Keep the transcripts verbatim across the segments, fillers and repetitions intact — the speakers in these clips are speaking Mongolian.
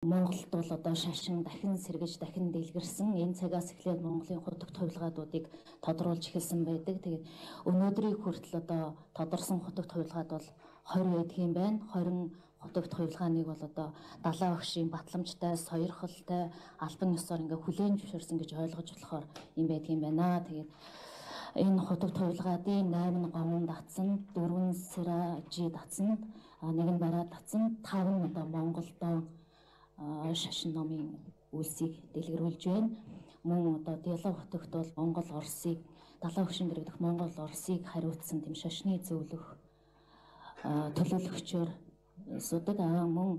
Монголд бол одоо шашин дахин сэргэж дахин дэлгэрсэн. Энэ цагаас эхлээд Монголын хутагт хувилгаадуудыг тодруулж эхэлсэн байдаг. Тэгээд өнөөдрийг хүртэл одоо тодорсон хутагт хувилгаад бол хорь байдгийн байна. хорин хутагт хувилгааныг бол одоо далайн багшийн батламжтай, сойрхолтой, албан ёсоор ингээ хүлээн зөвшөөрсөн гэж ойлгож болохоор юм байдгийн байна. Тэгээд энэ хутагт хувилгаадын найман гомон датсан, дөрвөн сражи датсан, нэгэн бараа датсан, таван одоо Монголдоо шашин номын үлсийг дэлгэрүүлж байна. Мөн одоо диалог хутагт бол Монгол Оросыг далайн багшийн дэргэдэх Монгол Оросыг хариуцсан тийм шашны зөвлөх төлөөлөгчөөр судаг. Мөн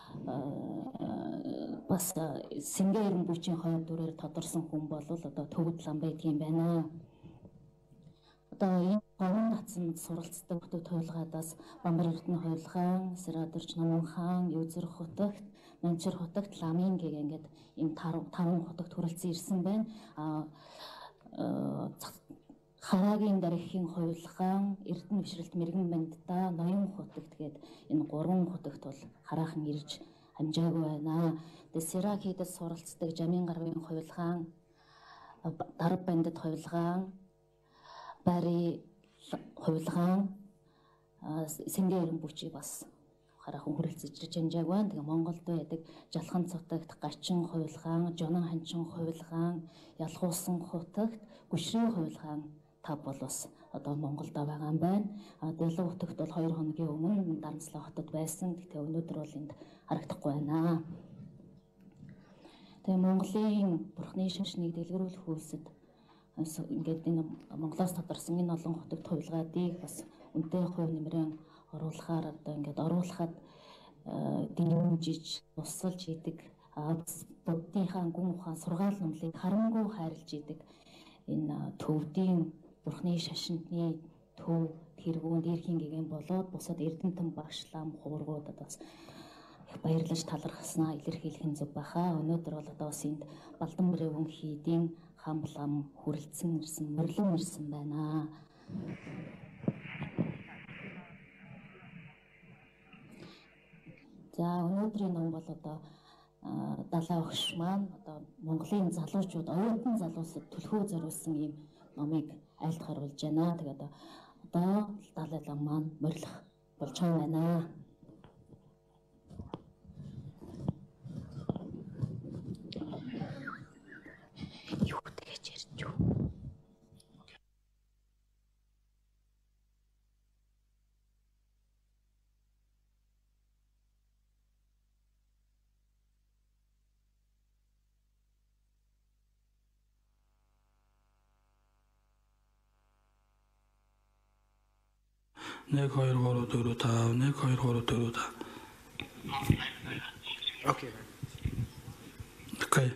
бас Сэнгэ эрен бүчийн хойд дүрээр тодорсон хүн бол одоо Төвөд лам байдгийн байна. Одоо энэ гомон датсан суралцдаг хутагт хувилгаадаас Бамбар эрдэнэ хувилгаан, Сарадорч Номон хаан, Юзэр хутагт, Манчир хутагт, Ламын гэг ингээд энэ таван хутагт хүрэлцэн ирсэн байна. А Харагийн дараагийн хувилгаан, Эрдэнэ бишрэлт мэрэгэн бандта, Ноён хутагт гээд энэ гурван хутагт бол хараахан ирж амжаагүй байна. Тэгээд Сиракидэс суралцдаг Жамин гарвын хувилгаан, Дарав бандит хувилгаан, Бари хувилгаан, Сэнгэ эрен бүчийг бас хараахан хүрэлцэж амжаагүй байна. Тэгээ Монголд байдаг Жалхан цутагт Гачин хувилгаан, Жонон ханчин хувилгаан, Ялгуусан хутагт Гүшрийн хувилгаан тав бол бас одоо Монголд байгаа юм байна. А диалог хутагт бол хоёр хоногийн өмнө Дарамслаа хотод байсан. Гэхдээ өнөөдөр бол энд харагдахгүй байна. Тэгээ Монголын бурхны шашныг дэлгэрүүлэх үйлсэд ингээд энэ Монголоос тодорсон энэ олон хутагт хувилгаадыг бас үнэтэй хувь нэмрэн оруулахаар одоо ингээд оруулахад дэмжиж тусалж идэг буддийнхаа гүн ухаан сургаал номлыг харамгүй хайрлж идэг энэ төвдийн бурхны шашинтны төв тэргүүнд ирхийн гэгэн болоод бусад эрдэмтэн багш лам хуургуудад бас их баярлаж талархснаа илэрхийлэх нь зөв баха. Өнөөдөр бол одоо бас энд Балдан Бэрэгүн хийдийн хам лам хүрэлцэн ирсэн, мөрлөн ирсэн байна. За өнөөдрийн ном бол одоо далайн багш маань одоо Монголын залуучууд, оюутан залуусад түлхүү зориулсан ийм номыг айлд харуулж байна. Тэгээд одоо Далай лам маань морилох болж байна. Юу тэгэж ярьж юу? нэг хоёр гурав дөрөв тав нэг хоёр гурав дөрөв тав. Окей. Окей.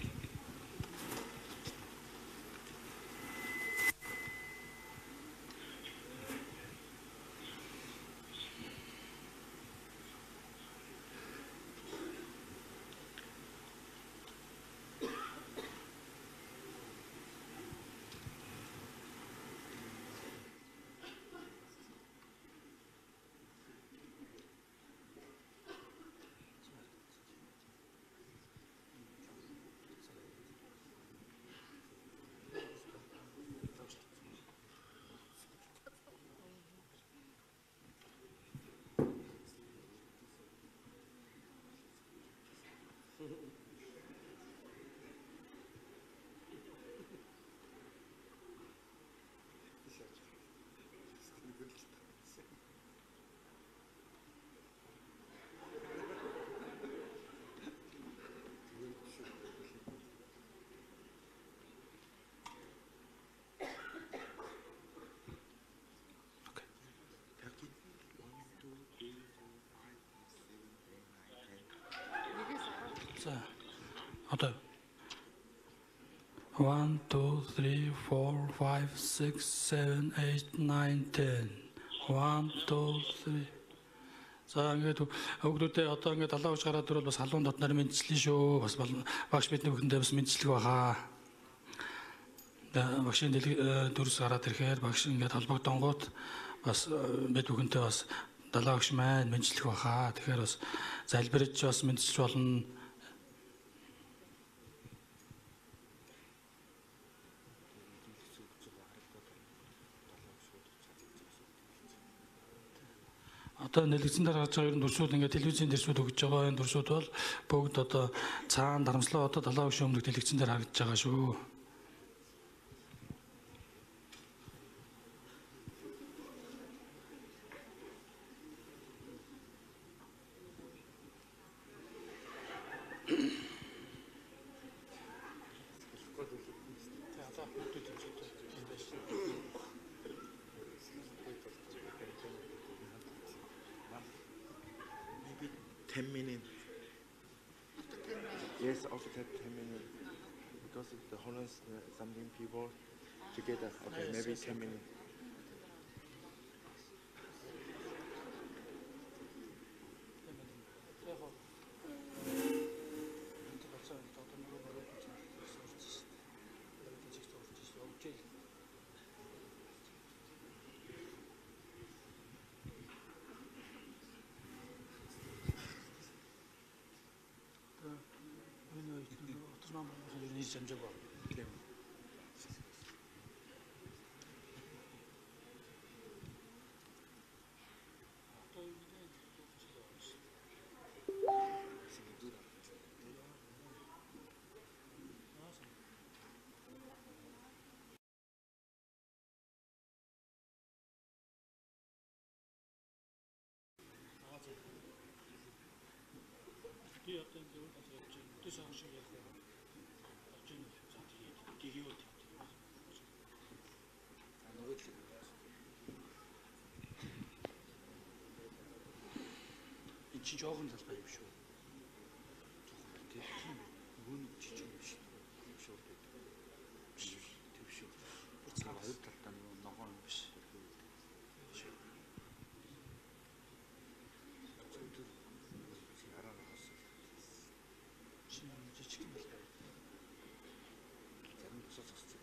자, одоо one, two, three, four, five, six, seven, eight, nine, ten. one, two, three. За ингээд өгдөөдөө одоо ингээд далаа уж гараад ирвэл бас халуун дот нар мэдчилнэ шүү. Бас багш бидний бүхэндээ бас мэдчилэг баха. Да багшийн дөрөс гараад ирэхээр багш ингээд холбогдонгууд бас бид бүхэнтэй бас далаа багш маань мэдчилэг баха. Тэгэхээр бас залбирч бас мэдчилж болно. одоо нэлэгдсэн дээр гарч байгаа ер нь дүрсүүд ингээд телевизийн дүрсүүд өгч байгаа. Энэ дүрсүүд бол бүгд одоо цаана дарамслаа одоо далаа өгш өмнө нэлэгдсэн дээр харагдаж байгаа шүү. ten minutes. Yes, after that ten minutes. Because the homeless, uh, something people together. Okay, maybe ten minutes. Чи жоохон залбаа юм шүү. Жоохон тийм нүн жижиг юм шүү. Шүү дээ. Тийм шүү. Буцаа хоёр талдаа ногоо юм биш. Шүү. Зөвхөн чи хараа хасаа. Чи жижиг юм байна. Зарим тусаа зогсчих.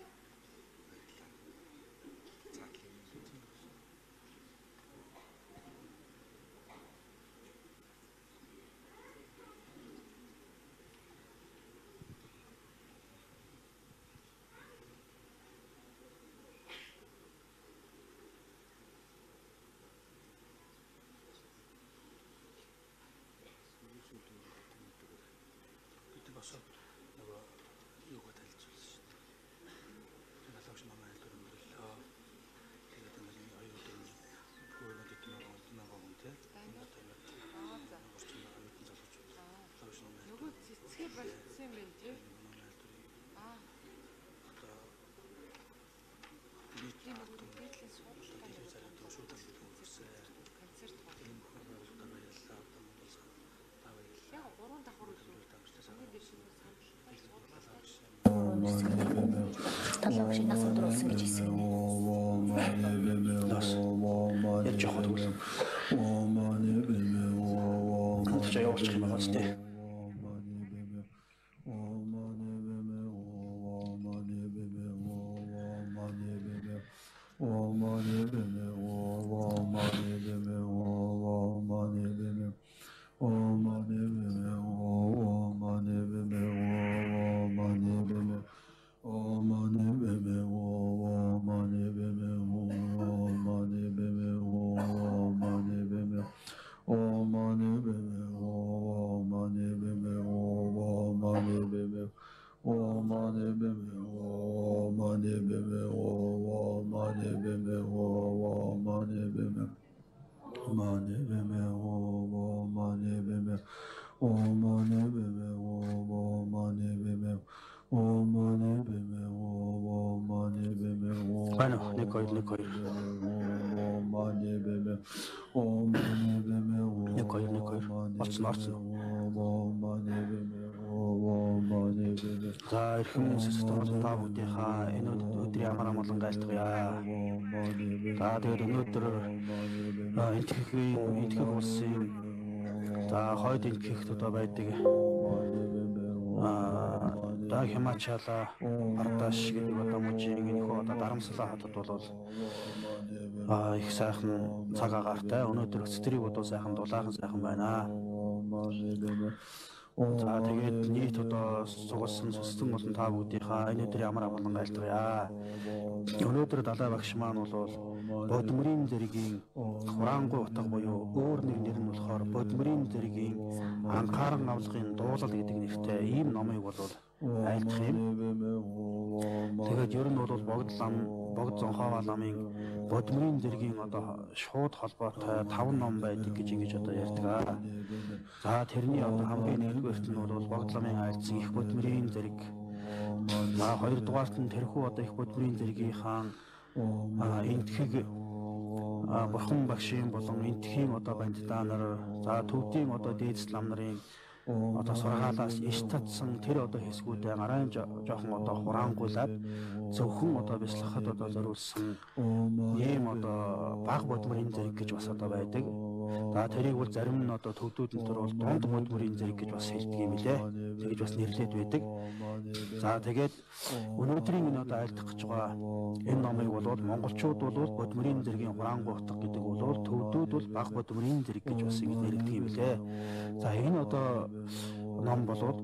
Босоо нөгөө юугаа талцуулсан шүү дээ. Налууш намаа хэлдэг юм болоо. Тэгээд энэ аюул дээр бүгд гэдэг нь нөгөө хүн те. Одоо ингэ. Аа за. Орчин аюулын залууч. Налууш намаа. Нөгөө цэцгээ барьсан юм байна тий. Аа. Одоо нийт нөгөө дээдлийн суулгах гэдэг зэрэг төшөөд өгсөн. Концерт юм болоо баярлалаа одоо Монгол тав баярлалаа. Яг гурван давхар үлээ. Талаа шиг нас өдрүүлсэн гэж хэлсэн юм. Яг жоохон үгүй. Чи явуулчих юм байна тий. Bueno, Nicole, Nicole. Nicole, Nicole. Орсон, орсон. За, эрхэм сэтгэл та бүдийнхаа энэ өдрийн амар амгалан айлтгая. За, тэгээд өнөөдөр энтгэхийн энтгэх улсын за хойд энтгэхт одоо байдаг аа Хямачала Ардаш гэдэг одоо мужийн энэхүү одоо дарамслаа хотод бол аа их сайхан цаг агаартай өнөөдөр өцтрийг бодоо сайхан дулаахан сайхан байна. За тэгээд нийт одоо сугалсан сүстэн болон та бүдийнхаа энэ өдрийн амар амгалан айлтгая. Өнөөдөр далай багш маань бол Бодмөрийн зэргийн хураангуй утга буюу өөр нэг нэр нь болохоор Бодмөрийн зэргийн анхааран авлагын дуулал гэдэг нэртэй ийм номыг бол айлдах юм. Тэгээд ер нь бол богд лам, богд зонхоо ламын Бодмөрийн зэргийн одоо шууд холбоотой таван ном байдаг гэж ингэж одоо ярьдаг. За тэрний одоо хамгийн нэгдүгээрт нь бол богд ламын айлдсан их Бодмөрийн зэрэг. За хоёрдугаарт нь тэрхүү одоо их Бодмөрийн зэргийнхаа энтхэг бурхан багшийн болон энтхийн одоо бандитаа нар за төвдийн одоо дээдс лам нарын одоо сургаалаас иш татсан тэр одоо хэсгүүдээ гараан жоохон одоо хураангуйлаад зөвхөн одоо бяцлахад одоо зориулсан ийм одоо баг Бодмөрийн зэрэг гэж бас одоо байдаг. За тэрийг бол зарим нь одоо төвдүүд нь төр бол дунд Бодмөрийн зэрэг гэж бас хэлдэг юм лээ. Тэгэж бас нэрлээд байдаг. За тэгээд өнөөдрийн энэ одоо айлдах гэж байгаа энэ номыг бол монголчууд бол Бодмөрийн зэргийн хураангуй утга гэдэг бол төвдүүд бол баг Бодмөрийн зэрэг гэж бас ингэ нэрлэдэг юм лээ. За энэ одоо ном болоод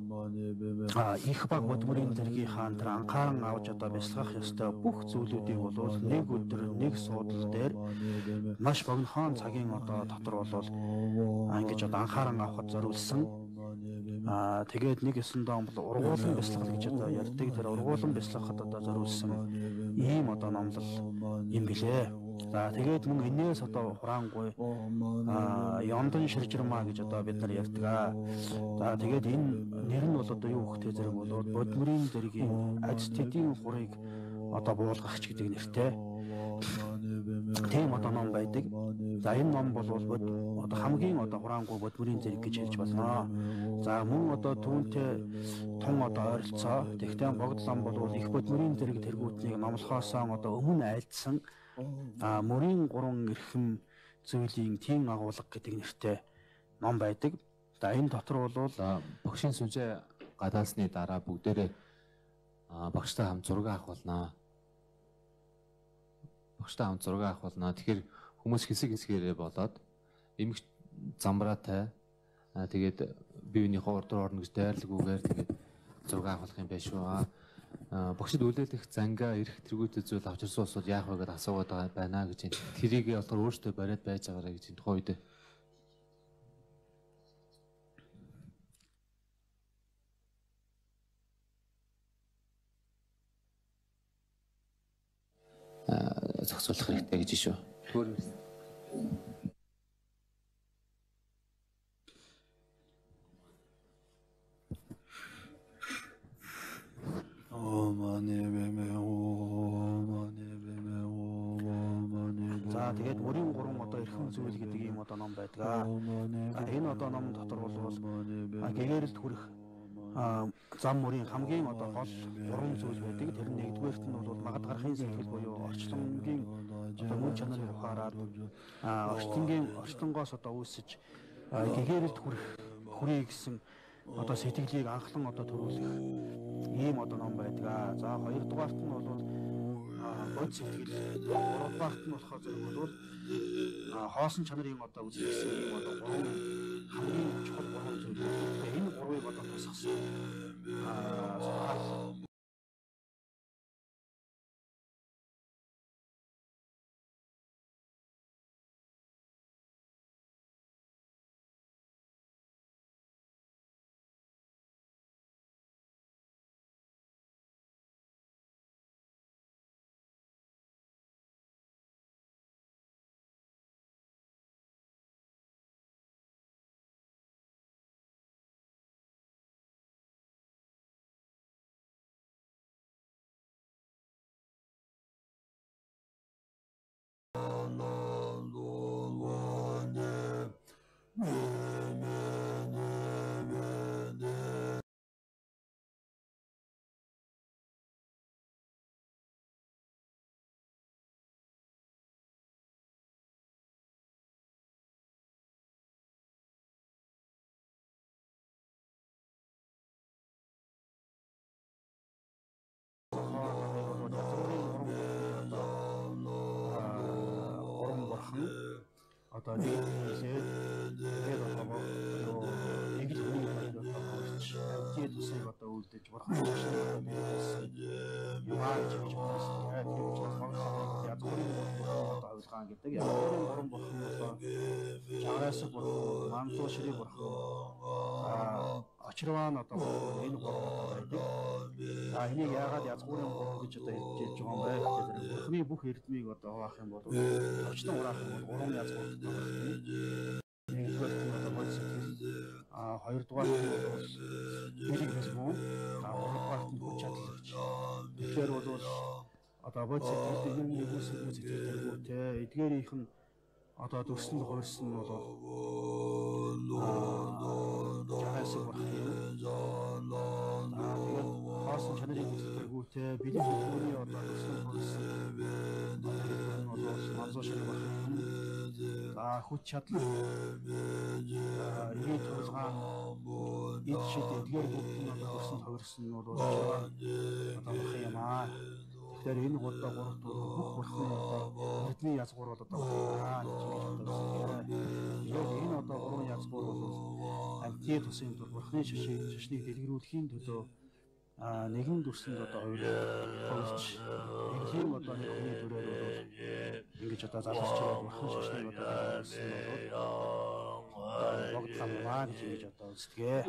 их баг Бодмөрийн зэргийн хаан тэр анхааран авч одоо бяцлах ёстой бүх зүйлүүдийг бол нэг өдөр нэг суудлал дээр маш богинохон цагийн одоо дотор бол ингэж одоо анхааран авахд зориулсан. Аа тэгээд нэг ёсондоо бол ургуулсан бяцлах гэж одоо ярьдаг. Тэр ургуулсан бяцлахад одоо зориулсан ийм одоо номлол юм билээ. За тэгээд мөн энээс одоо хураангуй аа Ёндан Ширжирмаа гэж одоо бид нар ярьдаг. За тэгээд энэ нэр нь бол одоо юу хөхтэй зэрэг бол Бодмөрийн зэргийн ач тэдийн хурыг одоо буулгагч гэдэг нэртэй. Тийм одоо ном байдаг. За энэ ном бол одоо хамгийн одоо хураангуй Бодмөрийн зэрэг гэж хэлж болно. За мөн одоо түүнтэй тун одоо ойролцоо. Тэгтээ богд лам бол их Бодмөрийн зэрэг тэргүүтнийг номлохоос одоо өмнө айлдсан а мөрийн гурван эрхэм зүйлийн тийм агуулга гэдэг нэртэй ном байдаг. За энэ дотор бол багшийн сүнжээ гадаалсны дараа бүгдээрээ багштай хамт зураг авах болно. Багштай хамт зураг авах болно. Тэгэхээр хүмүүс хэсэг хэсгээрээ болоод эмх замбраатай тэгээд бие биенийхээ урд орно гэж дайрлаггүйгээр тэгээд зураг авах юм байх шүү. Багшид үлээлэх зангаа ирэх тэргүүтэй зүйл авч ирсэн ус бол яах вэ гэдээ асуугаад байна гэж. Тэрийг болохоор өөртөө бариад байж байгаарэ гэж тухайн үед зохицуулах хэрэгтэй гэж шүү. За тэгээд мөрийн гурван одоо эрхэм зүйл гэдэг ийм одоо ном байдаг. Энэ одоо ном дотор бол гэгээрэлд хүрэх зам мөрийн хамгийн одоо гол гурван зүйл байдаг. Тэр нь нэгдүгээрт нь бол магад гарахын сэтгэл буюу орчлонгийн одоо мөн чанарын ухаараад орчлонгийн орчлонгоос одоо үүсэж гэгээрэлд хүрэх хүрээ гэсэн одоо сэтгэлийг анхлан одоо төрүүлэх ийм одоо ном байдаг. За хоёрдугаарт нь бол бод сэтгэл, гуравдугаарт нь болохоор зэрэг бол хоосон чанарын одоо үзүүлсэн ийм одоо гурван хамгийн чухал гурван зүйл. Энэ гурвыг одоо тусгасан аа одоо нэг хэлээд тэгээд одоо нэг л хүний тэгээд үсэг одоо үлдээж бурхан яаж хийж байгаа юм бэ? Яг тойлгаан гэдэг. Яг өөрийн гурван бурхан болоо Жагараас бурхан, Манзуу ширээ бурхан, аа Очирван одоо энэ гурван бурхан байдаг. За энийг яагаад язгуурын бурхан гэж одоо хэлж байгаа юм бэ гэхээр бурханы бүх эрдмийг одоо хуваах юм бол очтон ураах юм бол гурван язгуур байна. Нэгдүгээр нь одоо бодис сэтгэл, аа хоёрдугаар нь бол бэлэг хэсгүү, аа гуравдугаар нь хүч чадлагч. Тэгэхээр бол одоо бодис сэтгэл юм нэгүсэн сэтгэл төргүүтэй эдгээрийнх нь одоо дүрсэнд хуурсан нь бол Жагаас бурхан юм. Аа тэгээд хоосон чанарын төргүүтэй бэлэг хэсгүүний одоо дүрсэнд хуурсан нь бол Манзуу ширээ бурхан. За хүч чадлаа. Ирээд тулгаан эд шид эдгээр бүгд нь одоо төрсөн хувирсан нь бол одоо бурхан юм аа. Тэгэхээр энэ гурдаа гурав дөрөв бүх бурхны одоо бидний язгуур бол одоо аа гэж хэлсэн. Яг энэ одоо гурван язгуур бол амьтны тусын тул бурхны шашиг шашныг дэлгэрүүлэхийн төлөө аа нэгэн дүрсэнд одоо хувирч нэгэн одоо нэг хүний дүрээр бол ингэж одоо залгасч байгаа бурхан шашныг одоо дэлгэрүүлсэн бол богдлам маа гэж ингэж одоо үзтгээ.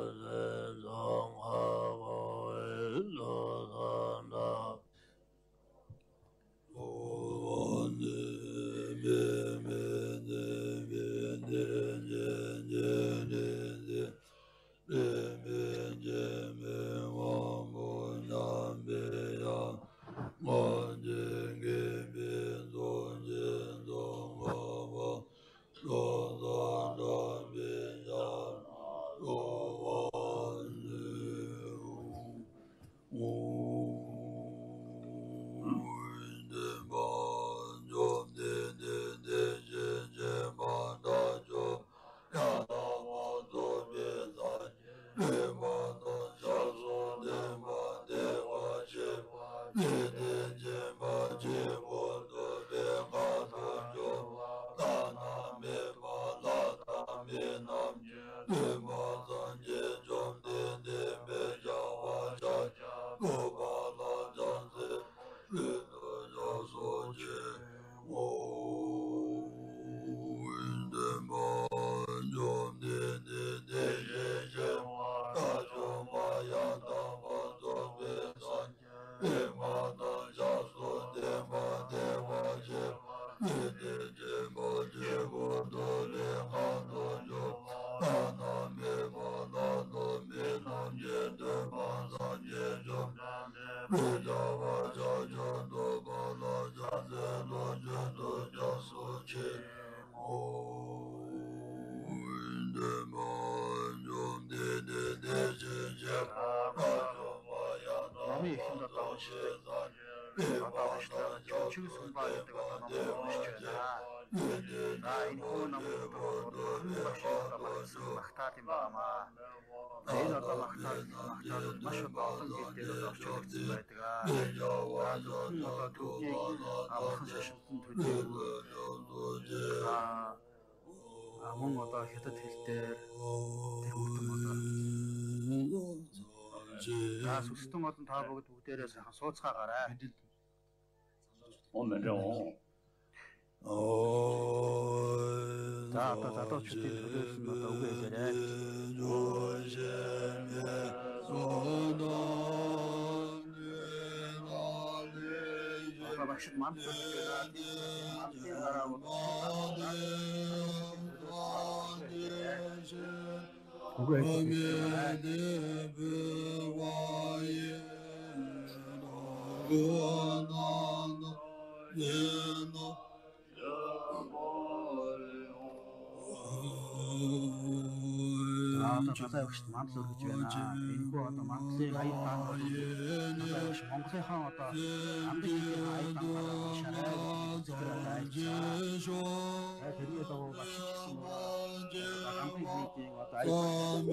Энэ одоо магтаал магтаал маш олон гэлдээр орчуулагдсан байдаг аа. Зөвхөн одоо төвний авах шашинтан төдий аа мөн одоо хятад хэл дээр тэр үгтэн одоо аа сүстэн болон та бүгд бүгдээрээ сайхан сууцгаагаарай. 오늘요. За одоо залуучуудын төлөөлсөн одоо үг хэлээрэй. Одоо багшд манд төлөөлсөн. Мандын дараа үг хэлээрэй. Одоо надад өгч мандал өргөж байна. Энэхүү одоо мандлыг аян даан надад өгч Монголынхаа одоо амдын хэлний аян даан шараа гэж тэрний одоо багшсан амдын хэлний одоо аян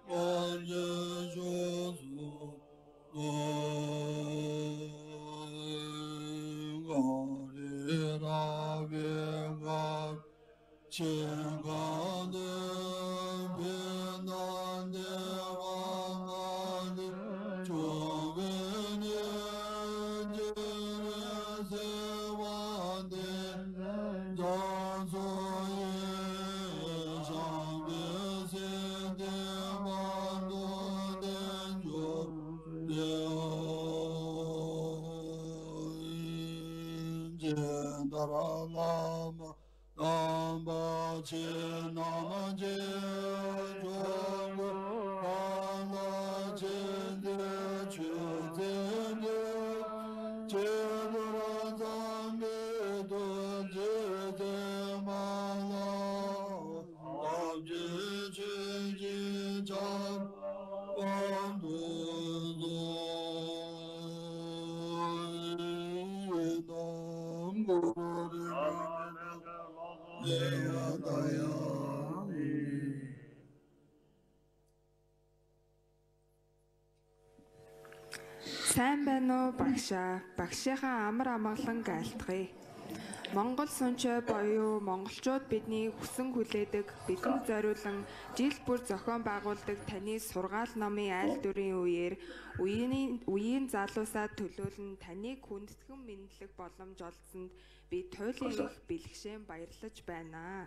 Сайн байна уу багшаа? Багшийнхаа амар амгалан айлтгая. Монгол сүнчээ боёо монголчууд бидний хүсэн хүлээдэг, бидэнд зориулан жил бүр зохион байгуулдаг таны сургаал номын айл дүрийн үеэр үеийн үеийн залуусаа төлөөлн таныг хүндэтгэн мэдлэг боломж олдсонд би туйлын их бэлгшээн баярлаж байна.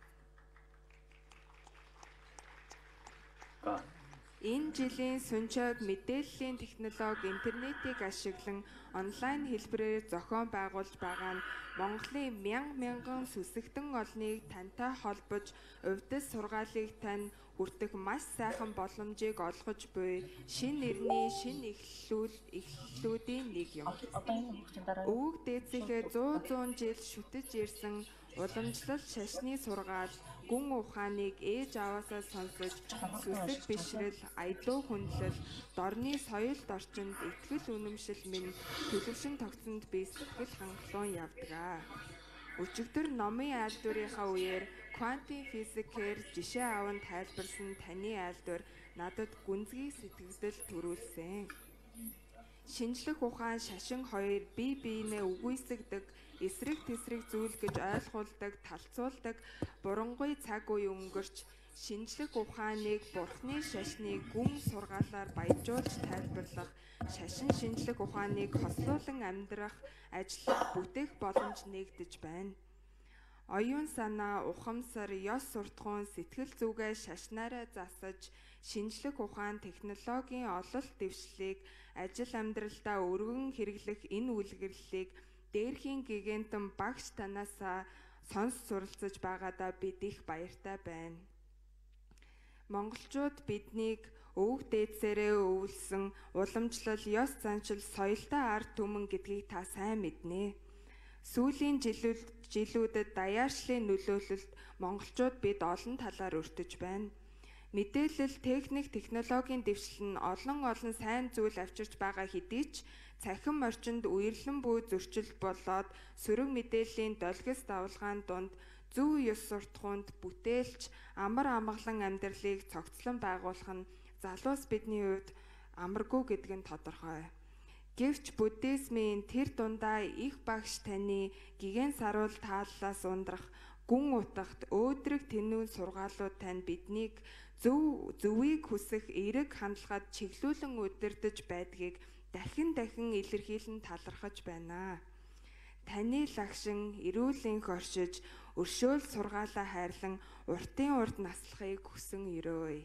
Энэ жилийн сүнчээг мэдээллийн технологи, интернетийг ашиглан онлайн хэлбэрээр зохион байгуулж байгаа нь Монголын мянга мянган сүсэгтэн олныг тантай холбож, увдис сургаалыг тань хүртэх маш сайхан боломжийг олгож буй шинэ нэрний шинэ эхлэлүүдийн нэг юм. Өвөг дээдсийнхээ зуун зуун жил шүтэж ирсэн уламжлал шашны сургаал, гүн ухааныг ээж аваасаа сонсож, сүсэг бишрэл, аялуу хүндлэл, дорны соёлд орчинд итгэл үнэмшил минь төлөвшин тогтсонд би сэтгэл хангалуун явдаг. Өчигдөр номын айлдварынхаа үеэр квантын физикээр жишээ аван тайлбарласан таны айлдвар надад гүнзгий сэтгэгдэл төрүүлсэн. Шинжлэх ухаан шашин хоёр бие биенээ үгүйсгдэг, эсрэг тесрэг зүйл гэж ойлгуулдаг, талцуулдаг бурангуй цаг үе өнгөрч шинжлэх ухааныг бурхны шашны гүн сургаалаар баяжуулж тайлбарлах, шашин шинжлэх ухааныг хослуулан амьдрах, ажиллах, бүтээх боломж нэгдэж байна. Оюун санаа, ухамсар, ёс суртахуун, сэтгэл зүгээ шашнаараа засаж, шинжлэх ухаан, технологийн ололт дэвшлийг ажил амьдралдаа өргөн хэрэглэх энэ үйлрэлийг дээрхийн гигантэн багш танаасаа сонс суралцаж байгаадаа бид их баяртай байна. Монголчууд биднийг өвөг дээдсээрээ өвлсөн уламжлал, ёс заншил, соёлтой ард түмэн гэдгийг та сайн мэднэ. Сүүлийн жилүүдэд даяаршлын нөлөөлөлд монголчууд бид олон талаар өртөж байна. Мэдээлэл, техник, технологийн дэвшил нь олон олон сайн зүйл авчирч байгаа хэдий ч цахим орчинд үерлэн буй зөрчил болоод сөрөг мэдээллийн долгис давлгаан дунд зөв ёс суртахуунд бүтээлч амар амгалан амьдралыг цогцлон байгуулах нь залуус бидний хувьд амаргүй гэдэг нь тодорхой. Гэвч буддизмын тэр дундаа их багш таны гигэн саруул тааллаас ундрах, гүн утгахт өөдрөг тэнүүн сургаалууд тань биднийг зөв зөвийг хүсэх эерэг хандлагад чиглүүлэн удирдах байдгийг дахин дахин илэрхийлэн талархаж байна. Таны лагшин эрүүлэнх оршиж, өршөөл сургаалаа хайрлан уртын урд наслахыг хүсэн өрөөе.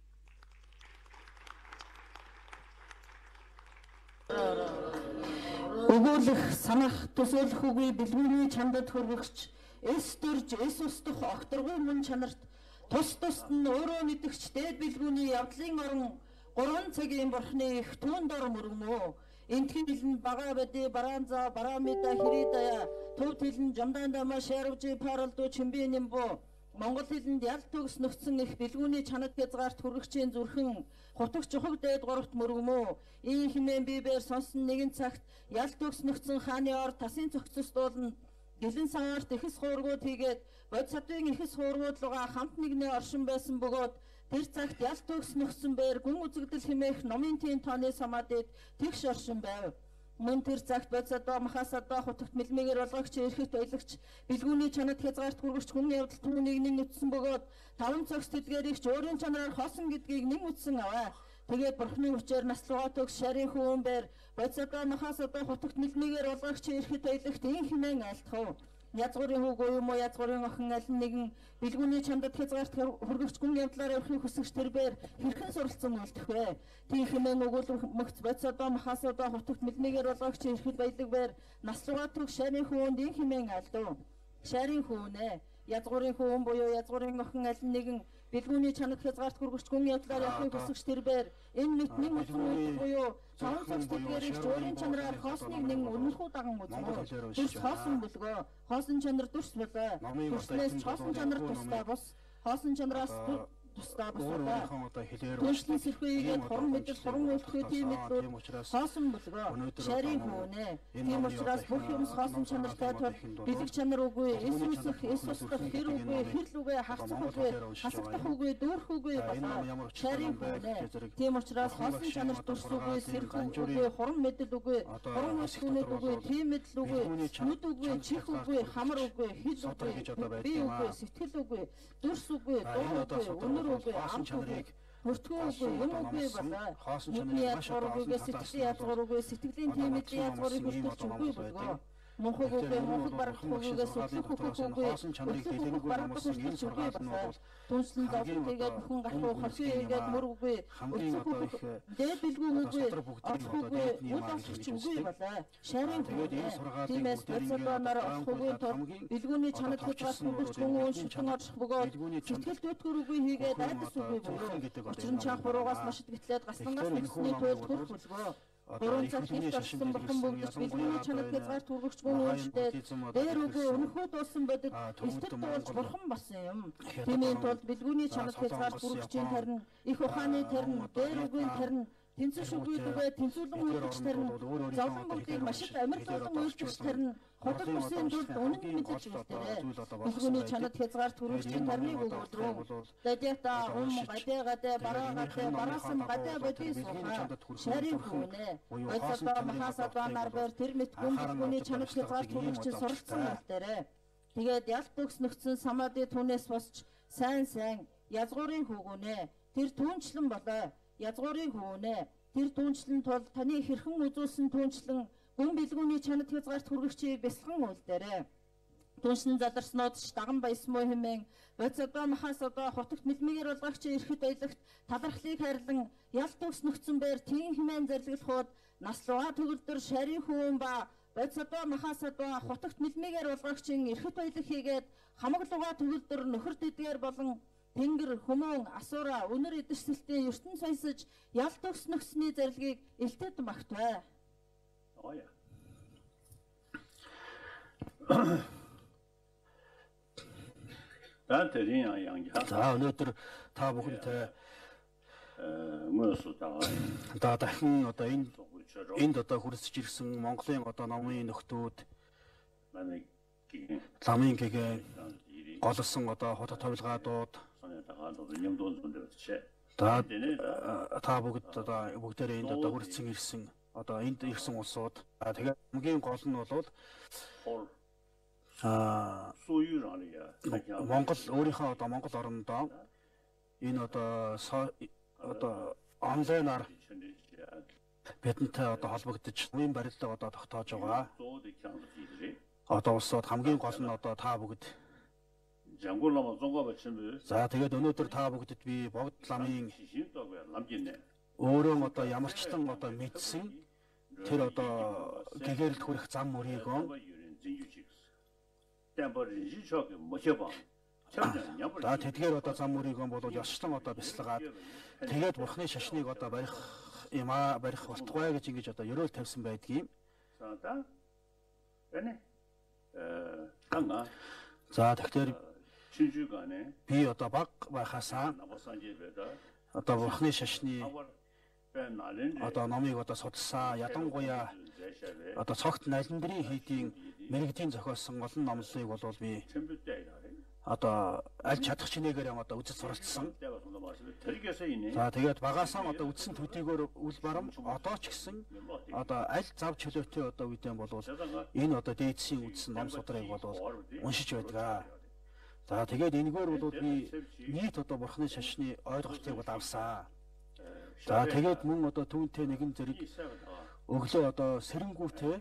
Өгөөлөх, санах, төсөөлөх үгүй бэлгүүний чамдад хөргөгч, эс дөрж, эс устдах огторгуй мөн чанарт тус тусд нь өөрөө мэдгч дээд бэлгүүний явдлын орон гурван цагийн бурхны их түүнд ор мөргөнөө. Энтхийн хэлэн бага бэдэ бараанза бараамида хэридая төв хэлэн жамдаанда маш яравжи паралдуу чимби нэмбо. Монгол хэлэнд ялт төгс нөхцөн их бэлгүүний чанад хязгаарт хүрэгчийн зүрхэн хутагч ухаг дээд гуравт мөргөмөө. Ийм хэмээн бибээр сонсон нэгэн цагт ялт төгс нөхцөн хааны ор тасын цогцос дуулна. Гэлэн саарт ихэс хуургууд хийгээд бодис хотын ихэс хуургууд луга хамт нэгнээ оршин байсан бөгөөд Тэр цагт ял төгс нөхсөн байр гүн үзэгдэл хэмээх номын тийм тооны самаадад тэгш оршин байв. Мөн тэр цагт Бодсодоо Махасадоо хотогт мэлмэгээр болгогч эрхэт баялагч бэлгүүний чанад хязгаарт хүргэж хүн явдал түүнийг нэг нүцсэн бөгөөд таван цогц тэдгээрийг ч өөрийн чанараар хоосон гэдгийг нэг үтсэн аваа. Тэгээд бурхны хүчээр наслуугаа төгс шарын хүүн байр Бодсодоо Махасадоо хотогт мэлмэгээр болгогч эрхэт баялагт ин хэмээн айлтгав. Язгуурын хүүг юм уу язгуурын охин аль нэгэн бэлгүүний чамдад хязгаарт хүргэгч гүн явдлаар явахыг хүсэгч тэр бээр хэрхэн суралцсан үлдэх вэ? Тийм хэмээн өгүүлбэр мөгц Бодсодоо Махасадоо хотогт мэлмэгээр болгогч эрхэт баялаг бээр наслуугаа төгс шарын хүүнд ин хэмээн айлдав. Шарын хүүнэ язгуурын хүүн буюу язгуурын охин аль нэгэн бэлгүүний чанад хязгаарт хүргэгч гүн явдлаар явахыг хүсэгч тэр бээр энэ мэт нэг үсэн буюу таван цогц тэдгээрийг өөрийн чанараар хоосныг нэг үнэлэхүү даган үзмөө. Дүрс хоосон бүлгөө. Хоосон чанар дүрс болоо. Дүрснээс хоосон чанар тустай бус. Хоосон чанараас тустай бус. Дүрсний сэрхүүгээд хорон мэдэл хорон үлдэхүй тийм мэдлүүд хоосон бүлгөө. Шарын хүүнэ. Тийм учраас бүх юмс хоосон чанартай тул бэлэг чанар үгүй, эс үсэх, эс устгах, хэр үгүй, хэрл үгүй, хавцах үгүй, хасагдах үгүй, дүүрэх үгүй болоо. Шарын хүүнэ. Тийм учраас хоосон чанар дүрс үгүй, сэрхэн үгүй, хорон мэдэл үгүй, хорон үлдэхүйнэд үгүй, тийм мэдэл үгүй, нүд үгүй, чих үгүй, хамар үгүй, хэл үгүй, бие үгүй, сэтгэл үгүй, дүрс үгүй, дуу үгүй, үнэр үгүй, амт үгүй, мөртгөө үгүй, юм үгүй болоо. Нүдний язгуур үгүйгээ сэтгэлийн язгуур үгүй, сэтгэлийн тийм мэдлийн язгуурыг хүртэлч үгүй болоо. Мөнхөг үгүй, мөнхөг барагдах үгүйгээ судлах үгүй, өглөх үгүй барагдах хүртэлч үгүй болоо. Түншлэн зовлон тэгээд бүхэн гахуу хошиг ийгээд мөр үгүй, өглөх үгүй, дээд бэлгүүн үгүй, олох үгүй, үл олохч үгүй болоо. Шарын хүүнэ. Тиймээс Бодсодоо нар олох үгүй тул бэлгүүний чанад хязгаарт хүргэж гүн уун шитэн орших бөгөөд сэтгэл дөтгөр үгүй хийгээд айдас үгүй болоо. Учир нь чанх буруугаас маш итгэтлээд гаслангаас нэгсний туйлд хүрх бүлгөө. Гурван цаг хилж орсон бурхан бүгдс бэлгүүний чанад хязгаарт хүргэж гүн уунштэй дээр үгүй өнөхөө дуулсан бодит эсдэл дуулж бурхан болсон юм. Тиймээс тулд бэлгүүний чанад хязгаарт хүргэгчийн тарин их ухааны тарин дээр үгүй тарин тэнцвэр шүгүйдгээ тэнцвэрлэн үйлдэгч тарин зовлон бүгдийг маш их амьдлуулан үйлдэгч тарин хотод бүсийн дүрд үнэн мэдэж үлдээрээ. Бэлгүүний чанад хязгаарт хүргэгчийн тарныг өгөөдрөө. Дэдята ум гадэ гадэ бараа гадэ бараасан гадэ бодий сууха. Шарын хүүнэ. Бодсодоо Махасадоо нар бэр тэр мэт гүн бэлгүүний чанад хязгаарт хүргэгчийн суралцсан үлдээрээ. Тэгээд ялт төгс нөхцөн самаадын түүнээс босч сайн сайн язгуурын хүүгүнэ. Тэр түүнчлэн болоо. Язгуурын хүүнэ. Тэр түүнчлэн тул таны хэрхэн үзүүлсэн түүнчлэн гүн бэлгүүний чанад хязгаарт хүргэгчийг бясалган үлдээрээ. Түүнчлэн задарснууд ч даган баясмуу хэмээн Бодсодоо Махасадоо хотогт мэлмэгээр болгогч эрхэт баялагт талархлыг хайрлан ялт төгс нөхцөн байр тийм хэмээн зарлаглахууд наслуугаа төгөлдөр шарын хүүн ба Бодсодоо Махасадоо хотогт мэлмэгээр болгогчийн эрхэт баялаг хийгээд хамаглуугаа төгөлдөр нөхөр дэдгээр болон Тэнгэр, хүмүүн, асуура, өнөр эдэрсэлтийн ертөнц саясаж ялт төгс нөхсний зарилгийг элтэд магтвэ. Oh ja. Таатэрийн аянгиа. За өнөөдөр та бүхэнтэй мөс удаа одоо дахин одоо энэ энд одоо хүрсэж ирсэн Монголын одоо номын нөхдүүд манай ламын гэгээ голсон одоо хотод товлгаадууд та та бүгд одоо бүгдээрээ энд одоо хүрсэн ирсэн одоо энд ирсэн улсууд тэгээд хамгийн гол нь бол аа Монгол өөрийнхөө одоо Монгол орондоо энэ одоо одоо онлайнаар бидэнтэй одоо холбогдож үеийн барилга одоо тогтоож байгаа. Одоо улсууд хамгийн гол нь одоо та бүгд За тэгээд өнөөдөр та бүгдэд би богд ламын өөрөө одоо ямарчлан одоо мэдсэн тэр одоо гэгэрэлд хүрэх зам мөрийгөө За тэдгээр одоо зам мөрийгөө бол ясчлан одоо бясалгаад тэгээд бурхны шашныг одоо барих юм аа барих болтугай гэж ингэж одоо ерөөл тавьсан байдгийг. За тэгэхээр би одоо баг байхасаа одоо бурхны шашны одоо номыг одоо судалсан ядангуяа одоо цогт налиндрын хийдийн мэрэгдийн зохиосон олон номлыг бол би одоо аль чадах чинээгээр одоо үзэж суралцсан. За тэгээд багасаа одоо үдсэн төдийгөр үл барам одоо ч гэсэн одоо аль зав чөлөөтэй одоо үедэн болвол энэ одоо дээдсийн үдсэн ном судрыг болвол уншиж байдаг. За тэгээд энэгээр бол би нийт одоо бурхны шашны ойлголтыг бол авсан. За тэгээд мөн одоо түүнтэй нэгэн зэрэг өглөө одоо сэрэнгүүтэй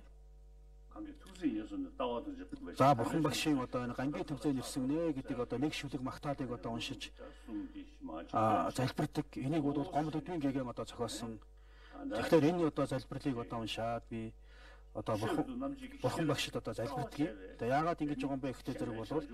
за бурхан багшийн одоо энэ гангийн төвзөө нэрсэн нэ гэдэг одоо нэг шүлэг магтаалыг одоо уншиж а залбирдаг. Энийг бол гомд өдвийн гэгээн одоо зохиосон. Тэгэхээр энэ одоо залбирлыг одоо уншаад би одоо бурхан бурхан багшид одоо залбирдаг. Тэгээ яагаад ингэж байгаа юм бэ гэхтэй зэрэг болвол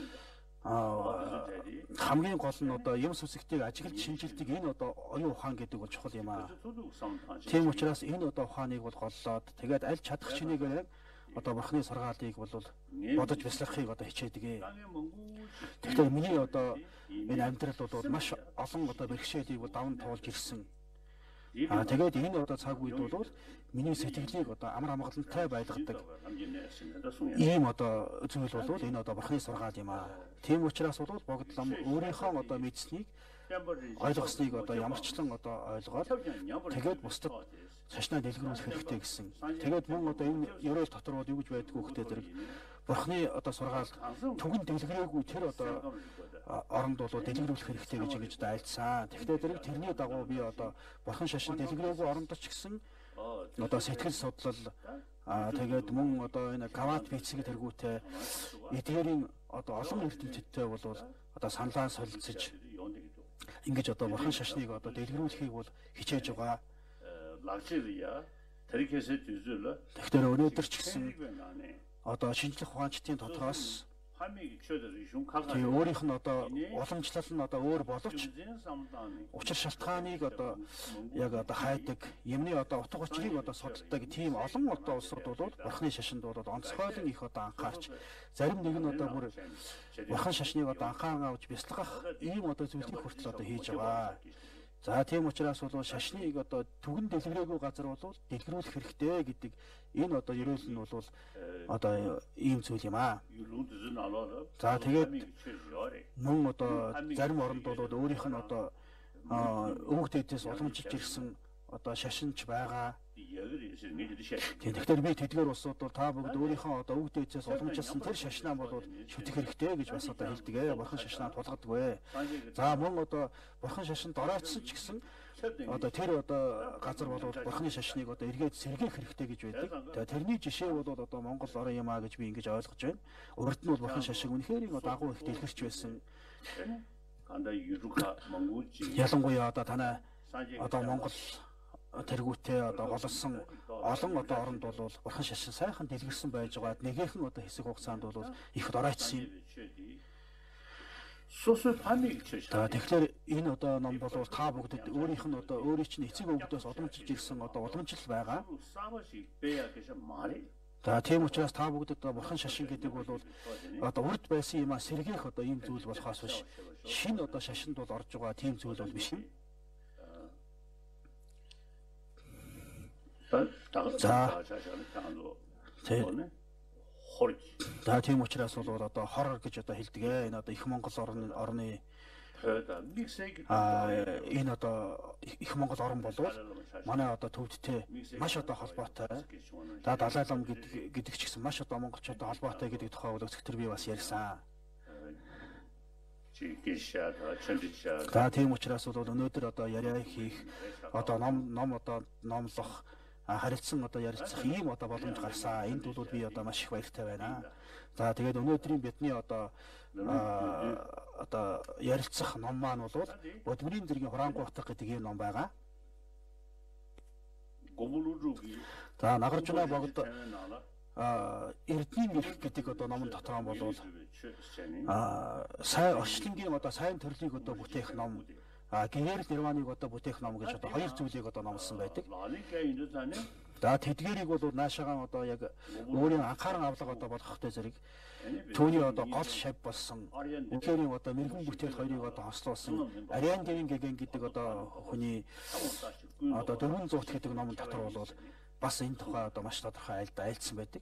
а хамгийн гол нь одоо юм сүсгтийг ажиглаж шинжилдэг энэ одоо оюун ухаан гэдэг бол чухал юм аа. Тийм учраас энэ одоо ухааныг бол голлоод тэгээд аль чадах чинээгээр одоо бурхны сургаалыг бол бодож бясалгахыг одоо хичээдэг. Тэгэхээр миний одоо энэ амьдрал бол маш олон одоо бэрхшээлийг бол даван туулж ирсэн. Аа тэгээд энэ одоо цаг үед бол миний сэтгэлийг одоо амар амгалантай байлгадаг ийм одоо зүйл бол энэ одоо бурхны сургаал юм аа. Тийм учраас бол богдлом өөрийнхөө одоо мэдснийг ойлгосныг одоо ямарчлан одоо ойлгоод тэгээд бусдад цаашнаа дэлгэрүүлэх хэрэгтэй гэсэн. Тэгээд мөн одоо энэ ерөөл дотор бол юу гэж байдгүй хөхтэй зэрэг бурхны одоо сургаал түгэн дэлгэрээгүй тэр одоо оронд бол дэлгэрүүлэх хэрэгтэй гэж ингэж одоо альцсан. Тэгэхээр зэрэг тэрний дагуу би одоо бурхан шашин дэлгэрээгүй оронд ч гэсэн одоо сэтгэл судлал аа тэгээд мөн одоо энэ гават бицэг тэргүүтэй эдгээрийн одоо олон эрдэмтдтэй бол одоо саналаа солилцож ингэж одоо бурхан шашныг одоо дэлгэрүүлэхийг бол хичээж байгаа. Тэгэхээр өнөөдөр ч гэсэн одоо шинжлэх ухаанчдын тодорхоос тэгээ өөрийнх нь одоо уламжлал нь одоо өөр боловч учир шалтгааныг одоо яг одоо хайдаг юмны одоо утга учирыг одоо судалдаг тийм олон одоо улсууд бол бурхны шашинд бол онцгойлон их одоо анхаарч зарим нэг нь одоо бүр бурхан шашныг одоо анхаан авч бясалгах ийм одоо зүйлийг хүртэл одоо хийж байгаа. За тийм учраас бол шашныг одоо түгэн дэлгэрээгүй газар бол дэлгэрүүлэх хэрэгтэй гэдэг энэ одоо ерөөл нь бол одоо ийм зүйл юм аа. За тэгээд мөн одоо зарим оронд бол өөрийнх нь одоо өвөг дээдээс уламжилж ирсэн одоо шашинч байгаа. Тэгэхээр би тэдгээр улсууд бол та бүгд өөрийнхөө одоо өвөг дээдээс уламжилсан тэр шашнаа бол шүтэх хэрэгтэй гэж бас одоо хэлдэг ээ. Бурхан шашнаа тулгадаг вэ. За мөн одоо бурхан шашинд оройтсон ч гэсэн одоо тэр одоо газар бол бурханы шашныг одоо эргээд сэргээх хэрэгтэй гэж байдаг. Тэгээ тэрний жишээ бол одоо Монгол орон юм а гэж би ингэж ойлгож байна. Урд нь бол бурхан шашиг үнэхээр одоо агуу их дэлгэрч байсан. Ялангуяа одоо танай одоо Монгол тэргүүтээ одоо голсон олон одоо оронд бол бурхан шашин сайхан дэлгэрсэн байж байгаад нэгийнхэн одоо хэсэг хугацаанд бол их доройтсон юм. За тэгэхээр энэ одоо ном бол та бүгдэд өөрийнх нь одоо өөрийн чинь эцэг өвгдөөс уламжилж ирсэн одоо уламжлал байгаа. За тийм учраас та бүгдэд бурхан шашин гэдэг бол одоо урд байсан юм а сэргээх одоо ийм зүйл болохоос биш. Шинэ одоо шашинд бол орж байгаа тийм зүйл бол биш юм. За За тийм учраас бол одоо хор гэж одоо хэлдэг ээ. Энэ одоо их Монгол орны орны а энэ одоо их Монгол орн болвол манай одоо төвдтэй маш одоо холбоотой. За Далай лам гэдэг гэдэг ч гэсэн маш одоо монголчуудтай холбоотой гэдэг тухай бол өсөлтөр би бас ярьсан. За тийм учраас бол өнөөдөр одоо яриа хийх одоо ном ном одоо номлох харилцсан одоо ярилцах ийм одоо боломж гарсан. Энд бол би одоо маш их баяртай байна. За тэгээд өнөөдрийн бидний одоо одоо ярилцах ном маань бол Бодмөрийн зэргийн хураангуй утга гэдэг ийм ном байгаа. За Нагаржуна богд Эрдэнийн эрх гэдэг одоо номон дотор бол а сайн орчлонгийн одоо сайн төрлийг одоо бүтээх ном а гэрэл нирваныг одоо бүтээх ном гэж одоо хоёр зүйлийг одоо номлосон байдаг. За тэдгэрийг бол наашагаан одоо яг өөрийн анхааран авлага одоо болгохтой зэрэг түүний одоо гол шав болсон үнээрийн одоо мэрэгэн бүтээл хоёрыг одоо хослуулсан Ариан дэвийн гэгэн гэдэг одоо хүний одоо дөрвөн зуут гэдэг номон дотор бол бас энэ тухай одоо маш тодорхой айлд айлдсан байдаг.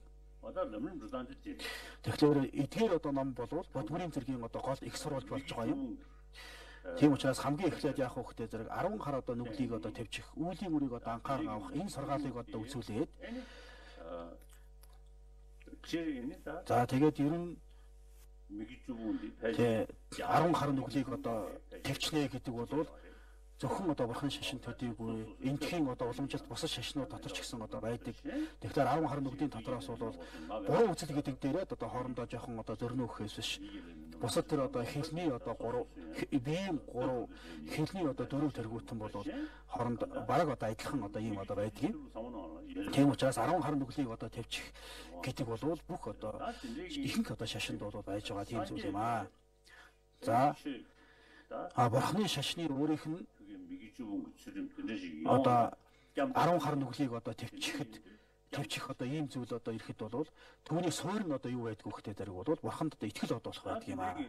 Тэгэхээр эдгээр одоо ном болвол Бодмөрийн зэргийн одоо гол их сурвалж болж байгаа юм. Тийм учраас хамгийн эхлээд яах вэ гэхээр зэрэг арван хар одоо нүглийг одоо тавьчих, үүлийн үрийг одоо анхааран авах энэ сургаалыг одоо үзүүлээд за тэгээд ер нь арван хар нүглийг одоо тавьчихнэ гэдэг бол зөвхөн одоо бурхан шашин төдийгүй эндхийн одоо уламжилт бусад шашнууд дотор ч гэсэн одоо байдаг. Тэгэхээр арван хар нүглийн дотроос бол гурван үзэл гэдэг дээрээ одоо хоорондоо жоохон одоо зөрнөөхөөс биш. Бусад тэр одоо хэлний одоо гурав биеийн гурав хэлний одоо дөрөв тэргүүтэн бол хооронд бараг одоо адилхан одоо ийм одоо байдгийг. Тийм учраас арван хар нүглийг одоо тавьчих гэдэг бол бүх одоо ихэнх одоо шашинд бол байж байгаа тийм зүйл юм аа. За а бурхны шашны өөрийнх нь одоо арван хар нүглийг одоо тавьчихад тавьчих одоо ийм зүйл одоо ирэхэд бол түүний суурь нь одоо юу байдг вэ гэхтэй зэрэг бол бурханд одоо итгэл одоолох байдаг юм аа.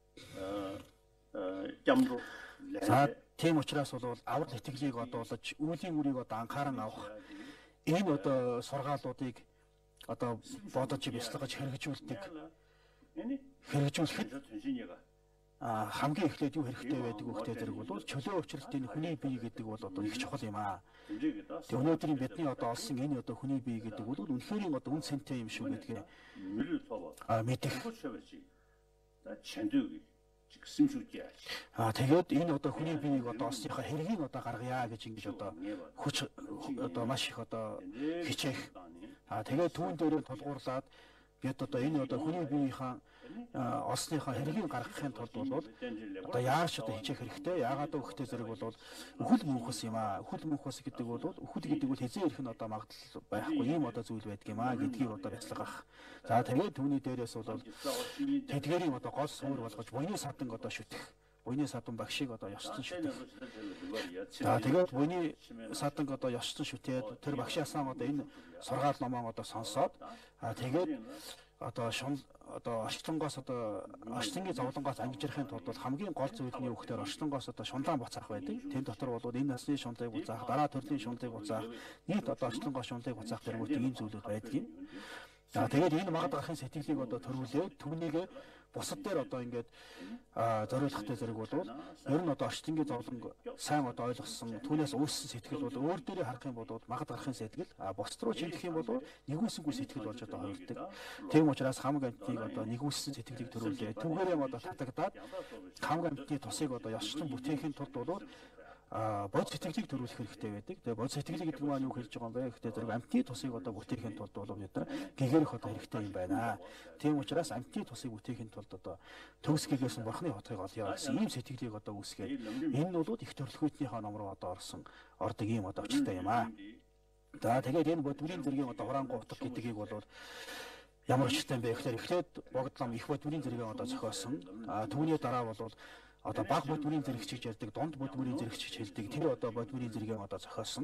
За тийм учраас бол аврал итгэлийг одоолж үүлийн үрийг одоо анхааран авах энэ одоо сургаалуудыг одоо бодож бяцлагаж хэрэгжүүлдэг хэрэгжүүлэхэд а хамгийн эхлээд юу хэрэгтэй байдаг вэ гэхтэй зэрэг бол чөлөө өвчлөлтийн хүний бие гэдэг бол одоо их чухал юм аа. Тэг өнөөдрийн бидний одоо олсон энэ одоо хүний бие гэдэг бол үнэхээр одоо үн цэнтэй юм шүү гэдгийг а мэдэх. А тэгээд энэ одоо хүний биеийг одоо олсныхаа хэргийг одоо гаргая гэж ингэж одоо хүч одоо маш их одоо хичээх. А тэгээд түүн дээр тулгуурлаад бид одоо энэ одоо хүний биеийнхаа олсныхаа хэргийг гаргахын тулд бол одоо яарч одоо хичээх хэрэгтэй. Яагаад өгөхтэй зэрэг бол үхэл мөнхөс юм аа. Үхэл мөнхөс гэдэг бол үхэл гэдэг бол хэзээ ирэх нь одоо магадлал байхгүй ийм одоо зүйл байдаг юм аа гэдгийг одоо бяцлагах. За тэгээд түүний дээрээс бол тэдгэрийн одоо гол суур болгож буйны садан одоо шүтэх. Буйны садан багшийг одоо ёсцон шүтэх. За тэгээд буйны садан одоо ёсцон шүтээд тэр багшаасаа одоо энэ сургаал номоо одоо сонсоод а тэгээд одоо шун одоо орчлонгоос одоо орчлонгийн зовлонгоос ангижрахын тулд бол хамгийн гол зүйл нь юу гэхээр орчлонгоос одоо шунлаан буцаах байдаг. Тэн дотор бол энэ насны шунлыг буцаах, дараа төрлийн шунлыг буцаах, нийт одоо орчлонгоос шунлыг буцаах гэх ийм зүйлүүд байдаг. За тэгээд энэ магад гарахын сэтгэлийг одоо төрүүлээд түүнийг бусад дээр одоо ингээд зориулахтай зэрэг бол ер нь одоо орчлонгийн зовлонг сайн одоо ойлгосон түүнээс үүссэн сэтгэл бол өөр дээрээ харах юм бол магад гарахын сэтгэл а бусд руу чиглэх юм бол нэгүсэнгүй сэтгэл болж одоо хувирдаг. Тийм учраас хамаг амьтныг одоо нэгүссэн сэтгэлийг төрүүлээ. Түүгээрээ одоо татагдаад хамаг амьтны тусыг одоо ёсчлон бүтээхийн тулд бол а бод сэтгэлийг төрүүлэх хэрэгтэй байдаг. Тэгээ бод сэтгэл гэдэг нь юу хэлж байгаа юм бэ гэхдээ зэрэг амьтны тусыг одоо бүтээхийн тулд бол бид нар гэгэрэх одоо хэрэгтэй юм байна. Тийм учраас амьтны тусыг бүтээхийн тулд одоо төгс гэгээсэн бурхны хотыг олё гэсэн ийм сэтгэлийг одоо үүсгээд энэ нь бол их төрлөختнийхөө ном руу одоо орсон ордог ийм одоо очтой юм аа. За тэгээд энэ бодмөрийн зэргийн одоо хураангуй утга гэдгийг бол ямар очтой юм бэ гэхээр эхлээд богдлом их бодмөрийн зэргийн одоо зохиосон. А түүний дараа бол одоо баг бодмөрийн зэрэгч гэж ярьдаг, дунд бодмөрийн зэрэгч гэж хэлдэг. Тэр одоо бодмөрийн зэрэгээ одоо зохиосон.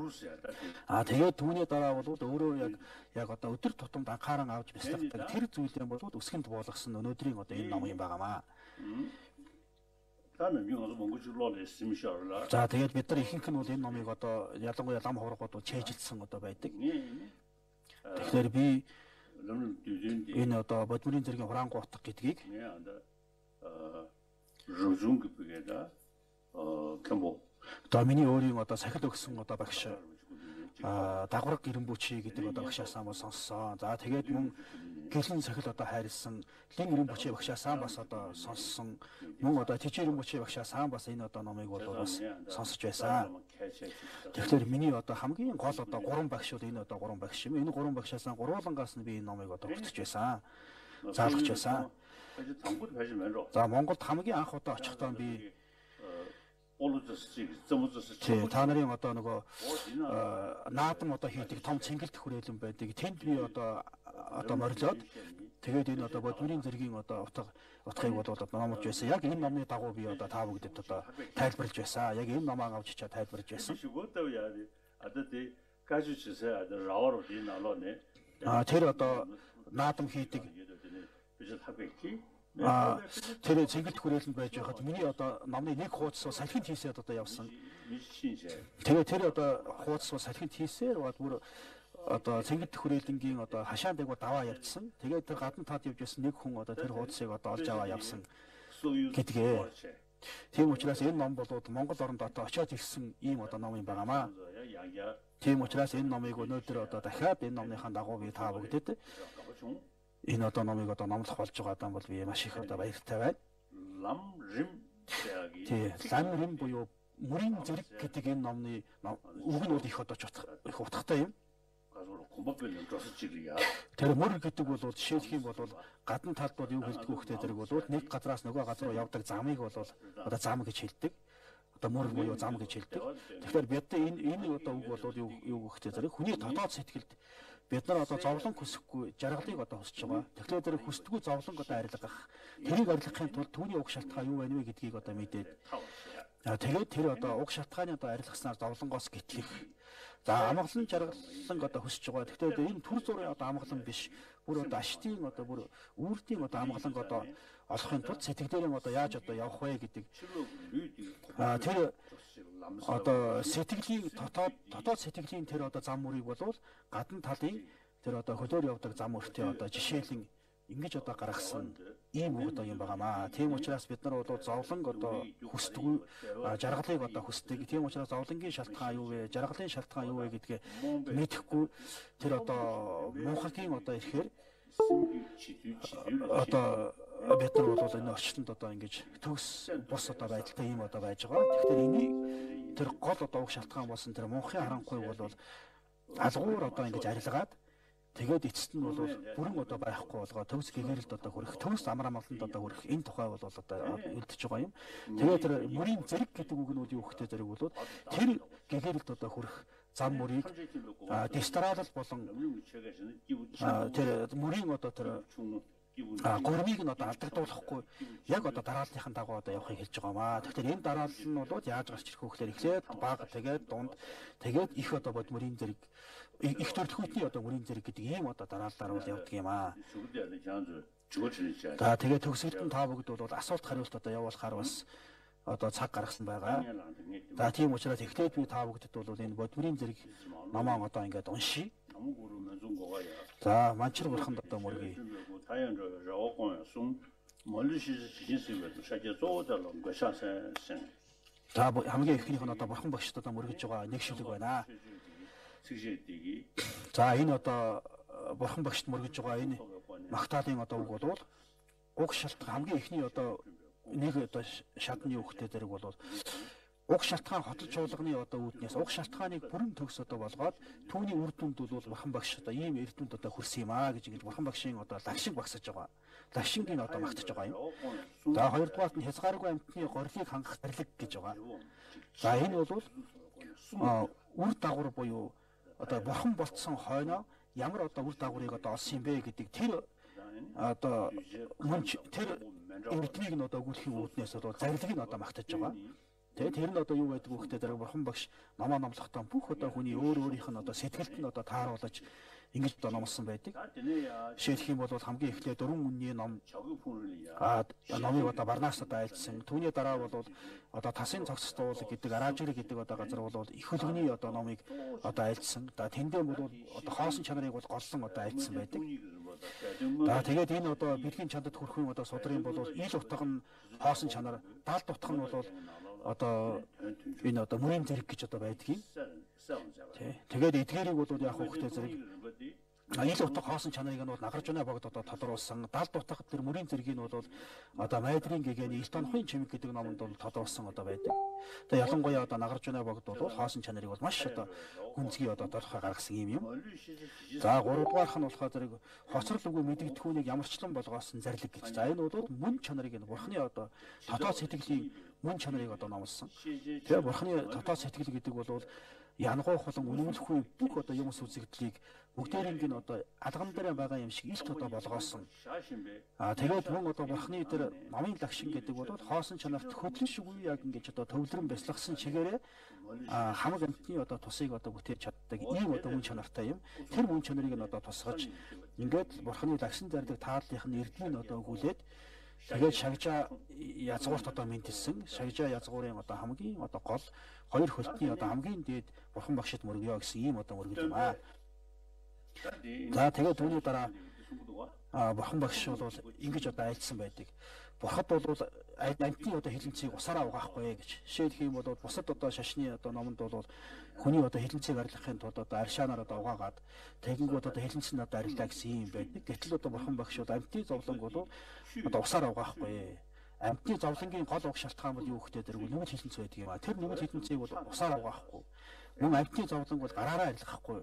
А тэгээд түүний дараа бол өөрөө яг яг одоо өдөр тутамд анхааран авч бяцлагдаг тэр зүйлээ бол өсгөнд буулгасан өнөөдрийн одоо энэ ном юм байгаамаа. За тэгээд бид нар ихэнх нь бол энэ номыг одоо ялангуяа лам хургууд бол чэйжилсэн одоо байдаг. Тэгэхээр би энэ одоо бодмөрийн зэргийн хураангуй утга гэдгийг Рожун гэпгээд аа кэмбо. Одоо миний өөрийн одоо сахил өгсөн одоо багш аа дагвар гэрэмбүчи гэдэг одоо багшаасаа бол сонссон. За тэгээд мөн гэлэн сахил одоо хайрлсан лин гэрэмбүчи багшаасаа бас одоо сонссон. Мөн одоо тижэрэмбүчи багшаасаа бас энэ одоо номыг бол бас сонсож байсан. Тэгэхээр миний одоо хамгийн гол одоо гурван багш бол энэ одоо гурван багш юм. Энэ гурван багшаасаа гурвуулангаас нь би энэ номыг одоо бүтэж байсан. Заалгаж байсан. За Монголд хамгийн анх удаа очихдоо би та нарын одоо нөгөө наадам одоо хийдэг том цэнгэлт хүрээлэн байдаг. Тэнд би одоо одоо морилоод тэгээд энэ одоо бодмөрийн зэргийн одоо утга утгыг бол одоо номж байсан. Яг энэ номны дагуу би одоо та бүгдэд одоо тайлбарлаж байсан. Яг энэ номоо авч чаа тайлбарлаж байсан. А тэр одоо наадам хийдэг А тэр цэнгэлт хүрээлэнд байж байхад миний одоо номны нэг хуудас бол салхинд хийсээд одоо явсан. Тэгээ тэр одоо хуудас бол салхинд хийсээр бод бүр одоо цэнгэлт хүрээлэнгийн одоо хашаанд айгу даваа явцсан. Тэгээд тэр гадна таад явж байсан нэг хүн одоо тэр хуудасыг одоо олж аваа явсан гэдгээ. Тийм учраас энэ ном болоод Монгол оронд одоо очиод ирсэн ийм одоо ном юм байгаамаа. Тийм учраас энэ номыг өнөөдөр одоо дахиад энэ номныхаа дагуу би та бүгдэд энэ одоо номыг одоо номлох болж байгаа юм бол би маш их одоо баяртай байна. Лам рим Тийм лам рим буюу мөрийн зэрэг гэдэг энэ номны үг нь их одоо их утгатай юм. Тэр мөр гэдэг бол жишээлх юм бол гадна талд бол юу хэлдэг вэ гэхээр зэрэг бол нэг газраас нөгөө газар руу явдаг замыг бол одоо зам гэж хэлдэг. Одоо мөр буюу зам гэж хэлдэг. Тэгэхээр бид энэ энэ одоо үг бол юу юу гэхээр зэрэг хүний дотоод сэтгэлд бид нар одоо зовлон хүсэхгүй жаргалыг одоо хүсэж байгаа. Тэгэхээр тэр хүсдэггүй зовлонг одоо арилгах. Тэрийг арилгахын тулд түүний уг шалтгаан юу вэ вэ гэдгийг одоо мэдээд. Тэгээд тэр одоо уг шалтгааны одоо арилгаснаар зовлонгоос гэтлэх. За амгалан жаргалан одоо хүсэж байгаа. Тэгэхээр энэ төр зургийн одоо амгалан биш. Бүр одоо аштын одоо бүр үрдийн одоо амгаланг одоо олохын тулд сэтгэлдэрийн одоо яаж одоо явах вэ гэдэг. А тэр одоо сэтгэлийн дотоод дотоод сэтгэлийн тэр одоо зам мөрийг болвол гадна талын тэр одоо хөлөөр явдаг зам мөртэй одоо жишээлэн ингэж одоо гаргасан ийм үг одоо юм байгаамаа. Тийм учраас бид нар бол зовлонг одоо хүсдэггүй жаргалыг одоо хүсдэг. Тийм учраас зовлонгийн шалтгаан юу вэ? Жаргалын шалтгаан юу вэ гэдгээ мэдэхгүй тэр одоо мунхагийн одоо ирэхээр одоо бид нар бол энэ орчинд одоо ингэж төгс бус одоо байдалтай ийм одоо байж байгаа. Тэгэхээр энийг тэр гол одоо уг шалтгаан болсон тэр мунхын харанхуй бол алгуур одоо ингэж арилгаад тэгээд эцэст нь бол бүрэн одоо байхгүй болгоо төгс гэгэрэлд одоо хүрэх төгс амар амгаланд одоо хүрэх энэ тухай бол одоо үлдчихэж байгаа юм. Тэгээд тэр мөрийн зэрэг гэдэг үг нь юу гэхтэй зэрэг бол тэр гэгэрэлд одоо хүрэх зам мөрийг дистралал болон тэр мөрийн одоо тэр гурмыг нь одоо алдагдуулахгүй яг одоо дарааллынхаа дагуу одоо явахыг хэлж байгаа маа. Тэгэхээр энэ дараалал нь бол яаж гарч ирэх вэ гэхээр эхлээд бага тэгээд дунд тэгээд их одоо бод мөрийн зэрэг их төрөлхүйний одоо мөрийн зэрэг гэдэг ийм одоо дараалалаар бол явдаг юм аа. За тэгээд төгсгөлд нь та бүгд бол асуулт хариулт одоо явуулахаар бас одоо цаг гаргасан байгаа. За тийм учраас эхлээд би та бүгдэд бол энэ бод мөрийн зэрэг номоо одоо ингээд уншия. За манчир бурханд одоо мөргий. За хамгийн ихнийх нь одоо бурхан багшд одоо мөргөж байгаа нэг шүлэг байна. За энэ одоо бурхан багшд мөргөж байгаа энэ магтаалын одоо үг бол уг шалтгаан хамгийн ихний одоо нэг одоо шатны үгтэй зэрэг бол уг шалтгаан хотол чуулганы одоо үүднээс уг шалтгааныг бүрэн төгс одоо болгоод түүний үр дүнд бол бурхан багш одоо ийм эрдэмт одоо хүрсэн юм аа гэж ингэж бурхан багшийн одоо лагшиг багсаж байгаа. Лагшингийн одоо магтаж байгаа юм. За хоёрдугаарт нь хязгааргүй амьтны горлыг хангах гэрлэг гэж байгаа. За энэ бол үр дагавар буюу одоо бурхан болцсон хойноо ямар одоо үр дагаврыг одоо олсон юм бэ гэдэг тэр одоо мөн тэр эрдмийг нь одоо өгүүлэхийн үүднээс бол зарилыг нь одоо магтаж байгаа. Тэгээд тэр нь одоо юу байдаг вэ гэхээр бурхан багш номоо номлохдоо бүх одоо хүний өөр өөрийнх нь одоо сэтгэлд нь одоо тааруулж ингэж одоо номлосон байдаг. Жишээлх юм бол хамгийн эхлээд дөрвөн үнний ном а номыг одоо Барнаас одоо айлдсан. Түүний дараа бол одоо тасын цогц дуул гэдэг Аражир гэдэг одоо газар бол их хөлгөний одоо номыг одоо айлдсан. За тэндээ бол одоо хоосон чанарыг бол голлон одоо айлдсан байдаг. За тэгээд энэ одоо бэлгийн чандад хүрхэн одоо судрын бол ил утга нь хоосон чанар, далд утга нь бол одоо энэ одоо мөрийн зэрэг гэж одоо байдгийг. Тэгээд эдгээрийг бол яг хөөхтэй зэрэг ил утга хоосон чанарыг нь бол нагарч өнө богд одоо тодруулсан. Далд утга тэр мөрийн зэргийг нь бол одоо майдрын гэгэний ил тонхын чимэг гэдэг номонд бол тодруулсан одоо байдаг. Тэгээд ялангуяа одоо нагарч өнө богд бол хоосон чанарыг бол маш одоо гүнзгий одоо тодорхой гаргасан юм юм. За гуравдугаарх нь болохоор зэрэг хоцрол үгүй мэдэгдэхүүнийг ямарчлан болгоосон зарлиг гэж. За энэ бол мөн чанарыг нь бурхны одоо дотоод сэтгэлийн мөн чанарыг одоо номлосон. Тэгээ бурхны дотоод сэтгэл гэдэг бол янгой холон үнэмлэхгүй бүх одоо юм сүзэгдлийг бүгдээрийг нь одоо алган дээр байгаа юм шиг илт одоо болгоосон. Аа тэгээд мөн одоо бурхны тэр номын лагшин гэдэг бол хоосон чанарт хөдлөн шиггүй яг ингэж одоо төвлөрөн бясалгасан чигээрээ хамаг амтны одоо тусыг одоо бүтээж чаддаг ийм одоо мөн чанартай юм. Тэр мөн чанарыг нь одоо тусгаж ингээд бурхны лагшин зардаг таарлынх нь эрдмийн одоо өгүүлээд тэгээд шагжаа язгуурт одоо мэдэлсэн. Шагжаа язгуурын одоо хамгийн одоо гол хоёр хөлтний одоо хамгийн дээд бурхан багшид мөргөё гэсэн ийм одоо мөргөл юм аа. За тэгээд түүний дараа а бурхан багш бол ингэж одоо айлдсан байдаг. Бурхад бол амьтны одоо хилэнцгийг усаараа угаахгүй гэж. Жишээлх юм бол бусад одоо шашны одоо номонд бол хүний одоо хилэнцгийг арилгахын тулд одоо аршаанаар одоо угаагаад тэгэнгүүт одоо хилэнцэн одоо арилдаа гэсэн юм байдаг. Гэтэл одоо бурхан багш бол амьтны зовлонг бол одоо усаараа угаахгүй. Амьтны зовлонгийн гол уг шалтгаан бол юу гэхтэй дэргүй нэгд хилэнц байдаг юм а. Тэр нэгд хилэнцгийг бол усаараа угаахгүй. Мөн амьтны зовлонг бол гараараа арилгахгүй.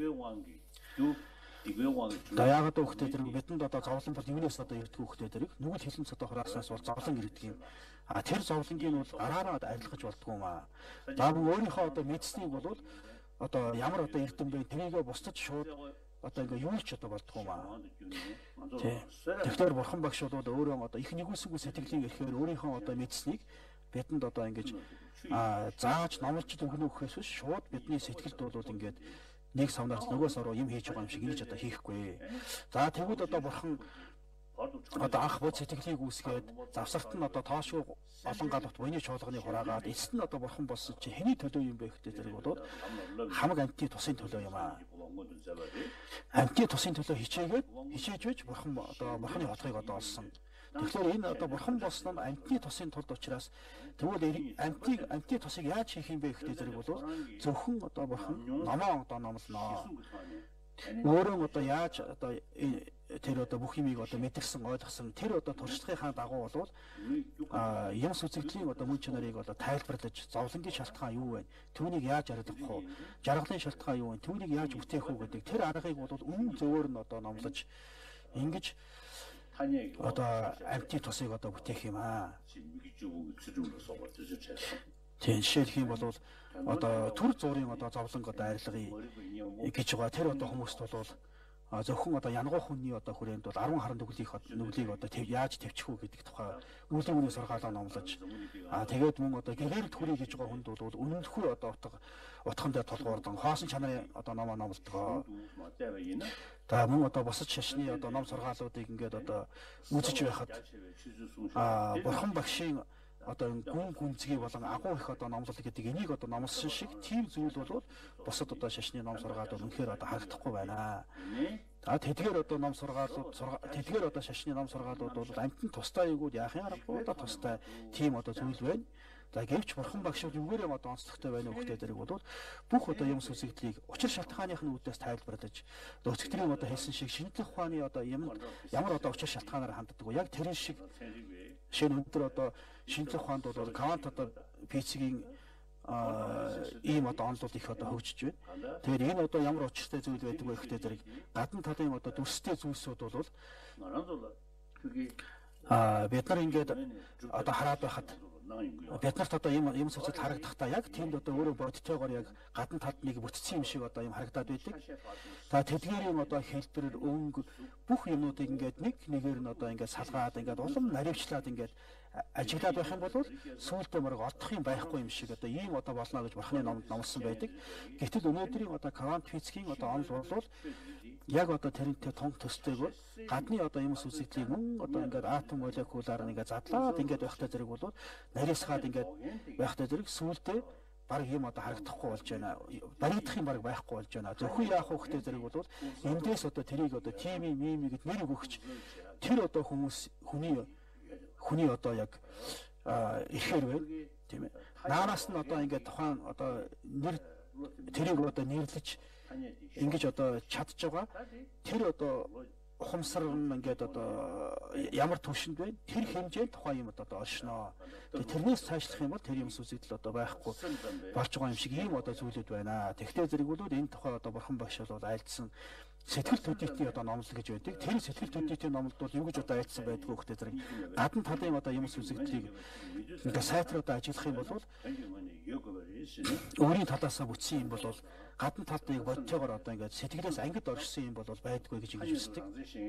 За яагаад өгөхтэй зэрэг бидэнд одоо зовлон бол юунаас одоо ирдэг өгөхтэй зэрэг нүгэл хилэнц одоо хурааснаас бол зовлон ирдэг юм. А тэр зовлонгийн бол гараараа арилгаж болдгоо юм аа. За мөн өөрийнхөө одоо мэдснийг бол одоо ямар одоо эрдэм бэ тэрийгээ бусдад шууд одоо ингээ юу ч одоо болдгоо юм аа. Тэгэхээр бурхан багш бол өөрөө одоо их нэгүсэнгүү сэтгэлийн ихээр өөрийнхөө одоо мэдснийг бидэнд одоо ингэж а зааж номлож өгнө гэхээс биш шууд бидний сэтгэлд бол ингээд нэг савнаас нөгөөс руу юм хийж байгаа юм шиг ингэж одоо хийхгүй. За тэгвэл одоо бурхан одоо анх бод сэтгэлийг үүсгээд завсарт нь одоо тоошгүй олон галт буйны чуулганы хураагаад эцэст нь одоо бурхан болсон чи хэний төлөө юм бэ гэдэг зэрэг бол хамаг амьтны тусын төлөө юм аа. Амьтны тусын төлөө хичээгээд хичээж байж бурхан одоо бурханы хотгийг одоо олсон. Тэгэхээр энэ одоо бурхан болсон нь амьтны тусын тулд учраас тэгвэл амьтыг амьтны тусыг яаж хийх юм бэ гэдэг зэрэг бол зөвхөн одоо бурхан номоо одоо номлоно. Өөрөө одоо яаж одоо тэр одоо бүх юмыг одоо мэдэрсэн ойлгосон тэр одоо туршлагынхаа дагуу бол а юм сүзэгдлийн одоо мөн чанарыг одоо тайлбарлаж зовлонгийн шалтгаан юу вэ? Түүнийг яаж арилгах вэ? Жаргалын шалтгаан юу вэ? Түүнийг яаж бүтээх вэ гэдэг тэр аргыг бол үнэн зөвөр нь одоо номлож ингэж одоо амьтны тусыг одоо бүтээх юм аа. Тийм жишээлх юм бол одоо төр зургийн одоо зовлонг одоо арилгая гэж байгаа тэр одоо хүмүүст бол зөвхөн одоо янгуу хүний одоо хүрээнд бол арван харан нүглийг нүглийг одоо яаж тавьчих үү гэдэг тухай үлийн үнийн сургаалаа номлож аа тэгээд мөн одоо гэрэл төрий гэж байгаа хүнд бол үнэнхүү одоо утга утхан дээр толгуурдан хоосон чанарын одоо номоо номлодгоо. За мөн одоо бусад шашны одоо ном сургаалуудыг ингээд одоо үзэж байхад аа бурхан багшийн одоо гүн гүнзгий болон агуу их одоо номлол гэдэг энийг одоо номлосон шиг тийм зүйл бол бусад одоо шашны ном сургаалууд үнэхээр одоо харагдахгүй байна. А тэдгээр одоо ном сургаалууд тэдгээр одоо шашны ном сургаалууд бол амьтанд тустай юуг яахын аргагүй одоо тустай тийм одоо зүйл байна. За гэвч бурхан багш юугээрээ одоо онцлогтой байна уу гэдэг дэрэг бол бүх одоо юм сүсэгдлийг учир шалтгааных нь үүднээс тайлбарлаж өцгөрийн одоо хэлсэн шиг шинжлэх ухааны одоо юм ямар одоо учир шалтгаанаар ханддаг вэ? Яг тэр шиг шинэ өндөр одоо шинжлэх ухаанд бол квант одоо физикийн ийм одоо онолууд их одоо хөгжиж байна. Тэгэхээр энэ одоо ямар учиртай зүйл байдаг вэ гэхдээ зэрэг гадна талын одоо дүрстэй зүйлсүүд бол а бид нар ингээд одоо хараад байхад бид нарт одоо юм юм сүцэд харагдахдаа яг тэнд одоо өөрөө бодтойгоор яг гадна талд нэг бүтцсэн юм шиг одоо юм харагдаад байдаг. За тэдгээрийн одоо хэлбэрээр өнгө бүх юмнуудыг ингээд нэг нэгээр нь одоо ингээд салгаад ингээд улам наривчлаад ингээд ажиглаад байх юм бол сүүлдээ мөрөг олдох юм байхгүй юм шиг одоо ийм одоо болно гэж бурхны номд номлосон байдаг. Гэтэл өнөөдрийн одоо квант физикийн одоо онол бол яг одоо тэрнтэй тонг төстэйгээр гадны одоо юм сүсэгдлийг мөн одоо ингээд атом молекулаар ингээд задлаад ингээд байхтай зэрэг бол нарийсгаад ингээд байхтай зэрэг сүүлдээ баг юм одоо харагдахгүй болж байна. Баригдах юм баг байхгүй болж байна. Зөвхөн яах вэ гэхдээ зэрэг бол эндээс одоо тэрийг одоо тими мими гэд нэр өгч тэр одоо хүмүүс хүний хүний одоо яг ихээр байна тийм ээ. Наараас нь одоо ингээд тухайн одоо нэр тэрийг одоо нэрлэж ингэж одоо чадж байгаа тэр одоо ухамсар нь ингээд одоо ямар төвшөнд байна тэр хэмжээнд тухайн юм одоо олшноо. Тэгээ тэрнээс цаашлах юм бол тэр юм сүзэгдэл одоо байхгүй болж байгаа юм шиг ийм одоо зүйлүүд байна. Тэгвэл зэрэг бол энэ тухай одоо бурхан багш бол айлдсан сэтгэл төдийтэй одоо номлол гэж байдаг. Тэр сэтгэл төдийтэй номлолд бол юу гэж одоо айлдсан байдгүй хөөхтэй зэрэг гадна талын одоо юм сүзэгдлийг ингээд сайтар одоо ажиллах юм бол өөрийн талаасаа бүтсэн юм бол гадна талд яг бодтойгоор одоо ингээд сэтгэлээс ангид оршсон юм бол байдгүй гэж ингэж үздэг.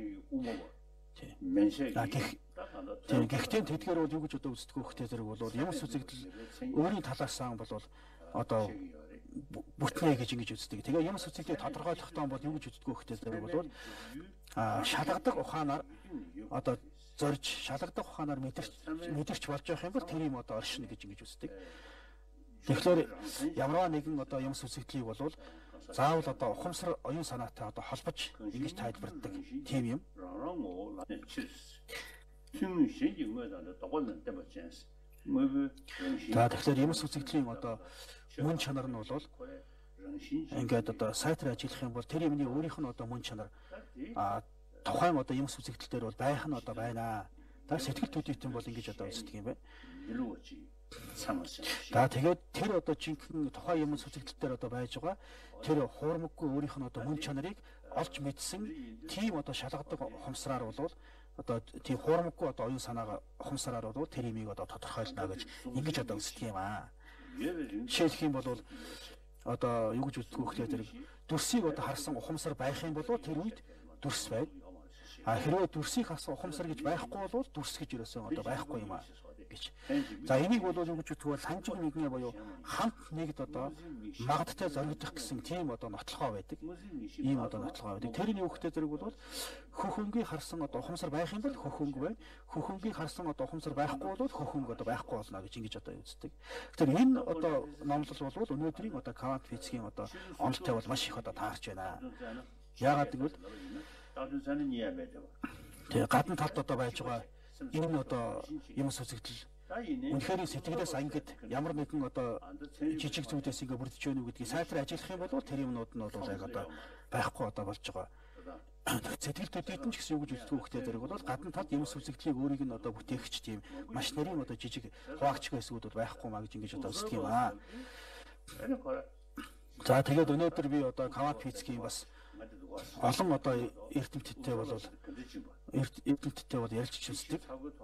Тийм. Гэхдээ тэдгээр бол юу гэж одоо үздэг хөөхтэй зэрэг бол юм сүзэгдэл өөрийн талаасаа бол одоо бүтнэ гэж ингэж үздэг. Тэгээ юм сүзэгдэлийг тодорхойлохдоо бол юу гэж үздэг хөөхтэй зэрэг бол а шалгадаг ухаанаар одоо зорж шалгадаг ухаанаар мэдэрч мэдэрч болж байх юм бол тэр юм одоо оршино гэж ингэж үздэг. Тэгэхээр ямарваа нэгэн одоо юм сүзэгдлийг бол заавал одоо ухамсар оюун санаатай одоо холбож ингэж тайлбарладаг тийм юм. За тэгэхээр юмс үзэгдлийн одоо мөн чанар нь бол ингээд одоо сайтар ажиллах юм бол тэр юмны өөрийнх нь одоо мөн чанар а тухайн одоо юмс үзэгдэл дээр бол байх нь одоо байна. Та сэтгэл төдийтэй бол ингэж одоо үздэг юм байна. За тэгээд тэр одоо жинхэнэ тухайн юмс үзэгдэл дээр одоо байж байгаа тэр хуурмаггүй өөрийнх нь одоо мөн чанарыг олж мэдсэн тийм одоо шалгадаг ухамсараар бол одоо тийм хуурмаггүй одоо оюун санаага ухамсараар бол тэр имийг одоо тодорхойлно гэж ингэж одоо үздэг юм аа. Жишээлх юм бол одоо юу гэж үздэг вэ гэхээр тэр дүрсийг одоо харсан ухамсар байх юм бол тэр үед дүрс байна. А хэрвээ дүрсийг харсан ухамсар гэж байхгүй бол дүрс гэж ерөөсөн одоо байхгүй юм аа гэж. За энийг бол юу гэж үздэг вэ? Санжиг нэгнээ буюу хамт нэгд одоо магадтай зоригдох гэсэн тийм одоо нотлохоо байдаг. Ийм одоо нотлохоо байдаг. Тэрний үгтэй зэрэг бол хөхөнгийг харсан одоо ухамсар байх юм бол хөхөнг байна. Хөхөнгийг харсан одоо ухамсар байхгүй бол хөхөнг одоо байхгүй болно гэж ингэж одоо үздэг. Тэгэхээр энэ одоо номлол бол өнөөдрийн одоо квант физикийн одоо онолтой бол маш их одоо таарч байна. Яагаад гэвэл тэгээ гадна талд одоо байж байгаа энэ одоо юмс үзэгдэл үнэхээр сэтгэлээс ангид ямар нэгэн одоо жижиг зүйлээс ингээ бүрдэж өгнө гэдгийг сайтар ажиллах юм бол тэр юмнууд нь бол яг одоо байхгүй одоо болж байгаа. Сэтгэл төдийдэн ч гэсэн юу гэж үздэг хөхтэй зэрэг бол гадна талд юмс үзэгдлийг өөрийг нь одоо бүтээгч тийм маш нарийн одоо жижиг хуваагч байсгууд бол байхгүй маа гэж ингэж одоо үздэг юм аа. За тэгээд өнөөдөр би одоо квант физикийн бас олон одоо эрдэмтдтэй бол эрдэмтдтэй бол ярилцж үздэг.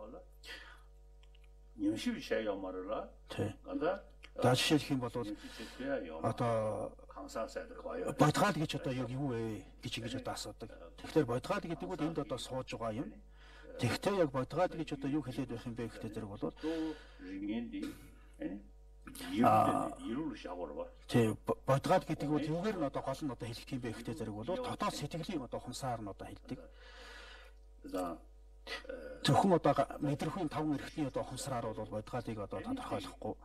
За жишээлх юм бол одоо бодгаал гэж одоо юу вэ гэж ингэж одоо асуудаг. Тэгэхээр бодгаал гэдэг бол энд одоо сууж байгаа юм. Тэгвэл яг бодгаал гэж одоо юу хэлээд байх юм бэ гэхдээ зэрэг бол Тэ бодгаал гэдэг бол юугаар нь одоо гол нь одоо хэлэх юм бэ гэхдээ зэрэг бол дотоод сэтгэлийн одоо хумсаар нь одоо хэлдэг. Зөвхөн одоо мэдрэхүйн таван эрхтний одоо хумсараар бол бодгаалыг одоо тодорхойлохгүй.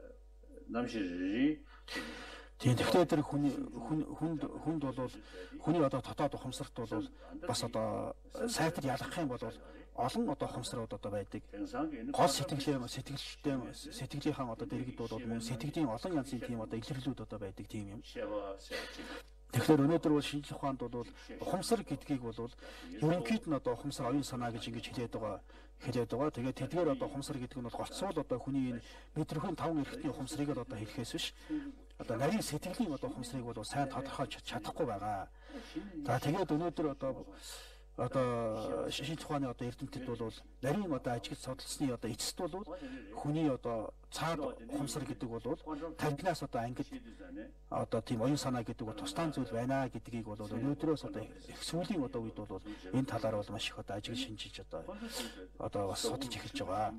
Тийм тэгэхээр тэр хүний хүнд хүнд бол хүний одоо дотоод ухамсарт бол бас одоо сайтар ялгах юм бол олон одоо ухамсарууд одоо байдаг. Гол сэтгэлээ сэтгэлтэй сэтгэлийнхэн одоо дэргэд бол мөн сэтгэлийн олон янзын тийм одоо илэрлүүд одоо байдаг тийм юм. Тэгэхээр өнөөдөр бол шинжлэх ухаанд бол ухамсар гэдгийг бол ерөнхийд нь одоо ухамсар оюун санаа гэж ингэж хэлээд байгаа хэлээд байгаа. Тэгээд тэдгээр одоо ухамсар гэдэг нь бол гоцсуул одоо хүний энэ мэдрэхүйн таван эрхтний ухамсарыг л одоо хэлэхээс биш одоо нарийн сэтгэлийн одоо ухамсарыг бол сайн тодорхойлж чадахгүй байгаа. За тэгээд өнөөдөр одоо одоо шинжлэх ухааны одоо эрдэмтэд бол нарийн одоо ажиглаж судалсны одоо эцэст бол хүний одоо цаад ухамсар гэдэг бол танхинаас одоо ангид одоо тийм оюун санаа гэдэг бол тусдаа зүйл байна гэдгийг бол өнөөдрөөс одоо их сүүлийн одоо үед бол энэ талаар бол маш их одоо ажиглаж шинжилж одоо одоо бас судалж эхэлж байгаа.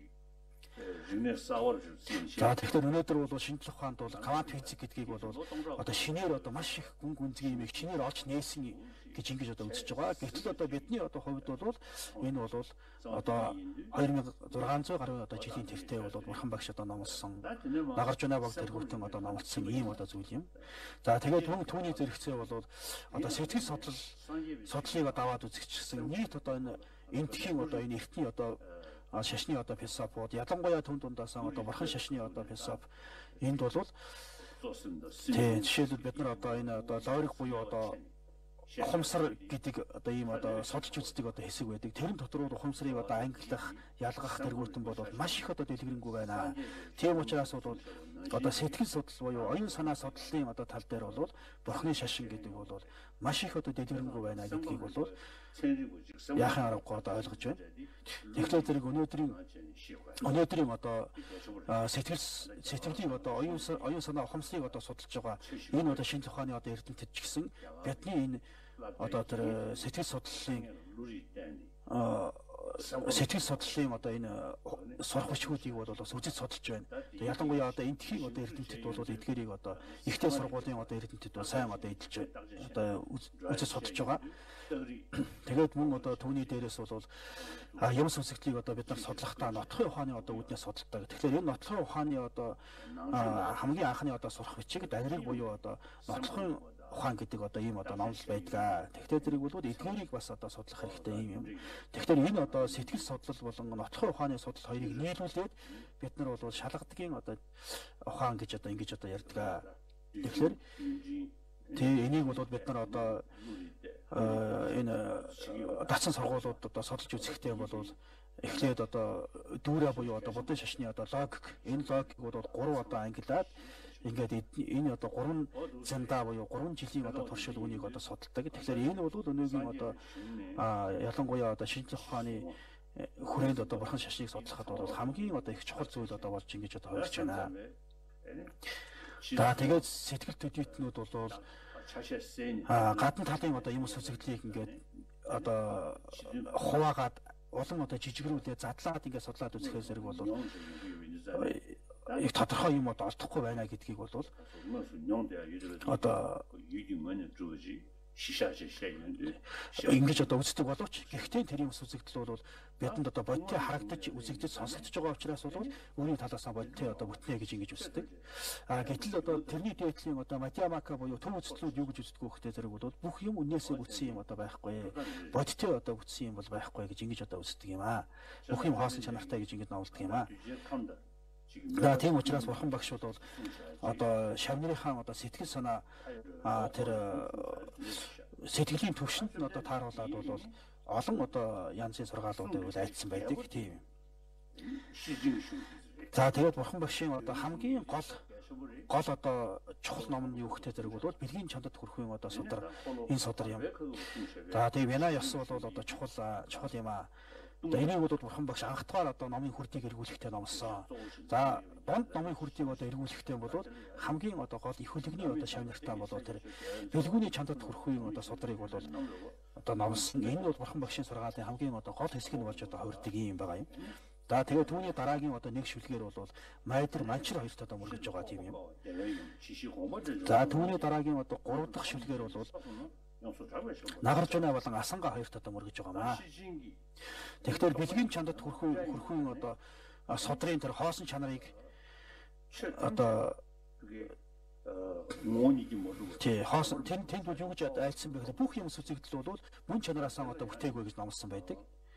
За тэгэхээр өнөөдөр бол шинжлэх ухаанд бол квант физик гэдгийг бол одоо шинээр одоо маш их гүн гүнзгий юм их шинээр олж нээсэн гэж ингэж одоо үзэж байгаа. Гэтэл одоо бидний одоо хувьд бол энэ бол одоо two thousand six hundred гаруй одоо жилийн тэртээ бол бурхан багш одоо номлосон нагарч байна баг тэргүүтэн одоо номлосон ийм одоо зүйл юм. За тэгээд түн түүний зэрэгцээ бол одоо сэтгэл судлал судлалыг одоо аваад үзэгчсэн нийт одоо энэ энтхийн одоо энэ эртний одоо шашны одоо философиуд ялангуяа түн дундаас одоо бурхан шашны одоо философи энд бол тийм жишээлбэл бид нар одоо энэ одоо логик буюу одоо ухамсар гэдэг одоо ийм одоо судалж үздэг одоо хэсэг байдаг. Тэрэн дотор бол ухамсарыг одоо ангилах, ялгах тэргүүтэн бол маш их одоо дэлгэрэнгүй байна. Тийм учраас бол одоо сэтгэл судлал буюу оюун санаа судлалын одоо тал дээр бол бурхны шашин гэдэг бол маш их одоо дэлгэрэнгүй байна гэдгийг бол яахын аргагүй одоо ойлгож байна. Тэгэхээр зэрэг өнөөдрийн өнөөдрийн одоо сэтгэл сэтгэлийн одоо оюун оюун санаа ухамсарыг одоо судалж байгаа энэ одоо шинжлэх ухааны одоо эрдэмтэд ч гэсэн бидний энэ одоо тэр сэтгэл судлалын сэтгэл судлалын одоо энэ сурах бичгүүдийг бол бас үзэж судалж байна. Тэгээ ялангуяа одоо энтхийн одоо эрдэмтэд бол эдгээрийг одоо ихтэй сургуулийн одоо эрдэмтэд бол сайн одоо эдэлж одоо үзэж судалж байгаа. Тэгээд мөн одоо түүний дээрээс бол юмс үсгэлтийг одоо бид нар судлахдаа нотхын ухааны одоо үүднээс судалдаг. Тэгэхээр энэ нотхын ухааны одоо хамгийн анхны одоо сурах бичиг дагрыг буюу одоо нотлохын ухаан гэдэг одоо ийм одоо номлол байдгаа. Тэгэхээр тэрийг бол эдгээрийг бас одоо судлах хэрэгтэй юм юм. Тэгэхээр энэ одоо сэтгэл судлал болон нотлохын ухааны судлал хоёрыг нийлүүлээд бид нар бол шалгадгийн одоо ухаан гэж одоо ингэж одоо ярьдаг. Тэгэхээр тэгээ энийг бол бид нар одоо энэ датсан сургуулиуд одоо судалж үзэхдээ бол эхлээд одоо дүүрэ буюу одоо будын шашны одоо логик энэ логик бол гурван одоо ангилаад ингээд энэ одоо гурван зандаа буюу гурван жилийн одоо туршил үнийг одоо судалдаг. Тэгэхээр энэ бол өнөөгийн одоо ялангуяа одоо шинжлэх ухааны хүрээнд одоо бурхан шашныг судлахад бол хамгийн одоо их чухал зүйл одоо болж ингэж одоо хувирч байна. За тэгээд сэтгэл төдийтнүүд бол а гадна талын одоо юм сүсэгдлийг ингээд одоо хуваагаад улам одоо жижигрүүлээ задлаад ингээд судлаад үзэхээс зэрэг бол их тодорхой юм одоо олдохгүй байна гэдгийг бол одоо ингэж одоо үздэг боловч гэхдээ тэр юм сүсэгдэл бол бидэнд одоо бодтой харагдаж үзэгдэж сонсогдож байгаа учраас бол өөрийн талаас нь бодтой одоо бүтнэ гэж ингэж үздэг. А гэтэл одоо тэрний дээдлийн одоо математика буюу төв үзэгдлүүд юу гэж үздэг вэ гэхтэй зэрэг бол бүх юм үннээсээ бүтсэн юм одоо байхгүй. Бодтой одоо бүтсэн юм бол байхгүй гэж ингэж одоо үздэг юм аа. Бүх юм хоосон чанартай гэж ингэж наулдаг юм аа. За тийм учраас бурхан багш бол одоо шавнырынхаа одоо сэтгэл санаа тэр сэтгэлийн төвшөнд нь одоо тааруулаад бол олон одоо янзын сургаалуудыг бол айдсан байдаг тийм. За тэгээд бурхан багшийн одоо хамгийн гол гол одоо чухал ном нь юу гэхтэй зэрэг бол бэлгийн чандад хүрхийн одоо судар энэ судар юм. За тэгээд Вена ёс бол одоо чухал чухал юм аа. Энийг бол бурхан багш анхдгаар одоо номын хүрдийг эргүүлэхтэй номсон. За дунд номын хүрдийг одоо эргүүлэхтэй бол хамгийн одоо гол их хөлөгний одоо шавнартаа бол тэр бэлгүүний чандад хүрэх үеийн одоо судрыг бол одоо номсон. Энэ бол бурхан багшийн сургаалын хамгийн одоо гол хэсэг нь болж одоо хувирдаг юм байгаа юм. За тэгээд түүний дараагийн одоо нэг шүлгээр бол майдер манчир хоёрт одоо мөргөж байгаа тийм юм. За түүний дараагийн одоо гурав дахь шүлгээр бол Нагаржуна болон Асанга хоёрт одоо мөргөж байгаа маа. Тэгэхээр бэлгийн чандад хүрхэн хүрхэн одоо содрын тэр хоосон чанарыг одоо мууник юм болов. Тий, хоосон тэнд тэнд бол юу гэж айлцсан бэ гэхээр бүх юм сүзэгдэл бол мөн чанараасаа одоо бүтээгүй гэж номлосон байдаг.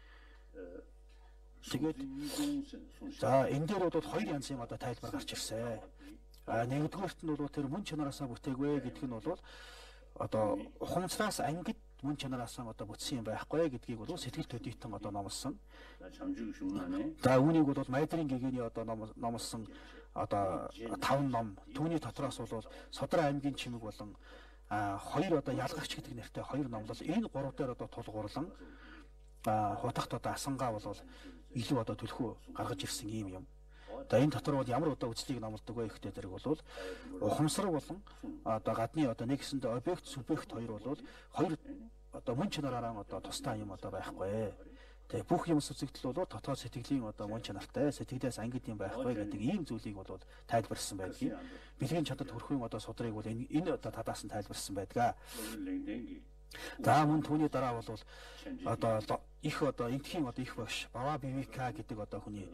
Тэгээд за энэ дээр бол хоёр янзын одоо тайлбар гарч ирсэн. А нэгдүгээрт нь бол тэр мөн чанараасаа бүтээгүй гэдг нь бол одоо ухамсараас ангид мөн чанараасаа одоо бүтсэн юм байхгүй гэдгийг бол сэтгэл төдийтэн одоо номлосон. За үүнийг бол майдрын гэгэний одоо номлосон одоо таван ном. Түүний дотроос бол Содроо аймгийн чимэг болон хоёр одоо ялгагч гэдэг нэртэй хоёр номлол энэ гурав дээр одоо тулгуурлан хутагт одоо Асангаа бол илүү одоо төлхөө гаргаж ирсэн юм юм. За энэ дотор бол ямар одоо үслийг номлодог вэ гэхтэй зэрэг бол ухамсар болон одоо гадны одоо нэг гэсэндээ объект субъект хоёр бол хоёр одоо мөн чанараараа одоо тусдаа юм одоо байхгүй. Тэгээ бүх юм сүзэгдэл бол дотоод сэтгэлийн одоо мөн чанартай сэтгэлээс ангид юм байхгүй гэдэг ийм зүйлийг бол тайлбарлсан байдгийг. Бэлгийн чадад хүрхэн одоо судрыг бол энэ энэ одоо талаас нь тайлбарлсан байдаг. За мөн түүний дараа бол одоо их одоо энтхийн одоо их багш Бава Бивика гэдэг одоо хүний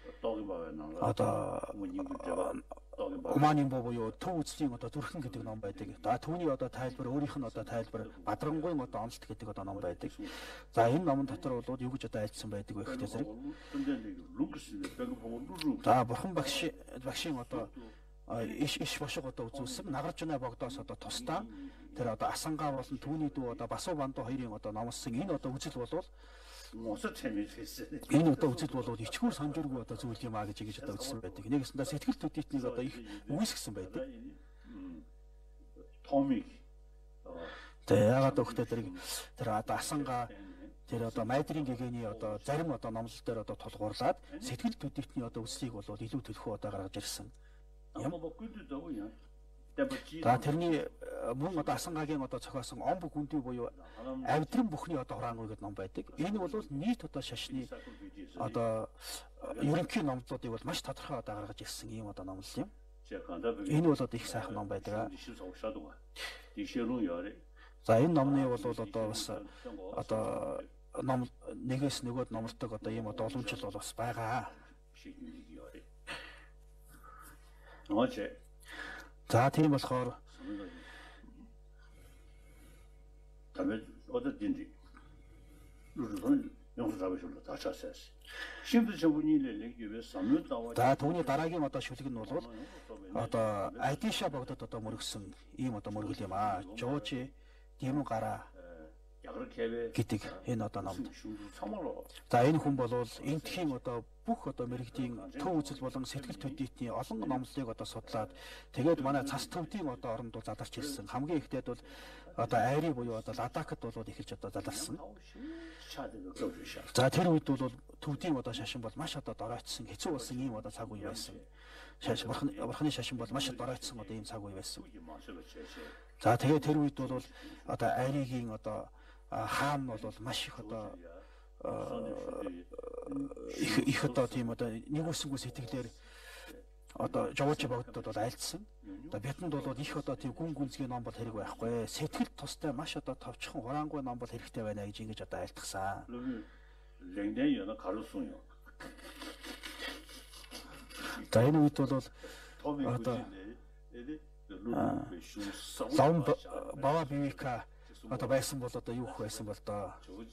одоо Уманин буюу төв үзлийн одоо зүрхэн гэдэг ном байдаг. За түүний одоо тайлбар өөрийнх нь одоо тайлбар Бадрангуйн одоо онолт гэдэг одоо ном байдаг. За энэ номон дотор бол юу гэж одоо айлцсан байдаг вэ гэхтэй зэрэг. За бурхан багш багшийн одоо иш иш бошиг одоо үзүүлсэн Нагаржуна богдоос одоо тусдаа тэр одоо Асангаа болон түүний дүү одоо Басуу Банду хоёрын одоо номлосон энэ одоо үзэл болвол энэ одоо үзэл болоод ичгүүр санжиргүй одоо зүйл юм а гэж ингэж одоо үзсэн байдаг. Нэгэсэндээ сэтгэл төдийтнийг одоо их үүсгэсэн байдаг. Томик. Тэгээ яагаад өгөхтэй тэр тэр одоо Асангаа тэр одоо майдрын гэгэний одоо зарим одоо номлол дээр одоо тулгуурлаад сэтгэл төдийтний одоо үзлийг болоод илүү төлхөө одоо гаргаж ирсэн. За тэрний мөн одоо Асангагийн одоо зохиосон он бүх үндий буюу авдрын бүхний одоо хураангуй гэдэг ном байдаг. Энэ бол нийт одоо шашны одоо ерөнхий номлуудыг бол маш тодорхой одоо гаргаж ирсэн ийм одоо номлол юм. Энэ бол одоо их сайхан ном байдаг. За энэ номны бол одоо бас одоо ном нэгээс нөгөөд номлодог одоо ийм одоо уламжлал бол бас байгаа. За тийм болохоор 다음에 어디든지 루루는 영수 잡으실로 다 찼어요. 심도 전문의를 얘기해 삼년 나와. За түүний дараагийн одоо шүлэг нь бол одоо Айдиша богдод одоо мөргсөн ийм одоо мөргөл юм аа. Жуужи гэрүүн гараа гэдэг энэ одоо ном. За энэ хүн бол энтхийн одоо бүх одоо мэрэгдийн төв үзэл болон сэтгэл төдийтний олон номлолыг одоо судлаад тэгээд манай цас төвдийн одоо оронд бол задарч ирсэн. Хамгийн ихтэйд бол одоо айри буюу одоо Ладакт бол эхэлж одоо задарсан. За тэр үед бол төвдийн одоо шашин бол маш одоо доройтсон хэцүү болсон ийм одоо цаг үе байсан. Шаш бурхны бурхны шашин бол маш доройтсон одоо ийм цаг үе байсан. За тэгээд тэр үед бол одоо айригийн одоо хаан бол маш их одоо их их одоо тийм одоо нэгүсэнгүү сэтгэлээр одоо жовч богдод бол айлдсан. Одоо бидэнд бол их одоо тийм гүн гүнзгий ном бол хэрэг байхгүй. Сэтгэл тустай маш одоо товчхон хураангуй ном бол хэрэгтэй байна гэж ингэж одоо айлтгсан. 랭댕 연어 가루송요. За энэ үед бол одоо лам бава бивика одоо байсан бол одоо юу их байсан бол доо.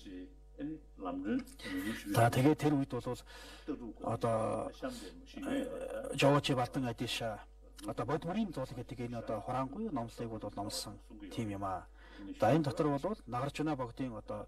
За тэгээд тэр үед бол одоо Жовч Балтан Адиша одоо бодмөрийн зул гэдэг энэ одоо хураангуй номлыг бол номлосон тийм юм аа. За энэ дотор бол Нагаржуна богдын одоо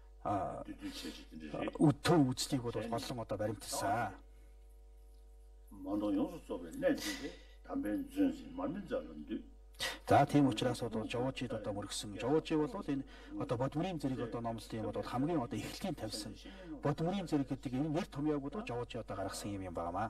өтөө үзтийг бол голлон одоо баримтсан. Мандо ёсоо нэ 담배 준시 맞는 자는데 За тийм учраас бол Жовчид одоо мөргсөн. Жовчи бол энэ одоо бодмөрийн зэрэг одоо номлолын бол хамгийн одоо эхлэлийн тавьсан. Бодмөрийн зэрэг гэдэг энэ нэр томьёог бол Жовчи одоо гаргасан юм юм байнамаа.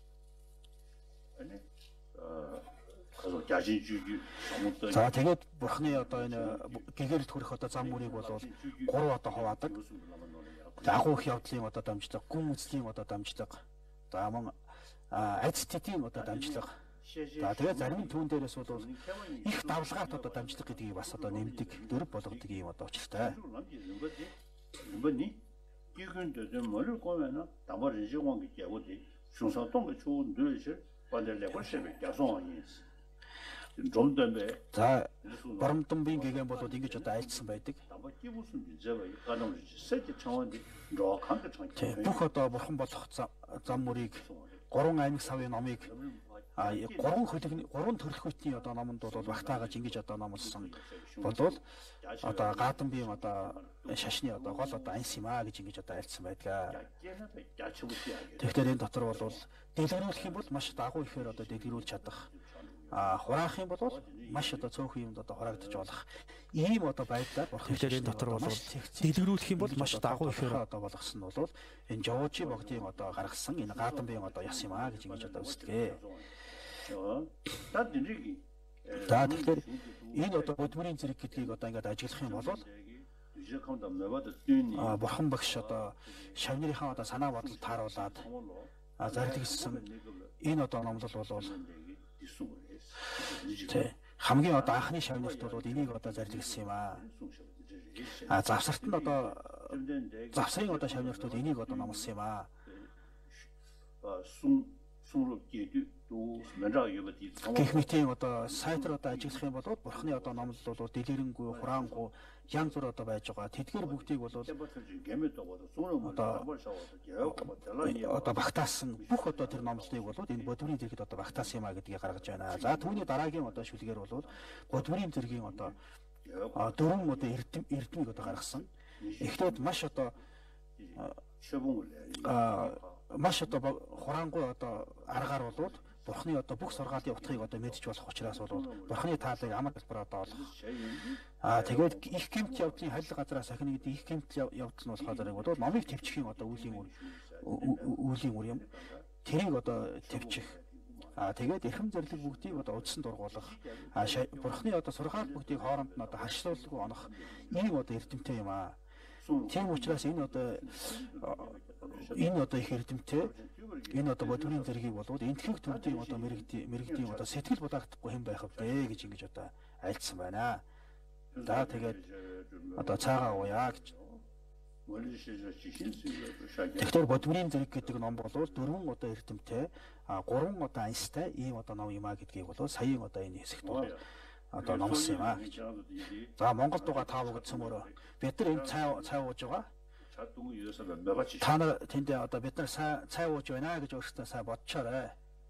За тэгээд бурхны одоо энэ гэгэрэлд хүрэх одоо зам мөрийг бол гурав одоо хуваадаг. Агуу их явдлын одоо дамжлага, гүн үзлийн одоо дамжлага. За мөн айцтитийн одоо дамжлага. За тэгээд зарим нь түүн дээрээс бол их давлгаат одоо дамжлага гэдгийг бас одоо нэмдэг, дөрв болгодог юм одоо учиртай. 이번이 이근데 뭐를 거면은 담을 인식원 게 되고지 중사동의 좋은 늘 반대로 벌써에 야송이 좀 덤에 За боромдомбын гэгэн бол ингэж одоо айлцсан байдаг. Бүх одоо бурхан болох зам мөрийг гурван аймаг савын номыг а гурван хөлөг гурван төрөлхөтний одоо номонд бол багтаагаж ингэж одоо номлосон болвол одоо гадан бием одоо шашны одоо гол одоо анс юм а гэж ингэж одоо айлцсан байдаг. Тэгэхээр энэ дотор бол дэлгэрүүлэх юм бол маш дагуу ихээр одоо дэлгэрүүлж чадах, а хураах юм бол маш одоо цөөхөн юмд одоо хураагдаж болох ийм одоо байдлаар тэгэхээр энэ дотор бол дэлгэрүүлэх юм бол маш дагуу ихээр одоо болгосон нь бол энэ Жовчи богдын одоо гаргасан энэ гадан бием одоо яс юм а гэж ингэж одоо үздэг. За тэгэхээр энэ одоо бодмөрийн зэрэг гэдгийг одоо ингээд ажиглах юм бол а бурхан багш одоо шавнырийнхаа одоо санаа бодол тааруулаад зарлигсан энэ одоо номлол бол тий хамгийн одоо анхны шавнырт бол энийг одоо зарлигсан юм аа. А завсарт нь одоо завсрын одоо шавнырт бол энийг одоо номлосон юм аа. Гэх мэтийн одоо сайтар одоо ажиглах юм бол бурхны одоо номлол бол дэлгэрэнгүй, хураангуй янз бүр одоо байж байгаа. Тэдгээр бүгдийг бол одоо багтаасан бүх одоо тэр номлолыг бол энэ бодмөрийн зэрэгт одоо багтаасан юм а гэдгийг гаргаж байна. За түүний дараагийн одоо шүлгээр бол бодмөрийн зэргийн одоо дөрвөн одоо эрдэмийг одоо гаргасан. Эхлээд маш одоо маш одоо хураангуй одоо аргаар бол бурхны одоо бүх сургаалын утгыг одоо мэдж болох учраас бол бурхны таалыг амар хэлбэр одоо олох. Аа тэгээд их гэмт явдлын халил газраас ахин гэдэг их гэмт явдал нь болохоор зэрэг бол номыг төвчих юм одоо үеийн үр үеийн үр юм. Тэрийг одоо төвчих. А тэгээд эрхэм зэрлэг бүгдийг одоо удсан дургуулах, бурхны одоо сургаал бүгдийг хооронд нь одоо харьцуулгүй онох ийм одоо эрдэмтэй юм аа. Тийм учраас энэ одоо энэ одоо их эрдэмтэй энэ одоо бодмын зэргийг болоод энтхэг төвдийн одоо мэрэгдийн мэрэгдийн одоо сэтгэл будаагдахгүй хэм байх вэ гэж ингэж одоо альцсан байна. За тэгээд одоо цаагаа ууя гэж. Тэгэхээр бодмын зэрэг гэдэг ном болоод дөрвөн одоо эрдэмтэй, а гурван одоо анштай ийм одоо ном юм а гэдгийг болоод саяын одоо энэ хэсэгт бол одоо номсон юм а. За Монгол дугаа тав гэсэн мөрөө бид нар энэ цай цай ууж байгаа. Та нар тэнд одоо бид нар цай ууж байна гэж өөрсдөө сайн бодчоорой.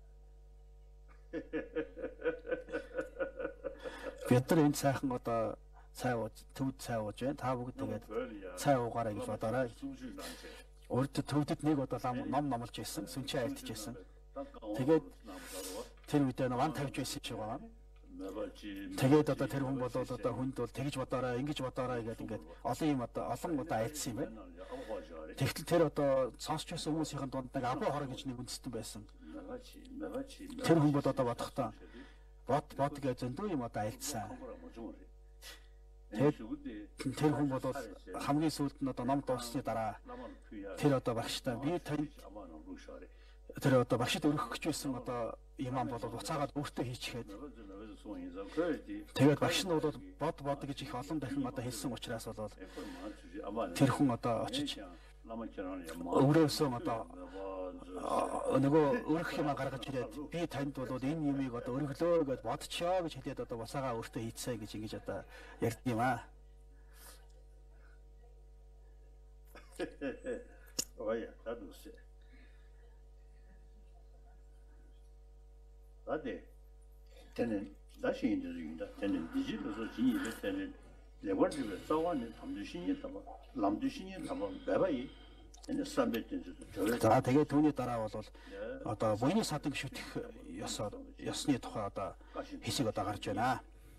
Бид нар энэ сайхан одоо цай ууж төвд цай ууж байна. Та бүгд тэгээд цай уугаарай гэж бодоорой. Өөртөө төвдөд нэг одоо ном номлож байсан, сүнчээ айлтж байсан. Тэгээд тэр үедээ ван тавьж байсан шиг байна. Тэгээд одоо тэр хүн болоод одоо хүнд бол тэгж бодоорой, ингэж бодоорой гэдэг ингээд олон юм одоо олон удаа айлцсан юм байна. Тэгтэл тэр одоо сонсч байсан хүмүүсийн дунд нэг абуу хорог гэж нэг үндэстэн байсан. Тэр хүн бол одоо бодохдоо бод бод гэж зөндөө юм одоо айлцсан. Тэгээд тэр хүн бол хамгийн сүүлд нь одоо ном дууссаны дараа тэр одоо багштай би танд тэр одоо багшид өргөх гэж байсан одоо имам бол буцаагаад өөртөө хийчихээд тэгээд багш нь бол бод бод гэж их олон дахин одоо хэлсэн учраас бол тэр хүн одоо очиж өөрөөсөө одоо нөгөө өргөх юм гаргаж ирээд би танд бол энэ юмыг одоо өргөлөө гэж бодчихоо гэж хэлээд одоо буцаагаа өөртөө хийцээ гэж ингэж одоо ярьд юм аа. Ой, тадус. 아데 때는 다시 인도적이다. 때는 디지털에서 진입할 때는 레버리를 싸워는 담주신이 담아 남주신이 담아 매바이 энэ самбетэнс за тэгээд түүний дараа бол одоо буйны садан гişүтэх ёсоор ёсны тухай одоо хэсэг одоо гарч байна.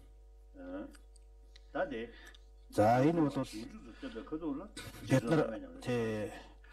За энэ бол бид нар тий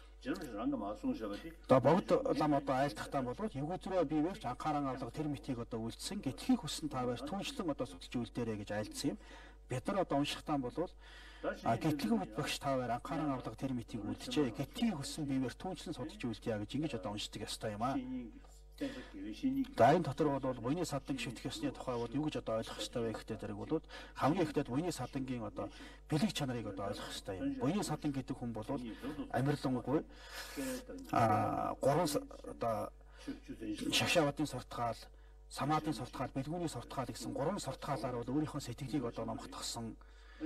одоо богд лам одоо айлтахтаа болоод югүзрөө биевэрч анхааран авлага тэр мэтийг одоо үлдсэн гэтхийг хүссэн та байж түншлэн одоо судалж үлдээрэй гэж айлдсан юм. Бид нар одоо уншихтаа болвол а гэтлэг багш та байж анхааран авлага тэр мэтийг үлджээ. Гэтхийг хүссэн биевэр түншлэн судалж үлдээе гэж ингэж одоо уншдаг ёстой юм аа. За энэ дотор бол буйны садан гişүтэх ёсны тухай бол юу гэж одоо ойлгох ёстой вэ гэхтэй зэрэг бол хамгийн ихдээ буйны садангийн одоо бэлэг чанарыг одоо ойлгох ёстой юм. Буйны садан гэдэг хүн бол амирлангүй а гурван одоо шагшааватын сортгаал, самаадын сортгаал, бэлгүүний сортгаал гэсэн гурван сортгаалаар бол өөрийнхөө сэтгэлийг одоо номхотгосон.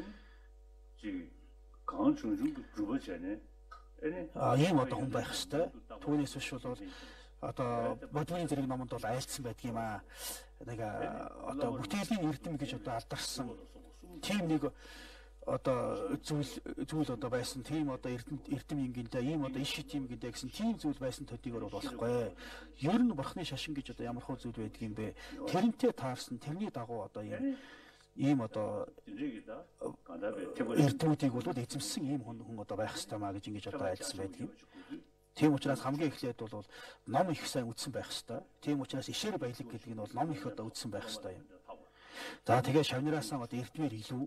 А ийм одоо хүн байх ёстой. Түүнээс биш бол одоо бодмын зэрэг номонд бол айлцсан байдаг юм аа. Нэг одоо бүтээлийн эрдэм гэж одоо алдарсан тийм нэг одоо зүйл зүйл одоо байсан. Тийм одоо эрдэм эрдэм ингэндээ ийм одоо иш тийм ингэндээ гэсэн тийм зүйл байсан төдийгөр бол болохгүй. Ер нь бурхны шашин гэж одоо ямар хөө зүйл байдаг юм бэ? Тэрнтэй таарсан тэрний дагуу одоо ийм ийм одоо эрдэмүүдийг бол эзэмсэн ийм хүн хүн одоо байх ёстой маа гэж ингэж одоо айлцсан байдаг юм. Тийм учраас хамгийн эхлээд бол ном их сайн үтсэн байх ёстой. Тийм учраас ишээр баялаг гэдэг нь бол ном их одоо үтсэн байх ёстой юм. За тэгээ шавнараас одоо эрдмээр илүү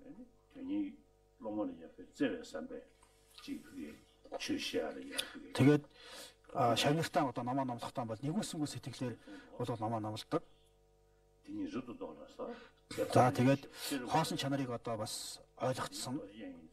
тэгээд шавнартаа одоо номоо номлохтаа бол нэгүсэнгүү сэтгэлээр бол номоо номлодог. За тэгээд хоосон чанарыг одоо бас ойлгоцсон.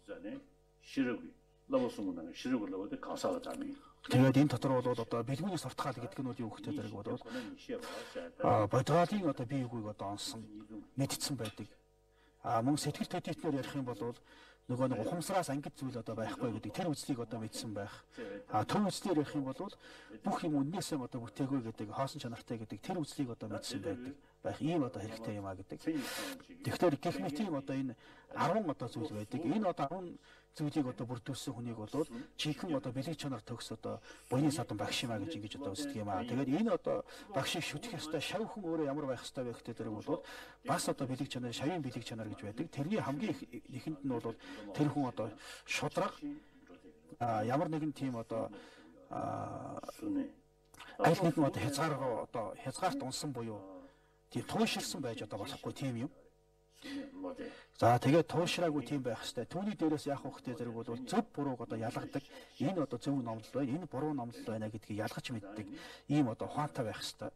Тэгээд энэ дотор бол одоо бэлгүүний сортгаал гэдэг нь юу гэхтэй зэрэг бол а бодгаалын одоо бие үгийг одоо онсон мэдсэн байдаг. А мөн сэтгэл төдийтнээр ярих юм бол нөгөө нэг ухамсараас ангид зүйл одоо байхгүй гэдэг тэр үзлийг одоо мэдсэн байх. А төв үзлээр ярих юм бол бүх юм үннээсээ одоо бүтээгүй гэдэг хоосон чанартай гэдэг тэр үзлийг одоо мэдсэн байдаг. Байх ийм одоо хэрэгтэй юм а гэдэг. Тэгэхээр гэх мэт юм одоо энэ арван одоо зүйл байдаг. Энэ одоо арван зүйлийг одоо бүрдүүлсэн хүнийг бол жинхэнэ одоо бэлэг чанар төгс одоо буйны садан багш юм а гэж ингэж одоо үздэг юм а. Тэгээд энэ одоо багшийг шүтэх ёстой шав хүн өөрөө ямар байх ёстой вэ гэдэг дээр бол бас одоо бэлэг чанар шавийн бэлэг чанар гэж байдаг. Тэрний хамгийн ихэнд нь бол тэр хүн одоо шудраг а ямар нэгэн тийм одоо аль нэгэн одоо хязгаар одоо хязгаарт унсан буюу тийм тууширсан байж одоо болохгүй тийм юм. За тэгээд туушраагүй тийм байх хэвээр. Түүний дээрээс яах вэ гэдэг зэрэг бол зөв бурууг одоо ялгадаг. Энэ одоо зөв номлол байна, энэ буруу номлол байна гэдгийг ялгаж мэддэг ийм одоо ухаантай байх хэвээр.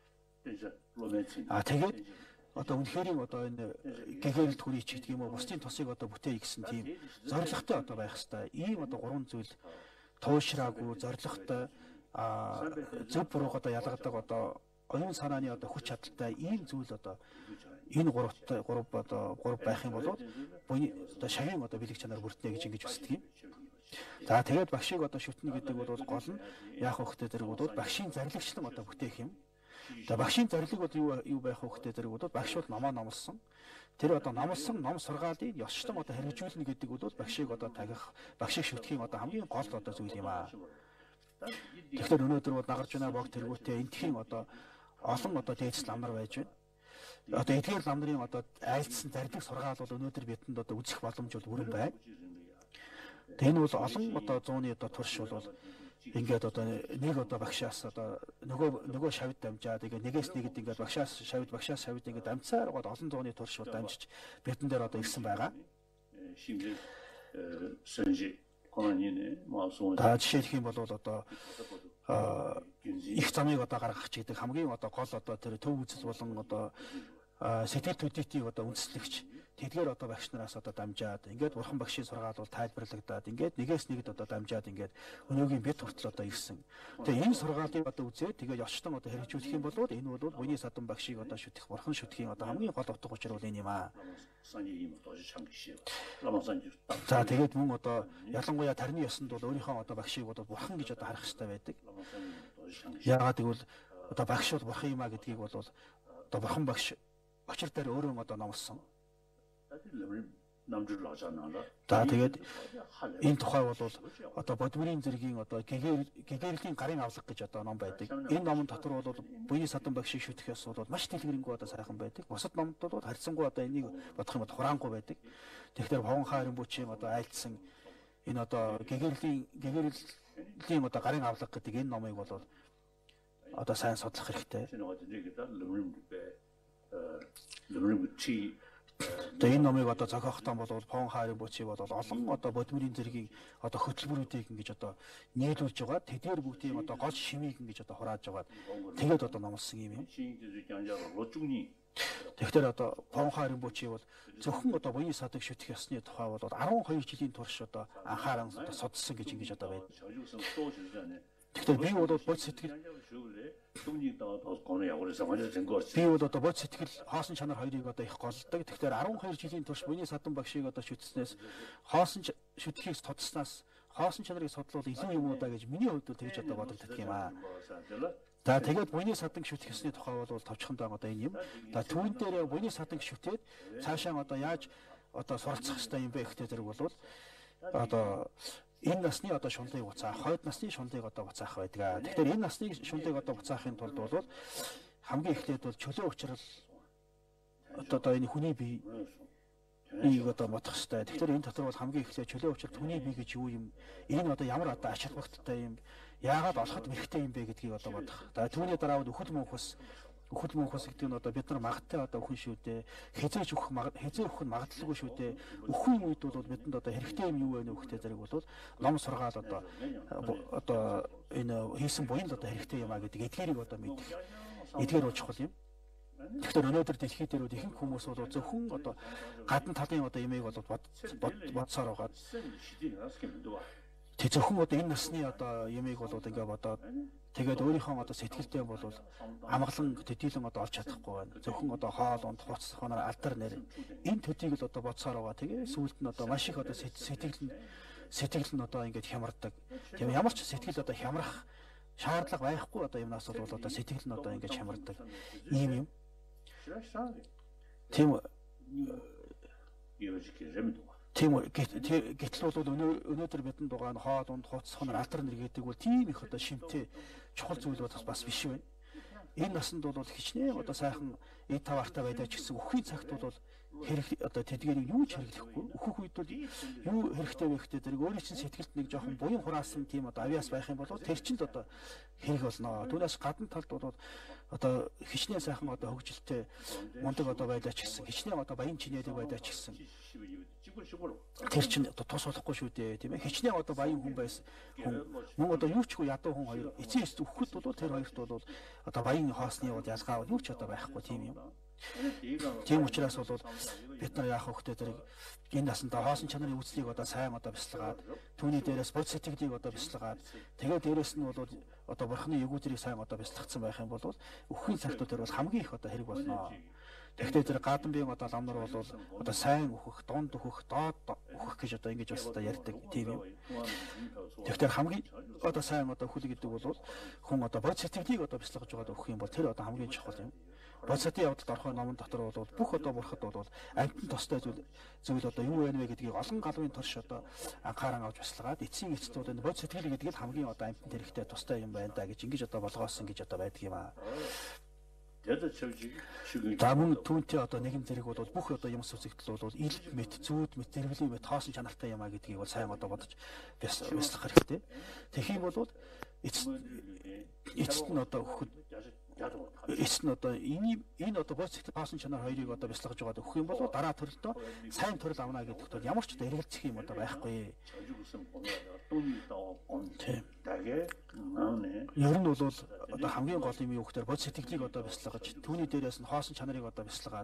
А тэгээд одоо үнэхээр одоо энэ гэгэрэлт хүрээч гэдэг юм уу, бусдын тусыг одоо бүтээе гэсэн тийм зорилготой одоо байх хэвээр. Ийм одоо гурван зүйл туушраагүй, зорилготой, а зөв бурууг одоо ялгадаг одоо оюун санааны одоо хүч чадалтай ийм зүйл одоо энэ гуравтай гурав одоо гурав байх юм бол буйны одоо шагийн одоо бэлэг чанар бүрднэ гэж ингэж үздэг юм. За тэгээд багшийг одоо шүтнэ гэдэг бол гол нь яах вэ гэдэг зэрэг бол багшийн зарлагчлан одоо бүтээх юм. За багшийн зарлиг бол юу юу байх вэ гэдэг зэрэг бол багш бол номоо номлосон. Тэр одоо номлосон ном сургаалыг ёсчлон одоо хэрэгжүүлнэ гэдэг бол багшийг одоо тагих, багшийг шүтгэхийн одоо хамгийн гол одоо зүйл юм аа. Тэгэхээр өнөөдөр бол нагарч байна бог тэргүүтээ энтхийн одоо олон одоо дээдс ламнар байж байна. Одоо эдгээр ламнарын одоо айлтсан зарлиг сургаал бол өнөөдөр бидэнд одоо үзэх боломж бол бүрэн байна. Энэ бол олон одоо зууны одоо турш бол ингээд одоо нэг одоо багшаас одоо нөгөө нөгөө шавьд дамжаад ингээд нэгээс нэгэд ингээд багшаас шавьд багшаас шавьд ингээд амцаар гоод олон зууны турш бол дамжиж бидэн дээр одоо ирсэн байгаа. Та жишээлх юм бол одоо их замыг одоо гаргах ч гэдэг хамгийн одоо гол одоо тэр төв үзэл болон одоо сэтгэл төдийтийг одоо үндэслэгч тэдгээр одоо багш нараас одоо дамжаад ингээд бурхан багшийн сургаал бол тайлбарлагдаад ингээд нэгээс нэгэд одоо дамжаад ингээд өнөөгийн бид хүртэл одоо ирсэн. Тэгээ энэ сургаалыг одоо үзээд тэгээ ёчтон одоо хэрэгжүүлэх юм бол энэ бол буйны садан багшийг одоо шүтэх бурхан шүтгэхийн одоо хамгийн гол утга учир бол энэ юм аа. За тэгээд мөн одоо ялангуяа тарны ёсонд бол өөрийнхөө одоо багшийг бол бурхан гэж одоо харах хэрэгтэй байдаг. Яагаад гэвэл одоо багш бол бурхан юм аа гэдгийг бол одоо бурхан багш очир дээр өөрөө одоо номлосон. За тэгээд энэ тухай бол одоо бодмөрийн зэргийн одоо гэгэрлийн гарын авлага гэж одоо ном байдаг. Энэ номон дотор бол буйны садан багшийг шүтгэх ёс бол маш дэлгэрэнгүй одоо сайхан байдаг. Бусад номд бол харьцангуй одоо энийг бодох юм бол хураангүй байдаг. Тэгэхээр Ховон хаарын бүчийн одоо айлтсан энэ одоо гэгэрлийн гэгэрлийн одоо гарын авлага гэдэг энэ номыг бол одоо сайн судлах хэрэгтэй. Тэгээ энэ номыг одоо зохиохтон бол Ховон хаарын бүчий бол олон одоо бодмөрийн зэргийн одоо хөтөлбөрүүдийг ингэж одоо нийлүүлж байгаа. Тэдгээр бүгдийн одоо гол шимийг ингэж одоо хурааж байгаа. Тэгээд одоо номлосон юм юм. Тэгэхээр одоо Ховон хаарын бүчий бол зөвхөн одоо буйны садаг шүтэх ёсны тухай бол арван хоёр жилийн турш одоо анхааран одоо судалсан гэж ингэж одоо байна. Тэгэхээр би бол бод сэтгэл би бол одоо бод сэтгэл хоосон чанар хоёрыг одоо их голдог. Тэгэхээр арван хоёр жилийн турш буйны садан багшийг одоо шүтснээс хоосон шүтгэхийг тодснаас хоосон чанарыг судлуул илүү юм уу да гэж миний хувьд тэгж одоо бодогддог юм аа. За тэгээд буйны садан шүтэх ёсны тухай бол товчхондоо одоо энэ юм. За түүн дээр буйны садан шүтээд цаашаа одоо яаж одоо суралцах хэрэгтэй юм бэ гэхдээ зэрэг бол одоо энэ насны одоо шунлыг буцаах, хойд насны шунлыг одоо буцаах байдаг. Тэгэхээр энэ насны шунлыг одоо буцаахын тулд бол хамгийн эхлээд бол чөлөө учрал одоо энэ хүний бие ийг одоо бодох хэрэгтэй. Тэгэхээр энэ дотор бол хамгийн эхлээд чөлөө учрал хүний бие гэж юу юм? Энэ одоо ямар одоо ач холбогдолтой юм? Яагаад олоход хэрэгтэй юм бэ гэдгийг одоо бодох. За түүний дараа үхэл мөнхөс Үхэл мөнхөс гэдэг нь одоо бид нар магадтай одоо өхөн шүү дээ. Хязгаарч өгөх хязгаар өгөх нь магадлалгүй шүү дээ. Өхөн үед бол бидэнд одоо хэрэгтэй юм юу вэ нөхтэй зэрэг бол ном сургаал одоо одоо энэ хийсэн буян л одоо хэрэгтэй юм а гэдэг эдгээрийг одоо мэдэх. Эдгээр бол чухал юм. Тэгэхээр өнөөдөр дэлхий дээр ихэнх хүмүүс бол зөвхөн одоо гадна талын одоо имийг бол бодсоор байгаа. Тэг зөвхөн одоо энэ насны одоо имийг бол ингээ бодоод тэгээд өөрийнхөө одоо сэтгэлдээ бол амгалан төдийлөн одоо олж чадахгүй байна. Зөвхөн одоо хоол унд хуц хоноор алдар нэр энэ төдийг л одоо бодсоор байгаа. Тэгээ сүүлд нь одоо маш их одоо сэтгэл нь сэтгэл нь одоо ингээд хямардаг. Тийм ямар ч сэтгэл одоо хямрах шаардлага байхгүй одоо юмнаас бол одоо сэтгэл нь одоо ингээд хямардаг. Ийм юм. Тийм Тийм гэтэл бол өнөөдөр бидэнд байгаа хоол унд хуц хоноор алдар нэр гэдэг бол тийм их одоо шимтэй чухал зүйл бас биш байна. Энэ насанд бол хичнээн одоо сайхан эд таваартай байдаг ч гэсэн үххийн цагт бол хэрэг одоо тэдгэрийг юу ч хэрэглэхгүй. Өөхөх үед бол юу хэрэгтэй вэ гэхдээ зэрэг өөрийн чинь сэтгэлд нэг жоохон буян хураасан тийм одоо авиас байх юм бол тэр чинь л одоо хэрэг болно. Түүнээс гадна талд бол одоо хичнээн сайхан одоо хөгжилтэй мундаг одоо байлаа ч гэсэн хичнээн одоо баян чинээдэг байлаа ч гэсэн тэр чинь одоо тус болохгүй шүү дээ тийм ээ. Хичнээн одоо баян хүн байсан хүн мөн одоо юу ч хөө ядуу хүн хоёр эцэг эст өгөхөд бол тэр хоёрт бол одоо баян хоосны бол ялгаа бол юу ч одоо байхгүй тийм юм. Тийм учраас бол бид нар яах вэ гэхээр зэрэг энэ насандаа хоосон чанарын үүслийг одоо сайн одоо бясалгаад түүний дээрээс бод сэтгэлийг одоо бясалгаад тэгээд дээрээс нь бол одоо бурхны эгүүдрийг сайн одоо бясалгацсан байх юм бол өөхний цагтууд дээр бол хамгийн их одоо хэрэг болно. Тэгэхдээ зэрэг гадан биеийн одоо лам нар бол одоо сайн өөхөх, донд өөхөх, доод өөхөх гэж одоо ингэж бас одоо ярьдаг тийм юм. Тэгэхээр хамгийн одоо сайн одоо хүл гэдэг бол хүн одоо бод сэтгэлийг одоо бясалгаж байгаа өөх юм бол тэр одоо хамгийн чухал юм. Бодсатын явдалд орохын номон дотор бол бүх одоо бурхад бол амьтан тостой зүйл зүйл одоо юу вэ гэдгийг олон галвын турш одоо анхааран авч баслагаад эцсийн эцэд бол энэ бод сэтгэл гэдэг л хамгийн одоо амьтан хэрэгтэй тостой юм байна да гэж ингэж одоо болгоосон гэж одоо байдаг юм аа. За мөн түүнтэй одоо нэгэн зэрэг бол бүх одоо юм сүсэгдэл бол ил мэт зүуд мэт зэрэглэв мэт хоосон чанартай юм а гэдгийг бол сайн одоо бодож бясалгах хэрэгтэй. Тэгэх юм бол эцэд эцэд нь одоо өгөхөд эцэд нь одоо энэ энэ одоо бод сэтгэл хоосон чанар хоёрыг одоо бясалгаж байгаа өгөх юм бол дараа төрөлтөө сайн төрөл авна гэдэгт бол ямар ч одоо эргэлзэх юм одоо байхгүй. Ер нь бол одоо хамгийн гол юм юу гэхээр бод сэтгэлийг одоо бясалгаж түүний дээрээс нь хоосон чанарыг одоо бясалгаад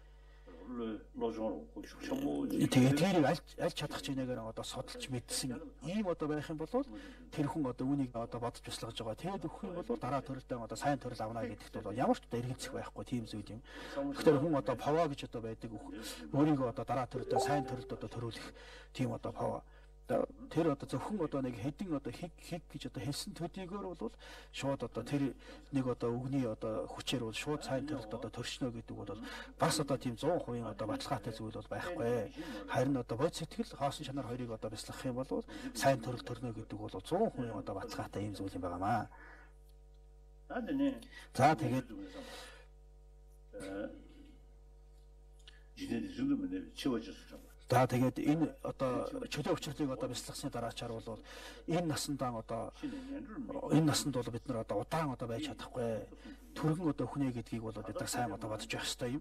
тэгээд тэрийг аль аль чадах чинээгээр одоо судалж мэдсэн ийм одоо байх юм бол тэр хүн одоо үүнийг одоо бодож бясалгаж байгаа. Тэгээд өгөх юм бол дараа төрөлтэй одоо сайн төрөл авна гэдэгт бол ямар ч одоо эргэлзэх байхгүй тийм зүйл юм. Тэгэхээр хүн одоо пава гэж одоо байдаг өөрийгөө одоо дараа төрөлтэй сайн төрөлд одоо төрүүлэх тийм одоо пава. Тэр одоо зөвхөн одоо нэг хэдин одоо хиг хиг гэж одоо хэлсэн төдийгөр бол шууд одоо тэр нэг одоо өгний одоо хүчээр бол шууд сайн төрөлд одоо төршнө гэдэг бол бас одоо тийм сто процент одоо баталгаатай зүйл бол байхгүй. Харин одоо бод сэтгэл хоосон чанар хоёрыг одоо бясалгах юм бол сайн төрөл төрнө гэдэг бол сто процент одоо баталгаатай юм зүйл юм байгаамаа. За тэгээд жинэд зүйлмэнэ чивэж За тэгээд энэ одоо чөлөө өвчлөлийг одоо бясалгасны дараачаар бол энэ насандаа одоо энэ насанд бол бид нар одоо удаан одоо байж чадахгүй. Түргэн одоо хүнээ гэдгийг бол бид нар сайн одоо бодож явах хэрэгтэй юм.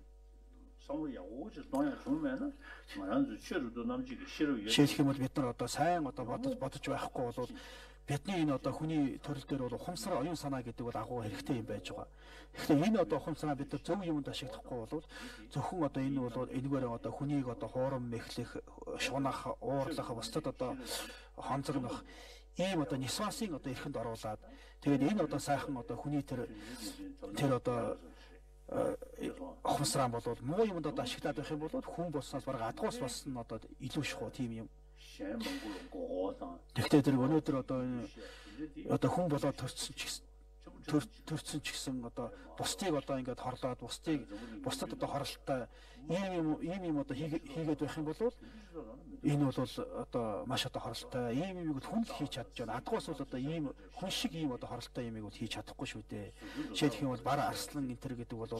Жишээлх юм бол бид нар одоо сайн одоо бодож бодож байхгүй бол бидний энэ одоо хүний төрөл дээр бол ухамсар оюун санаа гэдэг бол агуу хэрэгтэй юм байж байгаа. Тэгэхээр энэ одоо ухамсараа бид нар зөв юмд ашиглахгүй бол зөвхөн одоо энэ бол энэгээр одоо хүнийг одоо хуурам мэхлэх, шунах, уурлах, бусдад одоо хонцорнох ийм одоо нисвасын одоо эрхэнд оруулаад тэгээд энэ одоо сайхан одоо хүний тэр тэр одоо ухамсараа бол муу юмд одоо ашиглаад байх юм бол хүн болсноос бараг адгуус болсон одоо илүү шахуу тийм юм. Тэгтээ тэр өнөөдөр одоо одоо хүн болоод төрсөн ч төрсөн ч гэсэн одоо бусдыг одоо ингээд хорлоод бусдыг бусдад одоо хоролттой ийм юм ийм юм одоо хийгээд байх юм бол энэ бол одоо маш одоо хоролттой ийм юмыг хүн л хийж чадж байна. Адгуус бол одоо ийм хүн шиг ийм одоо хоролттой юмыг бол хийж чадахгүй шүү дээ. Жишээлх юм бол бараа арслан энтер гэдэг бол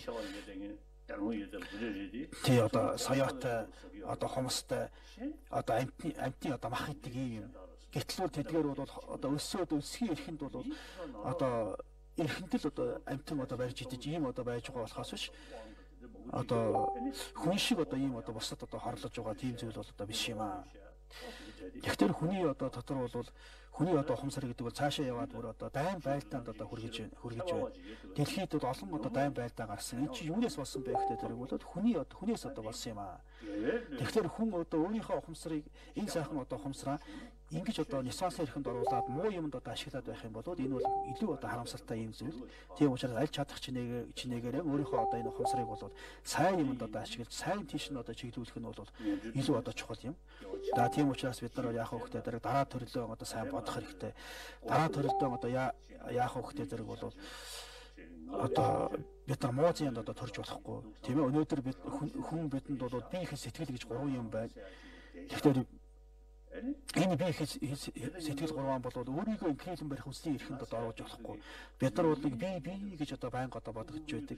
тий одоо соёотой одоо хумстай одоо амтны амтны одоо мах идэг юм. Гэтэл бол тэдгээр бол одоо өссөөд өсхийн эрхэнд бол одоо эрхэнтэл одоо амтан одоо барьж идэж ийм одоо байж байгаа болохоос биш одоо хүн шиг одоо ийм одоо бусад одоо хорлож байгаа тийм зүйл бол одоо биш юм аа. Тэгэхээр хүний одоо дотор бол хүний одоо ухамсар гэдэг бол цаашаа яваад бүр одоо дайн байлдаанд одоо хүргэж хүргэж байна. Дэлхийд бол олон одоо дайн байлдаа гарсан. Энэ чинь юунаас болсон бэ гэхээр тэр бол хүний одоо хүнээс одоо болсон юм аа. Тэгэхээр хүн одоо өөрийнхөө ухамсарыг энэ сайхан одоо ухамсараа ингэж одоо нисвасын эрхэнд оруулаад муу юмд одоо ашиглаад байх юм бол энэ бол илүү одоо харамсалтай юм зүйл. Тийм учраас аль чадах чинээгээр чинээгээр өөрийнхөө одоо энэ ухамсарыг бол сайн юмд одоо ашиглаж сайн тийш нь одоо чиглүүлэх нь бол илүү одоо чухал юм. За тийм учраас бид нар яах вэ гэхээр дараа төрлөө одоо сайн бодох хэрэгтэй. Дараа төрлөө одоо яах вэ гэхээр зэрэг бол одоо бид нар муузынд одоо төрж болохгүй. Тийм ээ өнөөдөр бид хүн бидэнд бол биеийн сэтгэл гэж гурван юм байна. Тэгэхээр энэ би их сэтгэл гурван болоод өөрийгөө инкрилэн барих хүслийн эрхэнд одоо оруулж болохгүй. Бид нар бол би би гэж одоо байнга одоо бодогдож байдаг.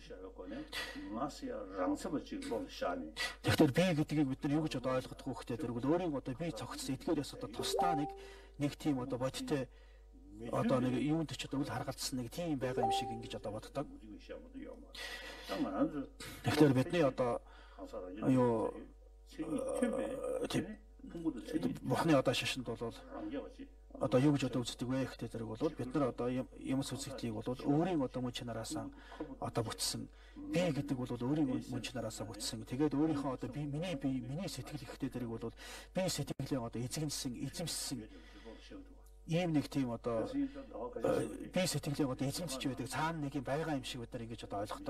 Тэгэхээр би гэдгийг бид нар юу гэж одоо ойлгохгүй хөөхтэй тэргүүл өөрийн одоо би цогцсон эдгээрээс одоо тусдаа нэг нэг тийм одоо бодтой одоо нэг юунд ч одоо үл харгалзсан нэг тийм байгаа юм шиг ингэж одоо боддог. Тэгэхээр бидний одоо юу Бурхны одоо шашинд бол одоо юу гэж одоо үздэг вэ гэхтэй зэрэг бол бид нар одоо юмс үзэгдлийг бол өөрийн одоо мөн чанараас одоо бүтсэн би гэдэг бол өөрийн мөн чанараас бүтсэн. Тэгээд өөрийнхөө одоо би миний би миний сэтгэл гэхтэй зэрэг бол би сэтгэлээ одоо эзэмсэн эзэмссэн ийм нэг тийм одоо би сэтгэлээ одоо эзэмсэж байдаг цаана нэг юм байгаа юм шиг бид нар ингэж одоо ойлгодог.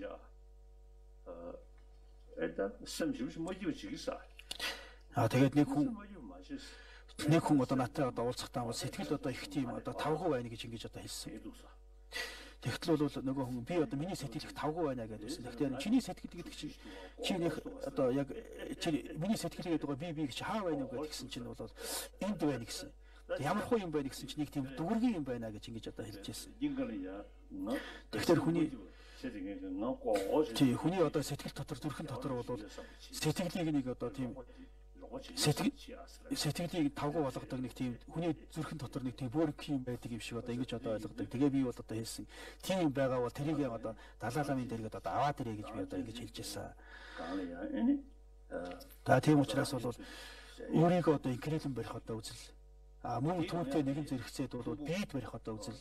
Аа тэгээд нэг хүн нэг хүн одоо натай одоо уулзахтаа бол сэтгэл одоо их тийм одоо тавгүй байна гэж ингэж одоо хэлсэн. Тэгтэл бол нөгөө хүн би одоо миний сэтгэл их тавгүй байна гэж хэлсэн. Тэгэхээр чиний сэтгэл гэдэг чинь чи нэг одоо яг чи миний сэтгэл гэдэг байгаа би би гэж хаа байна уу гэсэн чинь бол энд байна гэсэн. Ямар хуу юм байна гэсэн чинь нэг тийм дүгэргийн юм байна гэж ингэж одоо хэлж байсан. Тэгэхээр хүний тий хүний одоо сэтгэл дотор зүрхэн дотор бол сэтгэлийг нэг одоо тийм сэтгэл сэтгэлийг тавгүй болгодог нэг тийм хүний зүрхэн дотор нэг тийм бөөрг юм байдаг юм шиг одоо ингэж одоо ойлгодог. Тэгээ би бол одоо хэлсэн тийм байгаа бол тэрийг одоо далааламын дэргэд одоо аваад ирээ гэж би одоо ингэж хэлж байсан. За тийм учраас бол өөрийгөө одоо инкрилэн барих одоо үзэл а мөн түүнтэй нэгэн зэрэгцээд бол бид барих одоо үзэл.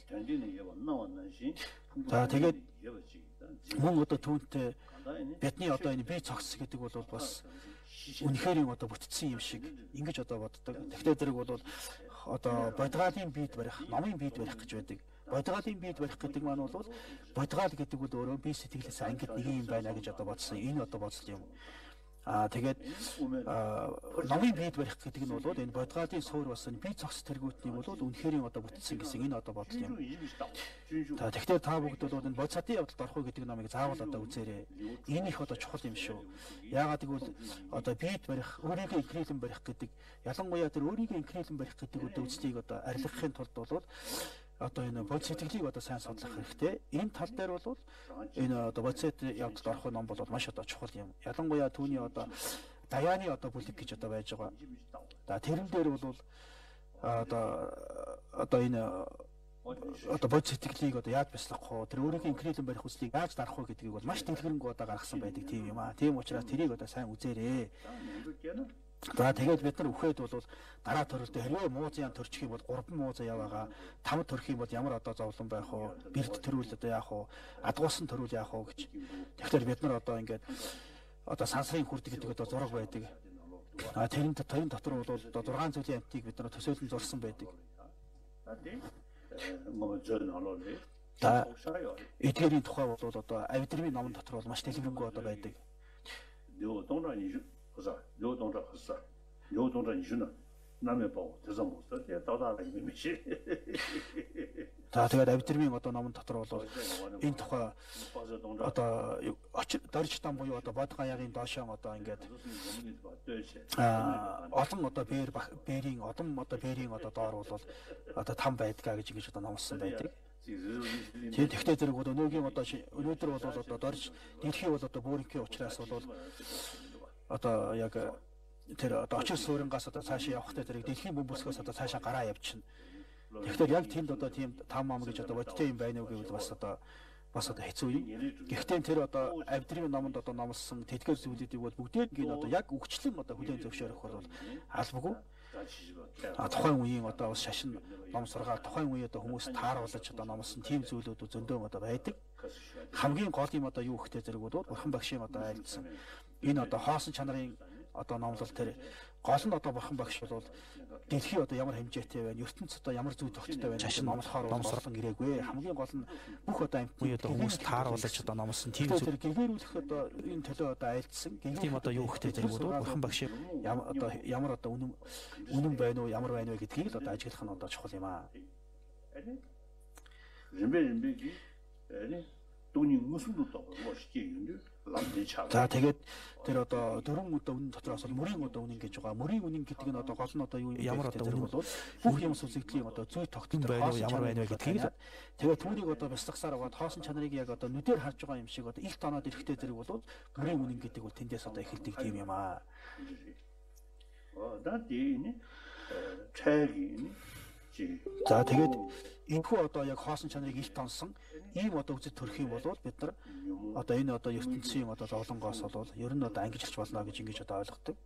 За тэгээд мөн одоо түүнтэй бидний одоо энэ бие цогц гэдэг бол бас үнэхээр юм одоо бүтцсэн юм шиг ингэж одоо боддог. Тэгтээ зэрэг бол одоо бодгаалын биед барих, номын биед барих гэж байдаг. Бодгаалын биед барих гэдэг маань бол бодгаал гэдэг бол өөрөө бие сэтгэлээс ангид нэг юм байна гэж одоо бодсон. Энэ одоо бодсон юм. Аа тэгээд номын биед барих гэдэг нь бол энэ бодгаалын суур бас бие цогц тэргүүтний бол үнэхээр юм одоо бүтцсэн гэсэн энэ одоо бодол юм. За тэгэхээр та бүгд бол энэ бодцатын явдалд орох уу гэдэг номыг заавал одоо үзээрэй. Энэ их одоо чухал юм шүү. Яагаад гэвэл одоо биед барих, өөрийгөө инкрилэн барих гэдэг ялангуяа тэр өөрийгөө инкрилэн барих гэдэг үдэ үзлийг одоо арилгахын тулд бол одоо энэ бод сэтгэлийг одоо сайн судлах хэрэгтэй. Энэ тал дээр бол энэ одоо бодцот явдалд орох ном бол маш одоо чухал юм. Ялангуяа түүний одоо даяаны одоо бүлэг гэж одоо байж байгаа. За тэрэн дээр бол одоо одоо энэ одоо бод сэтгэлийг одоо яаж бяцлах вэ? Тэр өөрийнхөө инкрилэн барих хүслийг яаж дарах вэ гэдгийг бол маш дэлгэрэнгүй одоо гаргасан байдаг тийм юм аа. Тийм учраас тэрийг одоо сайн үзээрэй. За тэгээд бид нар үхээд бол дараа төрөлтөө хэрвээ муузын төрчих юм бол гурван муузаа яваага, тавд төрөх юм бол ямар одоо зовлон байх вэ? Бэрд төрүүл одоо яах вэ? Адгуусан төрүүл яах вэ гэж. Тэгэхээр бид нар одоо ингээд одоо сансрын хүрдэг гэдэг одоо зураг байдаг. А тэрэн тэрэн дотор бол одоо зургаан зүйлийн амтыг бид нар төсөөлөн зурсан байдаг. За эдгээрийн тухай бол одоо авидрмын номон дотор бол маш дэлгэрэнгүй одоо байдаг. 요 동작 했어. 요 동작 이주는 남의 보고 대선 못 썼대. 도다가 이미시. За тэгээд авидрмын одоо номон дотор бол энэ тухай одоо дорж там буюу одоо бодгоо ягийн доошоо одоо ингээд а олон одоо бээр бээрийн одон одоо бээрийн одоо доор бол одоо там байдгаа гэж ингэж одоо номсон байдаг. Тэгээд тэгтээ зэрэг бол өнөөгийн одоо өнөөдөр бол одоо дорж дэлхий бол одоо бөөрийнхээ учраас бол одоо яг тэр одоо очир суурьнгаас одоо цаашаа явахтай зэрэг дэлхийн бөмбөрсгөөс одоо цаашаа гараа явчихна. Тэгэхээр яг тэнд одоо тийм там ам гэж одоо бодтой юм байна уу гэвэл бас одоо бас одоо хэцүү юм. Гэхдээ тэр одоо авдрын номонд одоо номлосон тэтгэр зүйлүүдийг бол бүгдийг нь одоо яг өгчлэн одоо хүлээн зөвшөөрөх бол албагүй. А тухайн үеийн одоо бас шашин ном сургаал тухайн үе одоо хүмүүс тааруулж одоо номлосон тийм зүйлүүд зөндөө одоо байдаг. Хамгийн гол юм одоо юу гэхтэй зэрэг бол бурхан багшийн одоо айлдсан энэ одоо хоосон чанарын одоо номлол тэр гол нь одоо бурхан багш бол дэлхий одоо ямар хэмжээтэй байна, ертөнц одоо ямар зүй тогттой байна шашин номлохоор номсорлон ирээгүй. Хамгийн гол нь бүх одоо амьтны одоо хүмүүс тааруулж одоо номлосон тийм зүйл гэгэрүүлэх одоо энэ төлөө одоо айлдсан. Тийм одоо юу гэхтэй зэрэг бол бурхан багш ямар одоо ямар одоо үнэн үнэн байна уу, ямар байна вэ гэдгийг л одоо ажиглах нь одоо чухал юм аа. 돈이 무슨 것도 없고 시계인데 람대차. За тэгээд тэр одоо дөрвөн өдөө үнэн дотроос бол мөрийн өдөө үнэн гэж байгаа. Мөрийн үнэн гэдэг нь одоо гол нь одоо юу юм бэ? Ямар одоо үнэн бол бүх юм сүлэгдлийн одоо зүй тогтсон байв ямар байна вэ гэдгийг л тэгээд түүнийг одоо бясалгасаар байгаа хоосон чанарыг яг одоо нүдээр харж байгаа юм шиг одоо илт оноод эрэхтэй зэрэг бол мөрийн үнэн гэдэг бол тэндээс одоо эхэлдэг тийм юм аа. 어, 나한테 차이니 За тэгээд энэхүү одоо яг хоосон чанарыг илт онсон ийм одоо үзэл төрөх юм бол бид нар одоо энэ одоо ертөнцийн одоо зовлонгоос бол ер нь одоо ангижирч болно гэж ингэж одоо ойлгодог.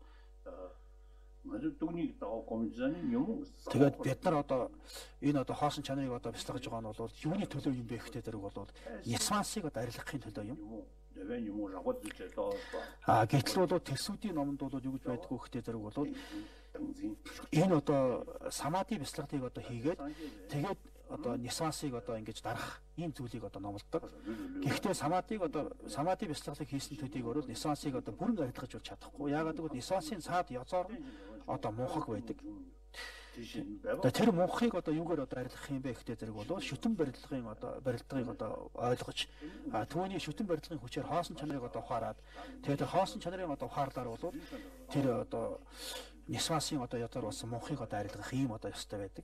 Тэгээд бид нар одоо энэ одоо хоосон чанарыг одоо бяцлагж байгаа нь бол юуны төлөө юм бэ гэхтэй зэрэг бол Ясвансыг одоо арилгахын төлөө юм. А гэтэл бол тэрсүүдийн номонд бол юу гэж байдгүй гэхтэй зэрэг бол энэ одоо самади бяцлагыг одоо хийгээд тэгээд одоо Нисвансыг одоо ингэж дарах ийм зүйлийг одоо номлодог. Гэхдээ самадиг одоо самади бяцлагыг хийсэн төдийгөр бол Нисвансыг одоо бүрэн арилгаж болж чадахгүй. Яагаад гэвэл Нисвансын цаад язоор одоо муухаг байдаг. Одоо тэр муухыг одоо юугаар одоо арилгах юм бэ гэхтэй зэрэг бол шүтэн барилгын одоо барилгыг одоо ойлгож а түүний шүтэн барилгын хүчээр хоосон чанарыг одоо ухаарад тэгээд хоосон чанарын одоо ухаарлаар бол тэр одоо Нисвансын одоо язоор болсон муухыг одоо арилгах ийм одоо ёстой байдаг.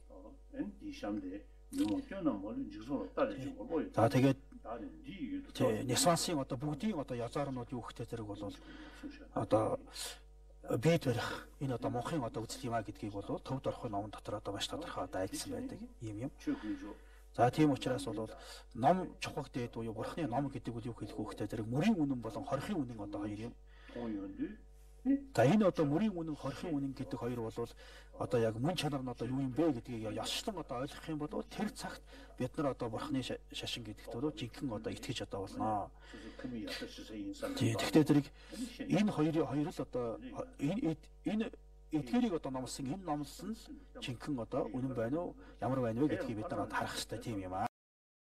За тэгээд Нисвансын одоо бүгдийн одоо язаарнууд юу гэхтэй зэрэг бол одоо бед барих энэ одоо мөнхийн одоо үзэл юм а гэдгийг бол төвд орохын номон дотор одоо маш тодорхой одоо айлсан байдаг юм юм. За тийм учраас бол ном чухал дээд буюу бурхны ном гэдэг нь юу хэлэх вэ гэхтэй зэрэг мөрийн үнэн болон хорхийн үнэн одоо хоёр юм. За энэ одоо мөрийн үнэн хорхийн үнэн гэдэг хоёр бол одоо яг мөн чанар нь одоо юу юм бэ гэдгийг ясчлан одоо ойлгох юм бол тэр цагт бид нар одоо бурхны шашин гэдэгт бол жинхэнэ одоо итгэж одоо болно. Тэгэхдээ зэрэг энэ хоёрын хоёр л одоо энэ энэ эдгээрийг одоо номлосон энэ номлосон л жинхэнэ одоо үнэн байна уу ямар байна вэ гэдгийг бид нар харах хэрэгтэй тийм юм аа.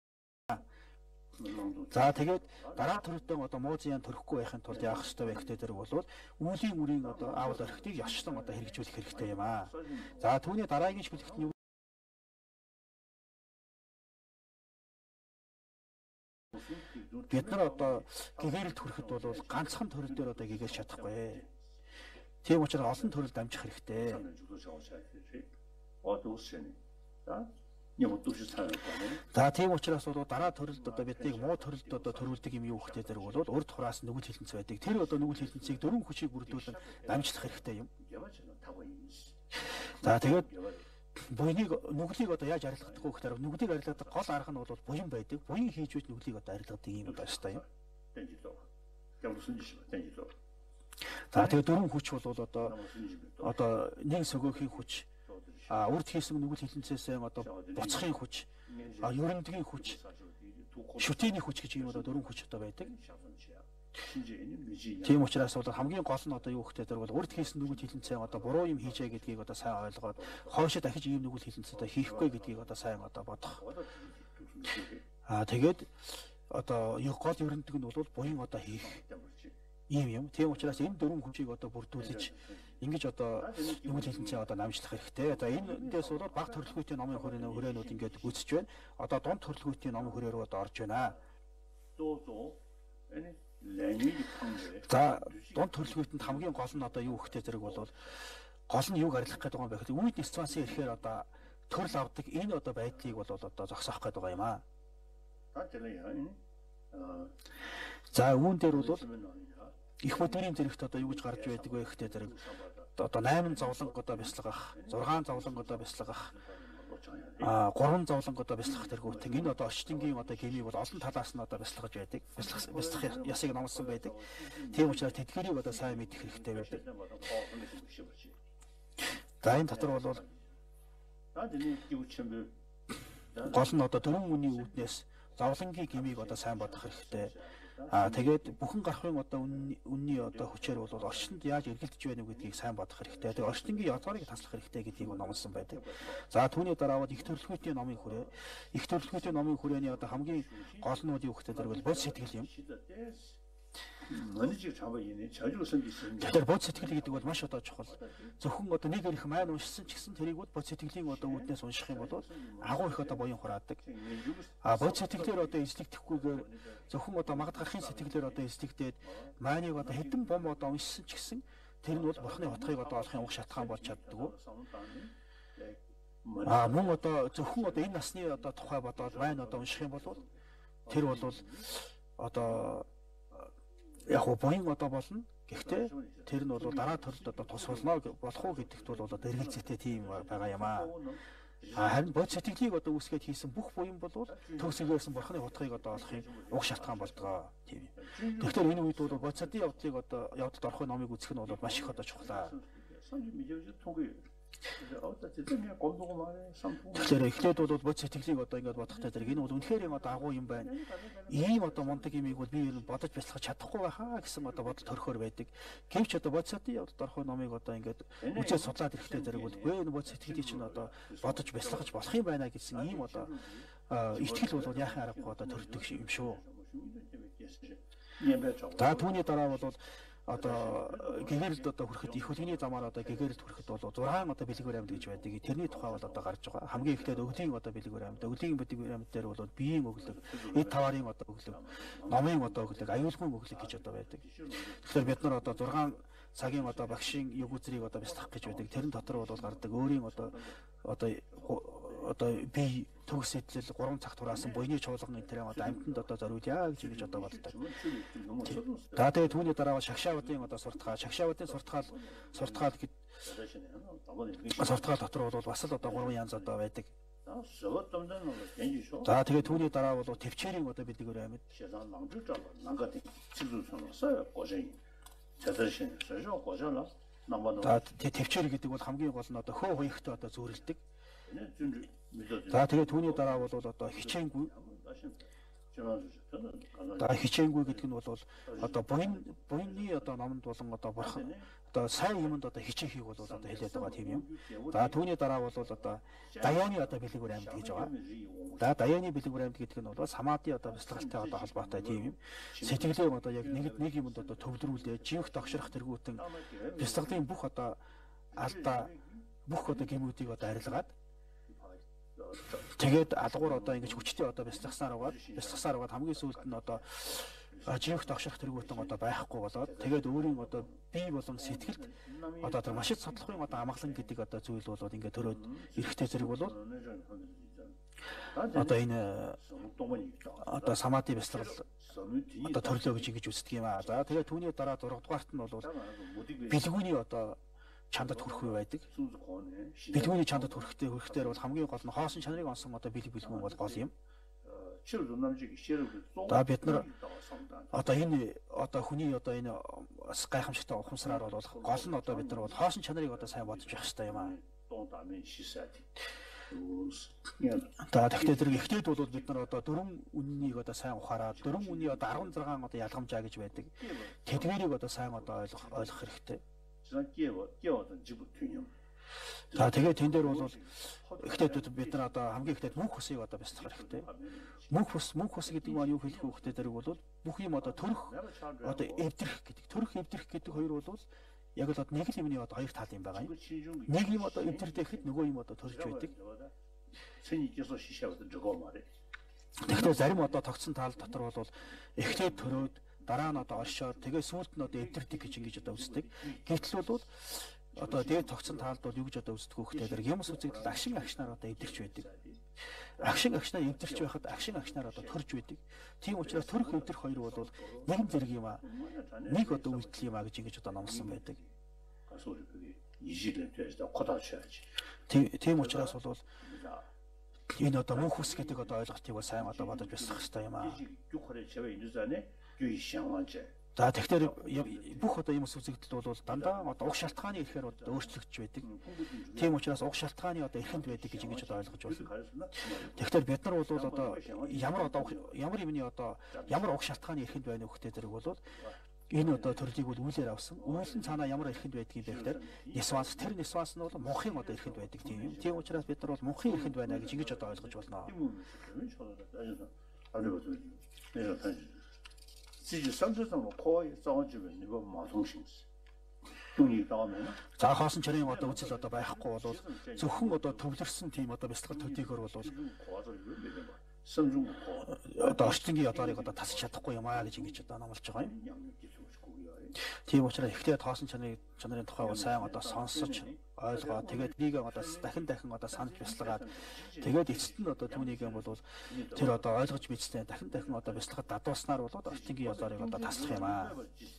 За тэгээд дараа төрөлтөө одоо муузын төрөхгүй байхын тулд яах ёстой вэ гэхтэй зэрэг бол үүлийн үрийн одоо аавал орхитыг яшчлан одоо хэрэгжүүлэх хэрэгтэй юм аа. За түүний дараагийн шүлэгт нь бид нар одоо гэгээрэлд хүрэхэд бол ганцхан төрөл дээр одоо гэгэрч чадахгүй. Тийм учраас олон төрөлд дамжих хэрэгтэй. За тийм учраас бол дараа төрөлд одоо биднийг муу төрөлд одоо төрүүлдэг юм юу гэхтэй зэрэг бол урд хураас нүгэл хилэнц байдаг. Тэр одоо нүгэл хилэнцийг дөрвөн хүчийг бүрдүүлэн дамжлах хэрэгтэй юм. За тэгээд буйныг нүглийг одоо яаж арилгадаг вэ гэхээр нүглийг арилгадаг гол арга нь бол буян байдаг. Буян хийж үз нүглийг одоо арилгадаг юм байна шүү дээ. За тэгээд дөрвөн хүч бол одоо одоо нэг сөгөөхийн хүч а урд хийсэн нүгэл хилэнцээс одоо буцахын хүч а ерөндөгийн хүч шүтээний хүч гэж юм одоо дөрвөн хүч одоо байдаг. Тийм учраас бол хамгийн гол нь одоо юу гэхтэй зэрэг бол урд хийсэн нүгэл хилэнцээ одоо буруу юм хийжээ гэдгийг одоо сайн ойлгоод хойшоо дахиж ийм нүгэл хилэнцээ одоо хийхгүй гэдгийг одоо сайн одоо бодох. А тэгээд одоо юу гол ерөндөг нь бол буян одоо хийх ийм юм. Тийм учраас энэ дөрвөн хүчийг одоо бүрдүүлж ингэж одоо нүгэл хилэнцээ одоо намжлах хэрэгтэй. За энэндээс бол баг төрөлхүйтэй номын хүрээнүүд хүрээнүүд ингээд гүйцэж байна. Одоо дунд төрөлхүйтэй номын хүрээ рүү одоо орж байна. За дунд төрөлхүйтэнд хамгийн гол нь одоо юу гэхтэй зэрэг бол гол нь юуг арилгах гэдэг юм бэ гэхэд үед Нисвансын ирэхээр одоо төрөл авдаг энэ одоо байдлыг бол одоо зогсоох гэдэг байгаа юм аа. За үүн дээр бол их модерийн зэрэгт одоо юу гэж гарч байдаг вэ гэхтэй зэрэг одоо восемь зовлонг одоо бяцлагах, шесть зовлонг одоо бяцлагах, а гурван зовлонг одоо бяцлах тэргүүтэн энэ одоо орчтонгийн одоо гэмийг бол олон талаас нь одоо бяцлагж байдаг. Бяцлах бяцлах ясыг номлосон байдаг. Тийм учраас тэдгэрийг одоо сайн мэдэх хэрэгтэй байдаг. За энэ дотор бол гол нь одоо дөрвөн үний үүднээс зовлонгийн гэмийг одоо сайн бодох хэрэгтэй. А тэгээд бүхэн гарахын одоо үнний одоо хүчээр бол орчинд яаж эргэлдэж байна уу гэдгийг сайн бодох хэрэгтэй. Тэгээд орчтонгийн язгаарыг таслах хэрэгтэй гэдгийг номлосон байдаг. За түүний дараа бол их төрөлхүйтэй номын хүрээ. Их төрөлхүйтэй номын хүрээний одоо хамгийн гол нь юу гэхтэй зэрэг бол бод сэтгэл юм. 먼지 잡아이네. 자주 선비스. Тэгэхээр бод сэтгэл гэдэг бол маш одоо чухал. Зөвхөн одоо нэг ирэх маань уншсан ч гэсэн тэрийг бод сэтгэлийн одоо үүднээс унших юм бол агуу их одоо буян хураадаг. А бод сэтгэлээр одоо эзлэгдэхгүйгээр зөвхөн одоо магадгарахын сэтгэлээр одоо эзлэгдээд мааныг одоо хэдэн бом одоо уншсан ч гэсэн тэр нь бол бурхны утгыг одоо олохын уг шалтгаан болж чаддаг. А мөн одоо зөвхөн одоо энэ насны одоо тухай бодоод маань одоо унших юм бол тэр бол одоо яг гоо буян одоо болно. Гэхдээ тэр нь бол дараа төрөлд одоо тус болно болох уу гэдэгт бол одоо эргэлзээтэй тийм байгаа юм аа. Харин бод сэтгэлийг одоо үүсгээд хийсэн бүх буян бол төгсгөөсөн бурхны утгыг одоо олохын уг шалтгаан болдгоо тийм. Тэгэхээр энэ үед бол бод цадын явдлыг одоо явдалд орохын номыг үзэх нь бол маш их одоо чухлаа. Тэгэхээр эхлээд бол бод сэтгэлийг одоо ингэж бодохтой зэрэг энэ бол үнэхээр юм одоо агуу юм байна. Ийм одоо мундаг юмыг бол би бодож бяцлах чадахгүй байхаа гэсэн одоо бодол төрөхөр байдаг. Гэвч одоо бод цадын явдалд орох номыг одоо ингэж үзээд судлаад ирэхтэй зэрэг бол гүй энэ бод сэтгэлийг чинь одоо бодож бяцлахж болох юм байна гэсэн ийм одоо итгэл бол яахын аргагүй одоо төрдөг юм шүү. За түүний дараа бол одоо гэгэрэлд одоо хүрэхэд их хөлийн замаар одоо гэгэрэлд хүрэхэд бол зургаан одоо бэлгээр амьд гэж байдаг. Тэрний тухай бол одоо гарч байгаа. Хамгийн эхлээд өвлийн одоо бэлгээр амьд. Өвлийн бэлгээр амьд дээр бол биеийн өглөг, эд таварын одоо өглөг, номын одоо өглөг, аюулгүй өглөг гэж одоо байдаг. Тэгэхээр бид нар одоо зургаан цагийн одоо багшийн юг үзрийг одоо бяцлах гэж байдаг. Тэрэн дотор бол гардаг өөрийн одоо одоо одоо би төгс сэтлэл гурван цагт хураасан буйны чуулган энэ тэрэн одоо амьтанд одоо зориулъя гэж ингэж одоо боддог. За тэгээ түүний дараа шагшаавдын одоо суртахаа, шагшаавдын суртахаал суртахаал гэд суртахаал дотор бол бас л одоо гурван янз одоо байдаг. За тэгээ түүний дараа бол төвчээрийн одоо бэлгээр амьд. За төвчээр гэдэг бол хамгийн гол нь одоо хөө хуягтай одоо зүүрэлдэг. За тэгээ түүний дараа бол одоо хичээнгүй. За хичээнгүй гэдэг нь бол одоо буян буйны одоо номонд болон одоо бурхан одоо сайн юмд одоо хичээхийг бол одоо хэлээд байгаа тийм юм. За түүний дараа бол одоо даяаны одоо бэлгээр амьд гэж байгаа. За даяаны бэлгээр амьд гэдэг нь бол самаадын одоо бяцлагтай одоо холбоотой тийм юм. Сэтгэлээ одоо яг нэг нэг юмд одоо төвлөрүүлээ, живх тогшрох тэргүүтэн бяцлагын бүх одоо алдаа бүх одоо гэмүүдийг одоо арилгаад тэгээд алгуур одоо ингэж хүчтэй одоо бяцлагсаар угаад бяцлагсаар угаад хамгийн сүүлд нь одоо живх тогшрох тэргүүтэн одоо байхгүй болоод тэгээд өөрийн одоо бие болон сэтгэлд одоо тэр маш их содлохын одоо амгалан гэдэг одоо зүйл болоод ингэ төрөөд эрэхтэй зэрэг болоод одоо энэ одоо самаати бяцлал одоо төрлөө гэж ингэж үздэг юм аа. За тэгээд түүний дараа зураг дугаарт нь бол бэлгүүний одоо чандад хүрэх үе байдаг. Бэлгүүний чандад хүрэхтэй хүрэхтэр бол хамгийн гол нь хоосон чанарыг онсон одоо бэлэг бэлгүүн бол гол юм. За бид нар одоо энэ одоо хүний одоо энэ гайхамшигтай ухамсараар бол гол нь одоо бид нар бол хоосон чанарыг одоо сайн бодож явах хэрэгтэй юм аа. За тэгэхээр зэрэг эхлээд бол бид нар одоо дөрвөн үннийг одоо сайн ухаараад дөрвөн үнний одоо арван зургаан одоо ялгамжаа гэж байдаг. Тэдгээрийг одоо сайн одоо ойлгох ойлгох хэрэгтэй. За тэгээд тэн дээр бол эхлээд бид нар одоо хамгийн эхлээд мөнх усыг одоо бяцлах хэрэгтэй. Мөнх ус мөнх ус гэдэг нь юу хэлэх вэ гэхдээ зэрэг бол бүх юм одоо төрөх одоо эвдрэх гэдэг. Төрөх эвдрэх гэдэг хоёр бол яг л одоо нэг л юмны одоо хоёр тал юм байгаа юм. Нэг юм одоо эвдэрдэхэд нөгөө юм одоо төрж байдаг. Тэгэхээр зарим одоо тогтсон тал дотор бол эхлээд төрөөд дараа нь одоо оршоод тэгээ сүүлд нь одоо эвдэрдэг гэж ингэж одоо үздэг. Гэтэл бол одоо дээд тогтсон таалд бол юу гэж одоо үздэг вэ гэхээр юмс үзэгдэл агшин агшнаар одоо эвдэрч байдаг. Агшин агшнаар эвдэрч байхад агшин агшнаар одоо төрж байдаг. Тийм учраас төрөх эвдэрх хоёр бол нэгэн зэрэг юм аа. Нэг одоо үйлдэл юм аа гэж ингэж одоо номлосон байдаг. Тийм учраас бол энэ одоо мөнх ус гэдэг одоо ойлголтыг бол сайн одоо бодож бясах хэрэгтэй юм аа. За тэгэхээр бүх одоо юм үзэгдэл бол дандаа одоо уг шалтгааны ихээр одоо өөрчлөгдөж байдаг. Тийм учраас уг шалтгааны одоо эрхэнд байдаг гэж ингэж одоо ойлгож байна. Тэгэхээр бид нар бол одоо ямар одоо ямар юмны одоо ямар уг шалтгааны эрхэнд байна вэ гэхдээ зэрэг бол энэ одоо төрлийг бол үйлээр авсан. Үйлэн цаанаа ямар эрхэнд байдгийг бэ гэхээр нисванс тэр нисванс нь бол мөнхийн одоо эрхэнд байдаг тийм юм. Тийм учраас бид нар бол мөнхийн эрхэнд байна гэж ингэж одоо ойлгож байна. 自己生活上可以造就呢个毛通形式。용이 나오면 За хоосон чарын одоо үзэл одоо байхгүй бол зөвхөн одоо төвлөрсөн тийм одоо бяцлах төдийгөр бол одоо орчингийн ядаарыг одоо тасч чадахгүй юм аа гэж ингэж одоо номлож байгаа юм. Тийм учраас эхлээд хоосон чанарын чанарын тухай бол сайн одоо сонсож ойлгоо. Тэгээд нэг одоо дахин дахин одоо санаж бяцлагаад тэгээд эцэст нь одоо түүнийг юм бол тэр одоо ойлгож мэдсэн дахин дахин одоо бяцлагад дадууснаар бол орчингийн ядаарыг одоо таслах юм аа.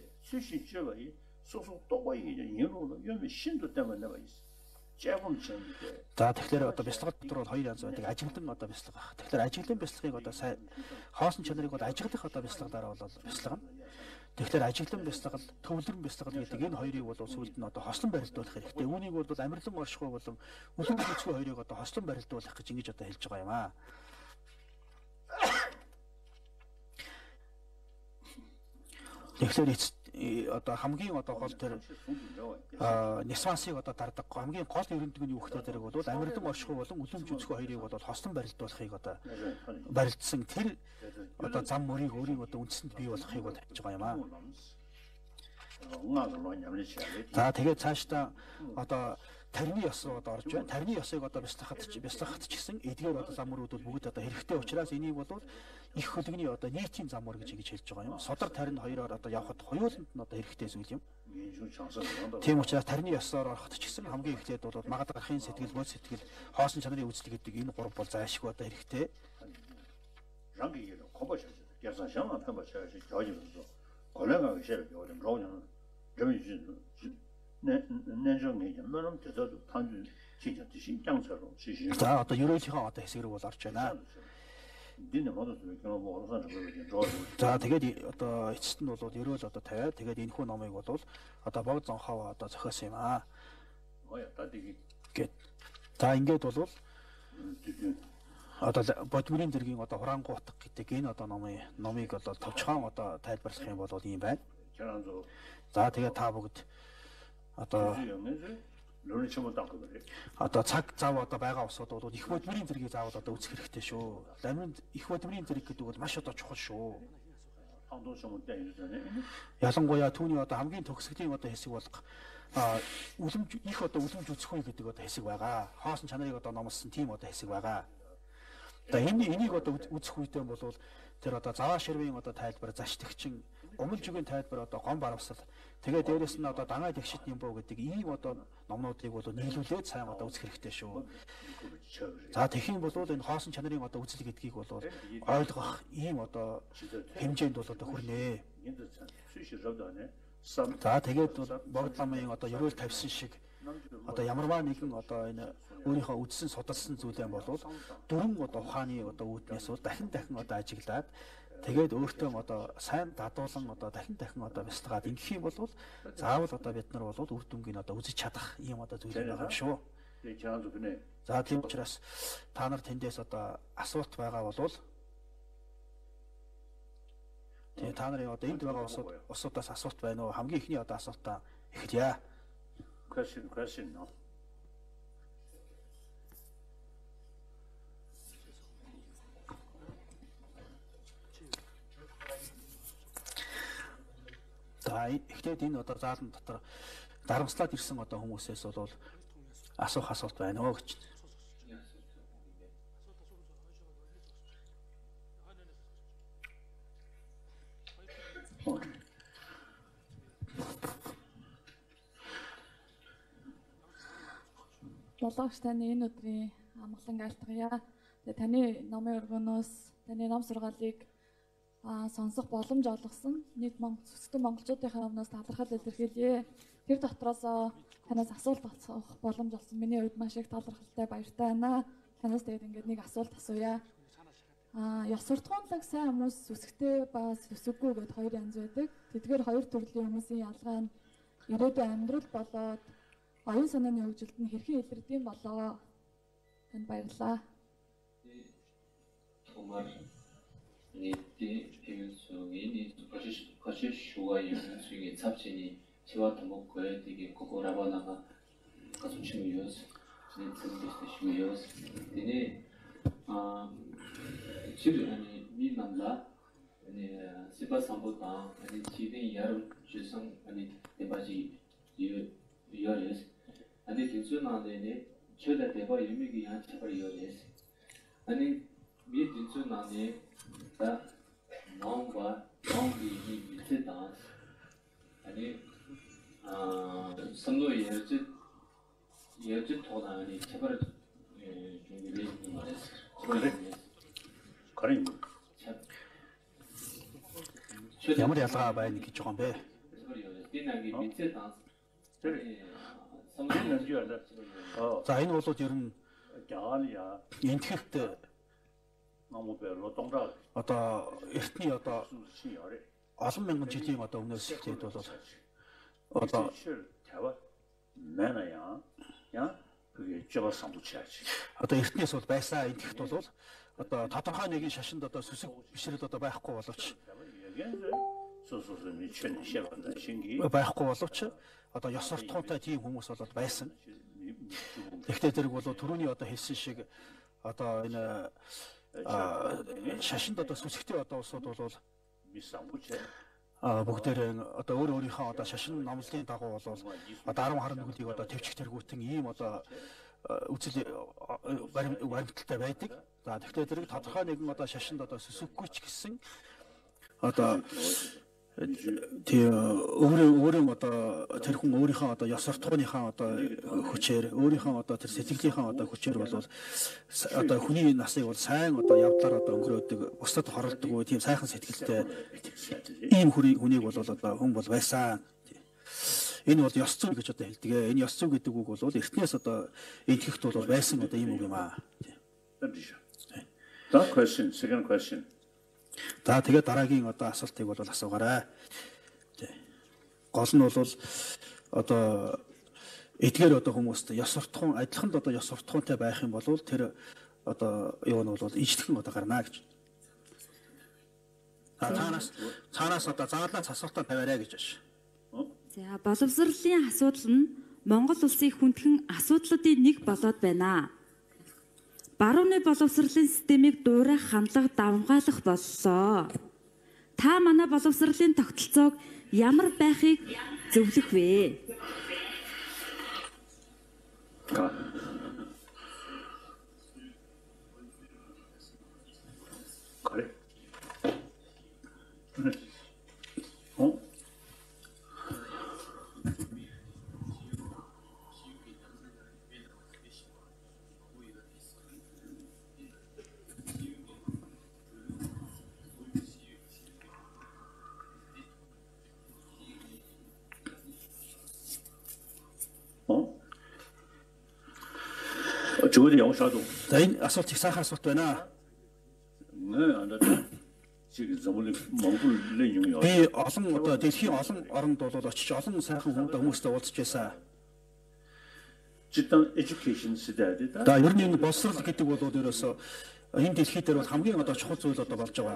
За тэгэхээр одоо бяцлагад дотор бол хоёр янз байдаг. Ажиглан одоо бяцлага баг. Тэгэхээр ажиглан бяцлагыг одоо сайн хоосон чанарыг бол ажиглах одоо бяцлагаар бол бяцлага. Тэгэхээр ажиглан бяцлага, төвлөрөн бяцлага гэдэг энэ хоёрыг бол сүүлд нь одоо хослон барилдуулах хэрэгтэй. Үүнийг бол амарлан оршихуй болон үлэн бүлэцгүй хоёрыг одоо хослон барилдуулах гэж ингэж одоо хэлж байгаа юм аа. Тэгэхээр одоо хамгийн одоо гол тэр нисвансыг одоо дардаг хамгийн гол ерөнтгөний үгтэй дэрэг бол амарлан оршихуй болон үлэмж үзэхгүй хоёрыг бол хослон барилдуулахыг одоо барилдсан тэр одоо зам мөрийг өөрийг одоо үндсэнд бий болгохыг бол хийж байгаа юм аа. За тэгээд цаашдаа одоо тарины ёс руу одоо орж байна. Тарины ёсыг одоо бяцлахад бяцлахад ч гэсэн эдгээр одоо замрууд бол бүгд одоо хэрэгтэй учраас энийг бол их хөлгөний одоо нийтийн замур гэж ингэж хэлж байгаа юм. Содар тарин хоёроор одоо явхад хоёуланд нь одоо хэрэгтэй зүйл юм. Тийм учраас тарины ёсоор ороход ч гэсэн хамгийн эхлээд бол магад гарахын сэтгэл, бод сэтгэл, хоосон чанарын үзэл гэдэг энэ гурав бол заашгүй одоо хэрэгтэй. За одоо ерөөлийнхөө одоо хэсэг рүү бол орж байна. За тэгээд одоо эцэст нь бол ерөөл одоо тавиад тэгээд энэ хүү номыг бол одоо богд зонхоо одоо зохиосон юм аа. Гэт. За ингээд бол одоо бодмөрийн зэргийн одоо хураангуй утга гэдэг энэ одоо номын номыг одоо товчхон одоо тайлбарлах юм бол ийм байна. За тэгээд та бүгд одоо одоо цаг зав одоо байгаа усууд бол их бодмөрийн зэргийг заавал одоо үзэх хэрэгтэй шүү. Ламын их бодмөрийн зэрэг гэдэг бол маш одоо чухал шүү. Ялангуяа түүний одоо хамгийн төгсгөлийн одоо хэсэг бол үлэмж их одоо үлэмж үзэхгүй гэдэг одоо хэсэг байгаа. Хоосон чанарыг одоо номлосон тийм одоо хэсэг байгаа. Одоо энэ энийг одоо үзэх үедээ бол тэр одоо заваа ширвийн одоо тайлбар заштагчин умалж үгийн тайлбар одоо гом барамсал тэгээд дээрэс нь одоо дангаа тэгшит юм боо гэдэг ийм одоо номнуудыг бол нийлүүлээд сайн одоо үзэх хэрэгтэй шүү. За тэгхийн бол энэ хоосон чанарын одоо үзэл гэдгийг бол ойлгох ийм одоо хэмжээнд бол одоо хүрнэ. За тэгээд богд ламын одоо ерөөл тавьсан шиг одоо ямарваа нэгэн одоо энэ өөрийнхөө үдсэн судалсан зүйлээ болвол дөрвөн одоо ухааны одоо үүднээс бол дахин дахин одоо ажиглаад тэгээд өөртөө одоо сайн дадуулан одоо дахин дахин одоо бяцлагаад ингэх юм бол заавал одоо бид нар бол үр дүнгийн одоо үзэж чадах юм одоо зүйл байгаа юм шүү. За тийм учраас та нар тэндээс одоо асуулт байгаа бол тэгээ та нарын одоо энд байгаа усуудаас асуулт байна уу? Хамгийн ихний одоо асуултаа эхлэе. Question, question, no. За эхлээд энэ одоо заалан дотор дарамслаад ирсэн одоо хүмүүсээс бол асуух асуулт байна уу гэж. Болооч таны энэ өдрийн амгалан айлтгая. Тэгээ таны номын өргөнөөс таны ном сургаалыг сонсох боломж олгосон нийт сүсгэн монголчуудынхаа өмнөөс талархал илэрхийлье. Тэр дотроос танаас асуулт асуух боломж олсон. Миний хувьд маш их талархалтай баяртай байна. Танаас тэгээд ингээд нэг асуулт асууя. Аа, ёс суртахуунлаг сайн хүмүүс сүсгтэй ба сүсэггүй гэдэг хоёр янз байдаг. Тэдгээр хоёр төрлийн хүмүүсийн ялгаа нь ирээдүйн амьдрал болоод оюун санааны хөгжилд нь хэрхэн илэрдэм болоо. Танд баярлалаа. 정말 이때 배우성이 거시 거시슈와 유수의 잡신이 지와 도목고에 되게 고고라바나가 가수치미요스 진행되시미요스 이네 아 지금 아니 미만다 아니 시바 삼보다 아니 지든 야름 주성 아니 대바지 유 유어레스 아니 진수나네 최대 대바 유미기 한 차벌 유어레스 아니 미 진수나네 다 농과 농기 밑에다 아니 아 선도 예지 예지 토나니 차벌 준비를 말했어 그래? 그래. Ямар ялгаа байна гэж байгаа юм бэ? 비나기 밑에다 성경 남주야. 어. За энэ бол ер нь 야알이야. энтгэхт 너무 별로 동작. одоо эртний одоо 신열에. олон мянган жилийн одоо өмнөөс эхлээд бол одоо 대화 매나야. 야? 그게 저거 상부치야지. одоо эртнээс бол байсан энтгэхт бол одоо тодорхой нэгэн шашинд одоо сүсэг бишрэл одоо байхгүй боловч байхгүй боловч одоо ёс суртахуунтай тийм хүмүүс бол байсан. Гэхдээ зэрэг бол түрүүний одоо хэлсэн шиг одоо энэ шашинд одоо сүсэгтэй одоо улсууд бол а бүгдээрээ одоо өөр өөрийнхөө одоо шашин номлолын дагуу бол одоо арван харан нүглийг одоо төвчих тэргүүтэн ийм одоо үзэл баримталтай байдаг. За тэгэхээр зэрэг тодорхой нэгэн одоо шашинд одоо сүсэггүй ч гэсэн одоо тий өөрөө өөрөө одоо тэр хүн өөрийнхөө одоо ёс суртахууныхаа одоо хүчээр өөрийнхөө одоо тэр сэтгэлийнхаа одоо хүчээр бол одоо хүний насыг бол сайн одоо явдлаар одоо өнгөрөөдөг бусдад хоролдог уу тийм сайхан сэтгэлтэй ийм хүнийг бол одоо хүн бол байсан. Энэ бол ёс зүй гэж одоо хэлдэг. Энэ ёс зүй гэдэг үг бол эртнээс одоо энтгэхт бол байсан одоо ийм үг юм аа. That question, second question. За тэгээд дараагийн одоо асуултыг бол асуугаарай. Гол нь бол одоо эдгээр одоо хүмүүст ёс суртахуун адилхан одоо ёс суртахуунтай байх юм бол тэр одоо юу нь бол ижлэхэн одоо гарна гэж. Цаанаас цаанаас одоо заалаа асуултаа тавиарай гэж байна. За боловсролын асуудал нь Монгол улсыг хүндхэн асуудлуудын нэг болоод байна. Барууны боловсролын системийг дуурайх хандлага давмгайлах боллоо. Та манай боловсролын тогтолцоог ямар байхыг зөвлөх вэ? 그래? 어? 저거는 영어사도. За энэ асуулт их сайхан асуулт байна. 네, 안 돼. 지금 저번에 몽골의 용이. Би олон одоо дэлхийн олон оронд бол очиж олон сайхан хүмүүстэй уулзч байсан. 일단 education 시대에다. Да ер нь энэ боловсрол гэдэг бол ерөөсөө энэ дэлхий дээр бол хамгийн одоо чухал зүйл одоо болж байгаа.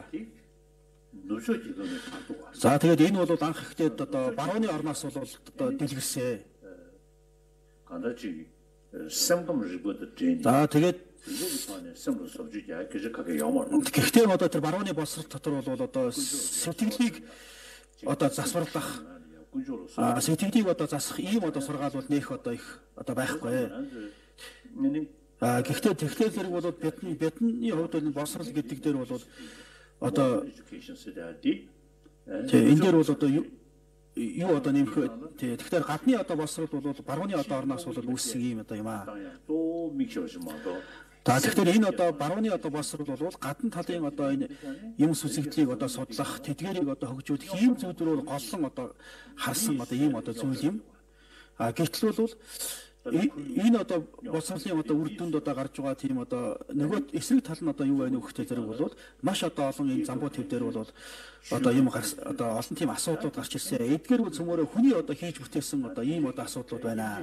За тэгээд энэ бол анх ихтэй одоо барууны орноос бол одоо дэлгэрсэн. 간다지 симптом живота жин. За тэгээд симптом сувжия гэжкагэ ямар. Гэхдээ одоо тэр барууны боловсрол дотор бол одоо сэтгэлийг одоо засварлах а сэтгэлийг одоо засах ийм одоо сургаал бол нэх одоо их одоо байхгүй. А гэхдээ тэгэхээр зэрэг бол бидний бидний хувьд бол боловсрол гэдэг дээр бол одоо энэ дээр бол одоо юу одоо нэмэх тий тэгэхээр гадны одоо боловсрол бол барууны одоо орноос бол үүссэн юм одоо юм аа. За тэгэхээр энэ одоо барууны одоо боловсрол бол гадна талын одоо энэ юм сүсэгдлийг одоо судлах, тэдгээрийг одоо хөгжүүлэх ийм зүйлрүү голлон одоо харсан одоо ийм одоо зүйл юм. А гэтэл бол энэ одоо боловсролын одоо үр дүнд одоо гарч байгаа тийм одоо нөгөө эсрэг тал нь одоо юу байна вэ гэхтэй зэрэг бол маш одоо олон энэ замбуу төв дээр бол одоо юм одоо олон тийм асуудлууд гарч ирсэн. Эдгээр бол цөмөрөө хүний одоо хийж бүтээсэн одоо ийм одоо асуудлууд байна.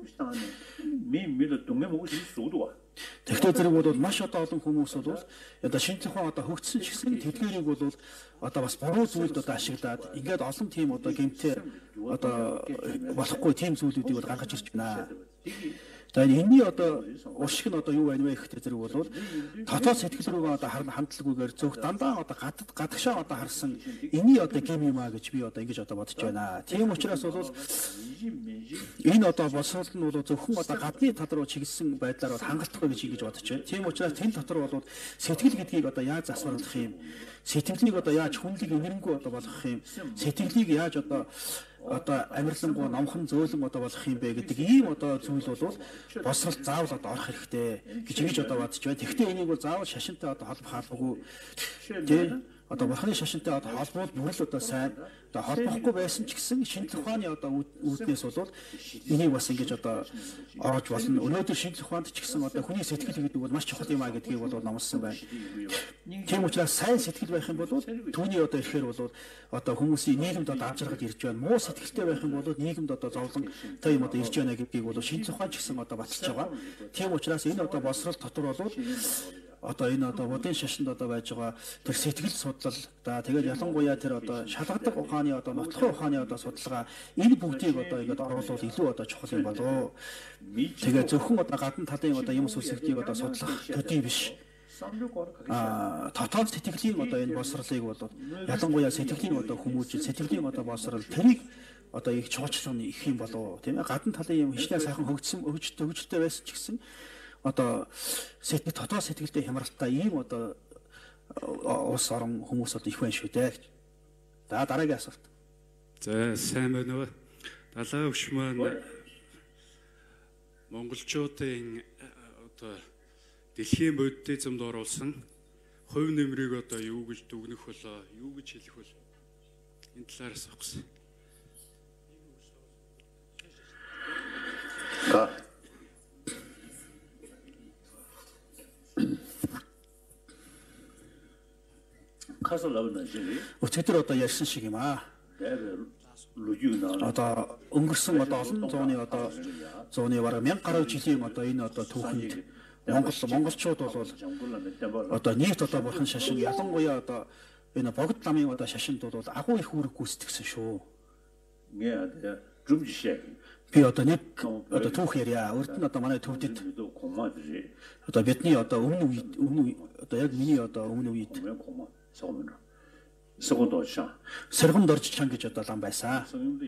Тэгтээ зэрэг бол маш одоо олон хүмүүс бол одоо шинжлэх ухаан одоо хөгжсөн ч гэсэн тэдгээрийг бол одоо бас буруу зүйлд одоо ашиглаад ингээд олон тийм одоо гэмтээ одоо болохгүй тийм зүйлүүдийг бол гаргаж ирж байна. Тэгээд энэний одоо уршиг нь одоо юу байна вэ гэхтэй зэрэг бол дотоод сэтгэл рүүгээ одоо хандлаггүйгээр зөвх дандаа одоо гадад гадагшаа одоо харсан эний одоо гем юм а гэж би одоо ингэж одоо бодож байна. Тийм учраас бол энэ одоо боловсрол нь бол зөвхөн одоо гадны тал руу чиглэсэн байдлаар бол хангалттай гэж ингэж бодож байна. Тийм учраас тэн дотор бол сэтгэл гэдгийг одоо яаж засварлах юм, сэтгэлийг одоо яаж хүнлэг энэрэнгүй одоо болгох юм, сэтгэлийг яаж одоо одоо амирлангуу номхон зөөлөн одоо болох юм бэ гэдэг ийм одоо зүйл бол босрол заавал одоо орох хэрэгтэй гэж ингэж одоо бодож байна. Тэгвэл энийг бол заавал шашинтай одоо холбох хаалгагүй тийм одоо бурхны шашинтай одоо холбоол бүрэл одоо сайн одоо холбохгүй байсан ч гэсэн шинжлэх ухааны одоо үүднээс бол энийг бас ингэж одоо орж болно. Өнөөдөр шинжлэх ухаанд ч гэсэн одоо хүний сэтгэл гэдэг бол маш чухал юм а гэдгийг бол номлосон байна. Тийм учраас сайн сэтгэл байх юм бол түүний одоо ихээр бол одоо хүмүүсийн нийгэмд одоо авчиргад ирж байна. Муу сэтгэлтэй байх юм бол нийгэмд одоо зовлонтой юм одоо ирж байна гэдгийг бол шинжлэх ухаан ч гэсэн одоо баталж байгаа. Тийм учраас энэ одоо босрол дотор бол одоо энэ одоо бодын шашинд одоо байж байгаа тэр сэтгэл судлал да тэгээд ялангуяа тэр одоо шалгадаг ухааны одоо нотлохын ухааны одоо судалгаа энэ бүгдийг одоо ингээд оруулах илүү одоо чухал юм болоо. Тэгээд зөвхөн одоо гадна талын одоо юм сүлсэгдийг одоо судлах төдий биш. А татаад сэтгэлийн одоо энэ босрлыг бол ялангуяа сэтгэлийн одоо хүмүүжил сэтгэлийн одоо босрол тэрийг одоо их чуучлан их юм болоо тийм ээ гадна талын юм хичнээн сайхан хөгжсөн хөгжтэй хөгжтэй байсан ч гэсэн одоо сэтгэл дотоод сэтгэлдээ хямралтай ийм одоо улс орон хүмүүс одоо их байна шүү дээ. За дараагийн асуулт. За сайн байна уу? Далайн өвч маань монголчуудын одоо дэлхийн буддизмд оруулсан хувь нэмрийг одоо юу гэж дүгнэх болоо, юу гэж хэлэх бол энэ талаараас авсан. За өчигдөр одоо ярьсан шиг юм аа. Одоо өнгөрсөн одоо олон зууны одоо зууны бараг мянга гаруй жилийн одоо энэ одоо түүхэнд Монгол монголчууд бол одоо нийт одоо бурхан шашин ялангуяа одоо энэ богд ламын одоо шашинд бол агуу их үүрэг гүйцэтгсэн шүү. Би одоо нэг одоо түүх яриа. Урд нь одоо манай төвдөд одоо бидний одоо өмнө үед өмнө одоо яг миний одоо өмнө үед Сэргэн дорж чан гэж одоо лам байсан.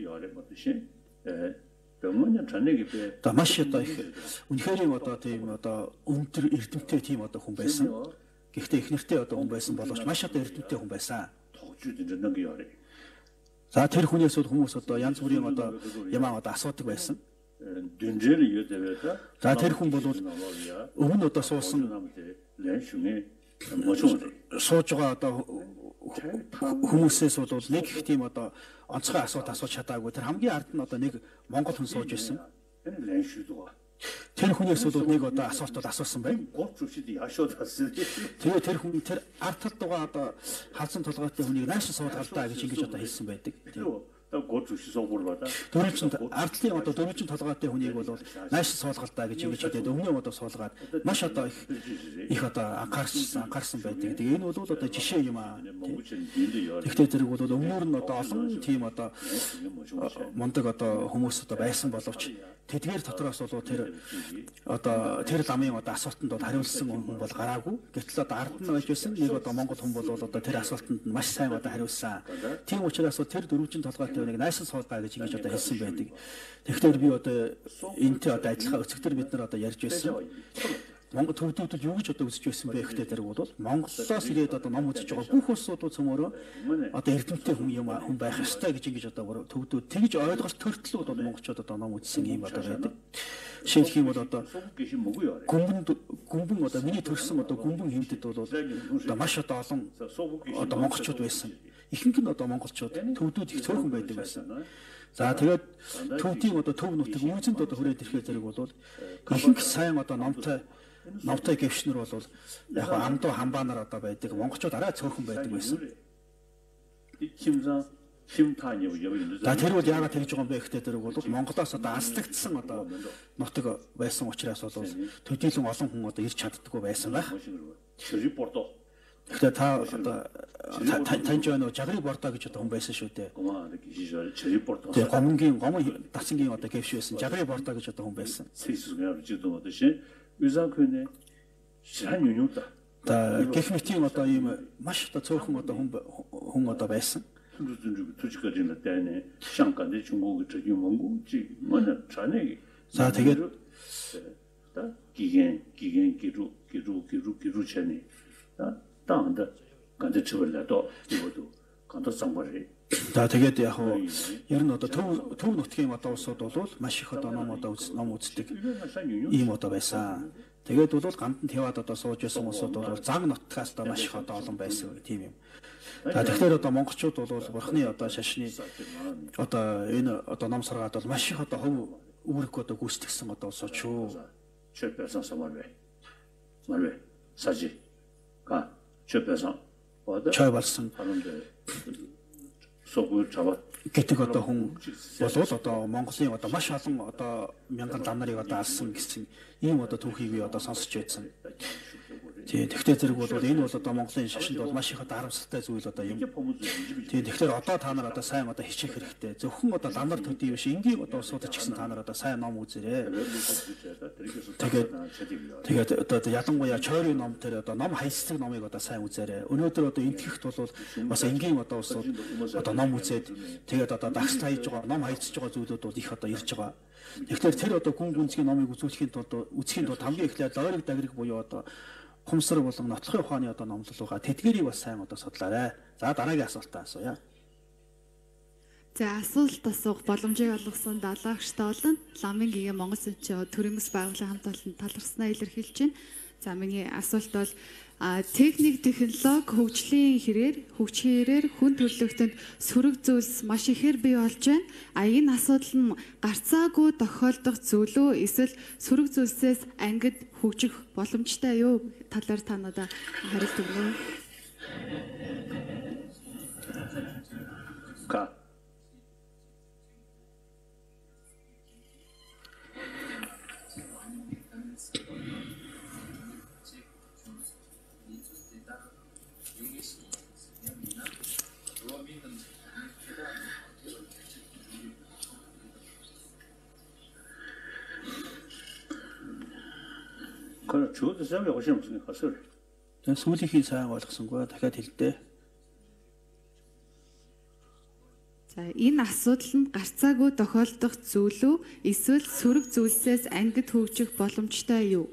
Одоо маш одоо их үнэхээр юм одоо тийм одоо өндөр эрдэмтдээ тийм одоо хүн байсан. Гэхдээ их нэртэй одоо хүн байсан боловч маш одоо эрдэмтдээ хүн байсан. За тэр хүнээс бол хүмүүс одоо янз бүрийн одоо ямаа одоо асуудаг байсан. За тэр хүн бол өмнө одоо суусан сууж байгаа одоо хүмүүсээс бол нэг их тийм одоо онцгой асуудал асууж чадаагүй. Тэр хамгийн ард нь одоо нэг монгол хүн сууж байсан. Тэр хүнээс бол нэг одоо асуулт бол асуусан байна. Тэгээ тэр хүн тэр ард талд байгаа одоо халзан толгойтой хүнийг нааш суулгаалдаа гэж ингэж одоо хэлсэн байдаг. Дөрвөлжин ардлын одоо дөрвөлжин толгойтой хүнийг бол нааш суулгаалдаа гэж ингэж хэлээд өмнө одоо суулгаад маш одоо их их одоо анхаарсан анхаарсан байдаг. Тэгээ энэ бол одоо жишээ юм аа. Тэгтээ зэрэг бол өмнөр нь одоо олон тийм одоо мундаг одоо хүмүүс одоо байсан боловч тэдгээр дотроос бол тэр одоо тэр ламын одоо асуултанд бол хариулсан хүн бол гараагүй. Гэтэл одоо ард нь байж байсан нэг одоо монгол хүн бол одоо тэр асуултанд маш сайн одоо хариулсан. Тийм учраас тэр дөрвөлжин толгойтой нэг наашин суулгаа гэж ингэж одоо хэлсэн байдаг. Тэгэхээр би одоо энэтэй одоо адилхан өцөгдөр бид нар одоо ярьж байсан. Монгол төвдүүд юу гэж одоо үзэж байсан бэ гэхтэй зэрэг бол Монголоос ирээд одоо ном үзэж байгаа бүх улсуудууд цөмөрөө одоо эрдэмтдээ хүн юм хүн байх ёстой гэж ингэж одоо төвдүүд тэгж ойлголт төртөл бол монголчууд одоо ном үзсэн юм одоо байдаг. Жишээлх юм бол одоо гүмбэн гүмбэн одоо миний төрсэн одоо гүмбэн хэмтэд бол одоо маш одоо олон одоо монголчууд байсан. Ихэнх нь одоо монголчууд төвдүүд их цөөхөн байдаг байсан. За тэгээд төвдийн одоо төв нутаг үүсэнд одоо хүрээд ирэхэд зэрэг бол ихэнх сайн одоо номтой номтой гівшнэр бол яг амдуу хамбаанаар одоо байдаг. Монголчууд арай цөөхөн байдаг байсан. За тэр бол яагаад тэгж байгаа юм бэ гэхтэй зэрэг бол Монголоос одоо аслагдсан одоо нутаг байсан учраас бол төдийлөн олон хүн одоо ирж чаддаггүй байсан байх. Тэгэхээр та одоо таньж байна уу жагрыг бордоо гэж одоо хүн байсан шүү дээ. Тэгээ гомонгийн гомон дацангийн одоо гэвш байсан. Жагрыг бордоо гэж одоо хүн байсан. Та гэх мэтийн одоо ийм маш одоо цөөхөн одоо хүн хүн одоо байсан. За тэгээд 기겐 기겐 기루 기루 기루 기루 전에 다 다한다 간데 처벌라도 이것도 간도 상벌이 За тэгээд яг хуу ер нь одоо төв төв нутгийн одоо улсууд бол маш их одоо ном одоо ном үздэг ийм одоо байсан. Тэгээд бол гандан таваад одоо сууж байсан улсууд бол заг нутгаас одоо маш их одоо олон байсан тийм юм. За тэгэхээр одоо монголчууд бол бурхны одоо шашны одоо энэ одоо ном сургаад бол маш их одоо хөв үүрэг одоо гүйцэтгсэн одоо улсууд шүү. 최배상 사말베 말베 사지 가 최배상 와다 чой болсон 소구 잡아 гэдэг одоо хүн болвол одоо Монголын одоо маш олон одоо мянган лам нарыг одоо алсан гэсэн ийм одоо түүхийг би одоо сонсч байсан. Тий, тэгтээ зэрэг бол энэ бол одоо Монголын шашинд бол маш их одоо харамсалтай зүйл одоо юм. Тий, тэгэхээр одоо та нар одоо сайн одоо хичээх хэрэгтэй. Зөвхөн одоо лам нар төдий биш энгийн одоо суудаж гисэн та нар одоо сайн ном үзээрэй. Тэгээд тэгээд одоо ялангуяа чойрын ном тэр одоо ном хайцдаг номыг одоо сайн үзээрэй. Өнөөдөр одоо энтгэхт бол бас энгийн одоо усууд одоо ном үзээд тэгээд одоо дагс хайж байгаа ном хайцж байгаа зүйлүүд бол их одоо ирж байгаа. Тэгэхээр тэр одоо гүн гүнзгий номыг үзүүлэхийн тулд үзэхийн тулд хамгийн эхлээд ойрог дагрыг буюу одоо Хумсар болон нотлохын ухааны одоо номлолууга тэдгэрийг бас сайн одоо судлаарай. За дараагийн асуултаа асууя. За асуулт асуух боломжийг олгосон далаагчтай болон ламын гэгээ Монгол Сүнчийн төрөмс байгууллагын хамт олон талархснаа илэрхийлж байна. За миний асуулт бол техник технологи хөгжлийн хэрээр хөгжих хэрээр хүн төрөлхтөнд сөрөг зүйлс маш ихээр бий болж байна. А энэ асуудал нь гарцаагүй тохиолдох зүйл үү эсвэл сөрөг зүйлсээс ангид хөгжих боломжтой юу? Талаар та надад хариулт өгнө. Ка 그럼 저도 생각해 보시면 무슨 가설. сүүлийнхийг сайн ойлгосонгүй дахиад хэлдэ. За энэ асуудал нь гарцаагүй тохиолдох зүйл үү эсвэл сөрөг зүйлсээс ангид хөгжих боломжтой юу?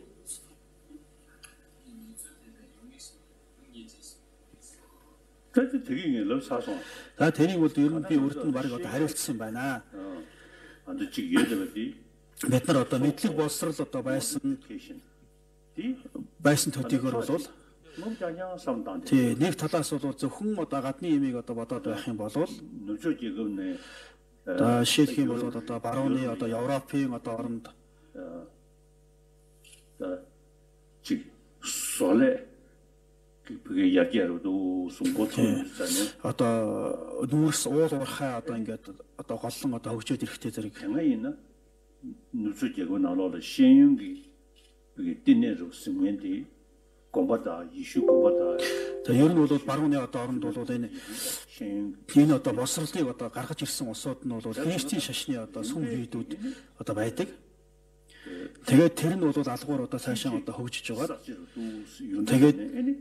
그래도 되게 너무 사소. За тэрийг бол ер нь би өөрт нь баг одоо хариулсан юм байна. 안 돼, 지금 예를 들어서 бид нар одоо мэдлэг боловсрал одоо байсан байсан төдийгөр бол тий нэг талаас бол зөвхөн одоо гадны ямиг одоо бодоод байх юм бол одоо шийдэх юм бол одоо барууны одоо Европын одоо оронд 지금 솔레 그게 야기하고도 송고통 одоо нүүрс уул уурхай одоо ингээд одоо голлон одоо хөгжөөд ирэхтэй зэрэг 장애인은 누수제고 나로를 시행기 그게 띠내로 쓰면디 공부다 이슈 공부다 за ер нь бол барууны одоо оронд бол энэ энэ одоо босролыг одоо гаргаж ирсэн улсууд нь бол христийн шашны одоо сүм хийдүүд одоо байдаг. Тэгээд тэр нь бол алгуур одоо цаашаа одоо хөгжиж байгаа. Тэгээд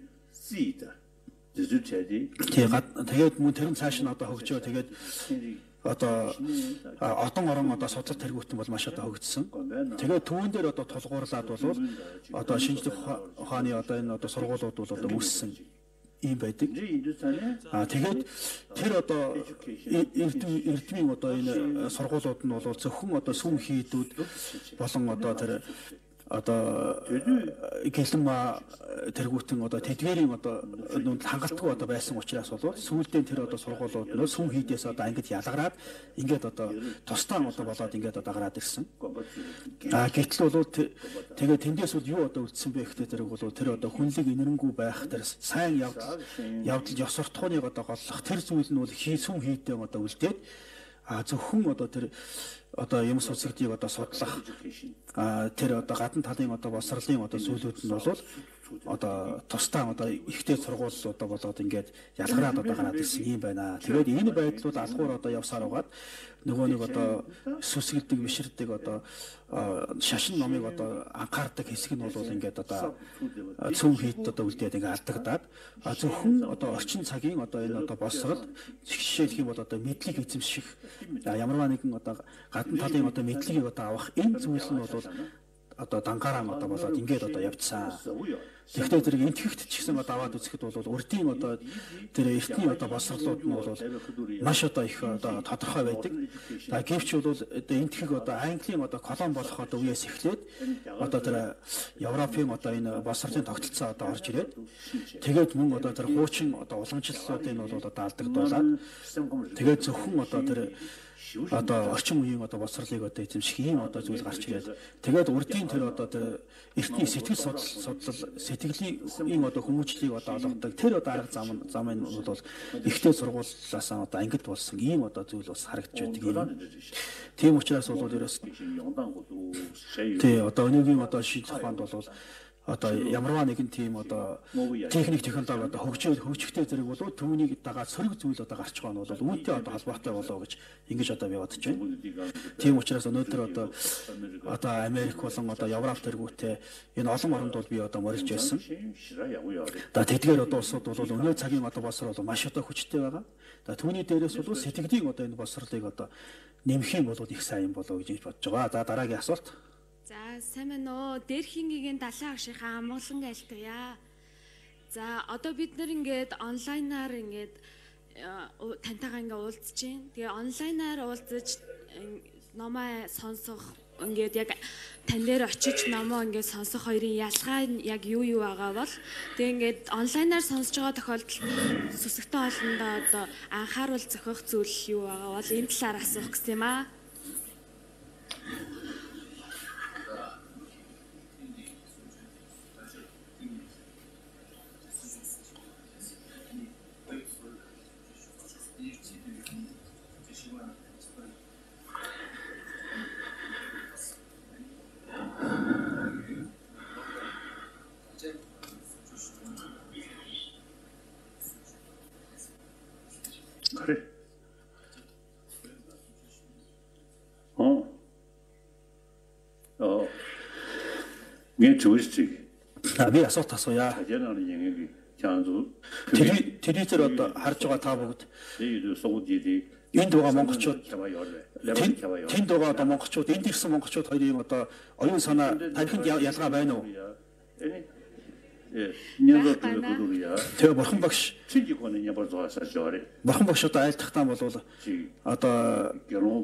тэгээд мөн тэр нь цааш нь одоо хөгжөө тэгээд одоо одон орон одоо судлал тэргүүтэн бол маш одоо хөгжсөн. Тэгээд түүн дээр одоо тулгуурлаад бол одоо шинжлэх ухааны одоо энэ одоо сургуулиуд бол одоо үүссэн юм байдаг. А тэгээд тэр одоо эрдмийн одоо энэ сургуулиуд нь бол зөвхөн одоо сүм хийдүүд болон одоо тэр одоо гэлэнма тэргүүтэн одоо тэдгэрийн одоо хангалтгүй одоо байсан учраас бол сүүлдээ тэр одоо сургуулиуд нь сүм хийдээс одоо ангид ялгараад ингээд одоо тусдаа одоо болоод ингээд одоо гараад ирсэн. А гэтэл бол тэгээд тэндээс бол юу одоо үлдсэн бэ гэхтэй тэрэг бол тэр одоо хүнлэг инэрэнгүй байх тэр сайн явдал явдал ёс суртахууныг одоо голлох тэр зүйл нь бол хий сүм хийдээ одоо үлдээд а зөвхөн одоо тэр одоо юм сүсгдийг одоо судлах а тэр одоо гадна талын одоо босрлын одоо зүйлүүд нь бол одоо тусдаа одоо ихтэй сургуулиудаа болоод ингээд ялгараад одоо гараад ирсэн юм байна. Тэгээд энэ байдлууд алгуур одоо явсаар угаад нөгөө нэг одоо сүсгэлдэг биширдэг одоо шашин номыг одоо анхаардаг хэсэг нь бол ингээд одоо цөм хийд одоо үлдээд ингээд алдагдаад зөвхөн одоо орчин цагийн одоо энэ одоо боловсрол жишээлх юм бол одоо мэдлэг эзэмших ямарваа нэгэн одоо гадна талын одоо мэдлэгийг одоо авах энэ зүйл нь бол одоо дангаараа одоо болоод ингээд одоо явцсан. Тэгэхдээ зэрэг энтгэгт ч гэсэн одоо аваад үзэхэд бол урдийн одоо тэр эртний одоо боловсролууд нь бол маш одоо их одоо тодорхой байдаг. За гэвч бол одоо энтгэг одоо Английн одоо колон болох одоо үеэс эхлээд одоо тэр Европын одоо энэ боловсролын тогтолцоо одоо орж ирээд тэгээд мөн одоо тэр хуучин одоо уламжлалуудын бол одоо алдагдуулаад тэгээд зөвхөн одоо тэр одоо орчин үеийн одоо боловсролыг одоо эзэмших ийм одоо зүйл гарч ирээд тэгээд урдийн тэр одоо тэр эртний сэтгэл судлал судлал сэтгэлийн одоо хүмүүжлийг одоо олгодог тэр одоо арга зам замын бол ихтэй сургуулиас одоо ангид болсон ийм одоо зүйл бас харагдж байдаг юм. Тийм учраас бол ерөөс тий одоо өнөөгийн одоо шийдэх ухаанд бол одоо ямарваа нэгэн тийм одоо техник технологи одоо хөгжөөл хөгжихтэй зэрэг болов түүнийг дагаад сөрөг зүйл одоо гарч байгаа нь бол үүнтэй одоо холбоотой болоо гэж ингэж одоо би бодож байна. Тийм учраас өнөөдөр одоо одоо Америк болон одоо Европ тэргүүтээ энэ олон оронд бол би одоо морилж байсан. За тэдгээр одоо улсууд бол өнөө цагийн одоо боловсрол маш одоо хүчтэй байгаа. За түүний дээрээс бол сэтгэлийн одоо энэ боловсролыг одоо нэмэх юм бол их сайн болоо гэж бодож байгаа. За дараагийн асуулт. За сайн байна уу? Дээрхингийн далайн агшийнхаа амгалан айлтгая. За одоо бид нар ингээд онлайнаар ингээд тантайгаа ингээд уулзж байна. Тэгээ онлайнаар уулзаж номоо сонсох ингээд яг тань дээр очиж номоо ингээд сонсох хоёрын ялгаа нь яг юу юу байгаа бол тэгээ ингээд онлайнаар сонсож байгаа тохиолдолд сүсэгтэн олондоо одоо анхааруул зохиох зүйл юу байгаа бол энэ талаар асуух гэсэн юм аа. 그래. 어. 어. 네 좋으시지. 아, би асуулт асууя. 가져나는 영역이 장수. Телевизээр одоо харж байгаа та бүгд энд байгаа монголчууд тэнд байгаа одоо монголчууд энд ирсэн монголчууд хоёрын одоо оюун санаа танхимд ялгаа байна уу? Тэгээ бурхан багш бурхан багш одоо айлтгахтаа бол одоо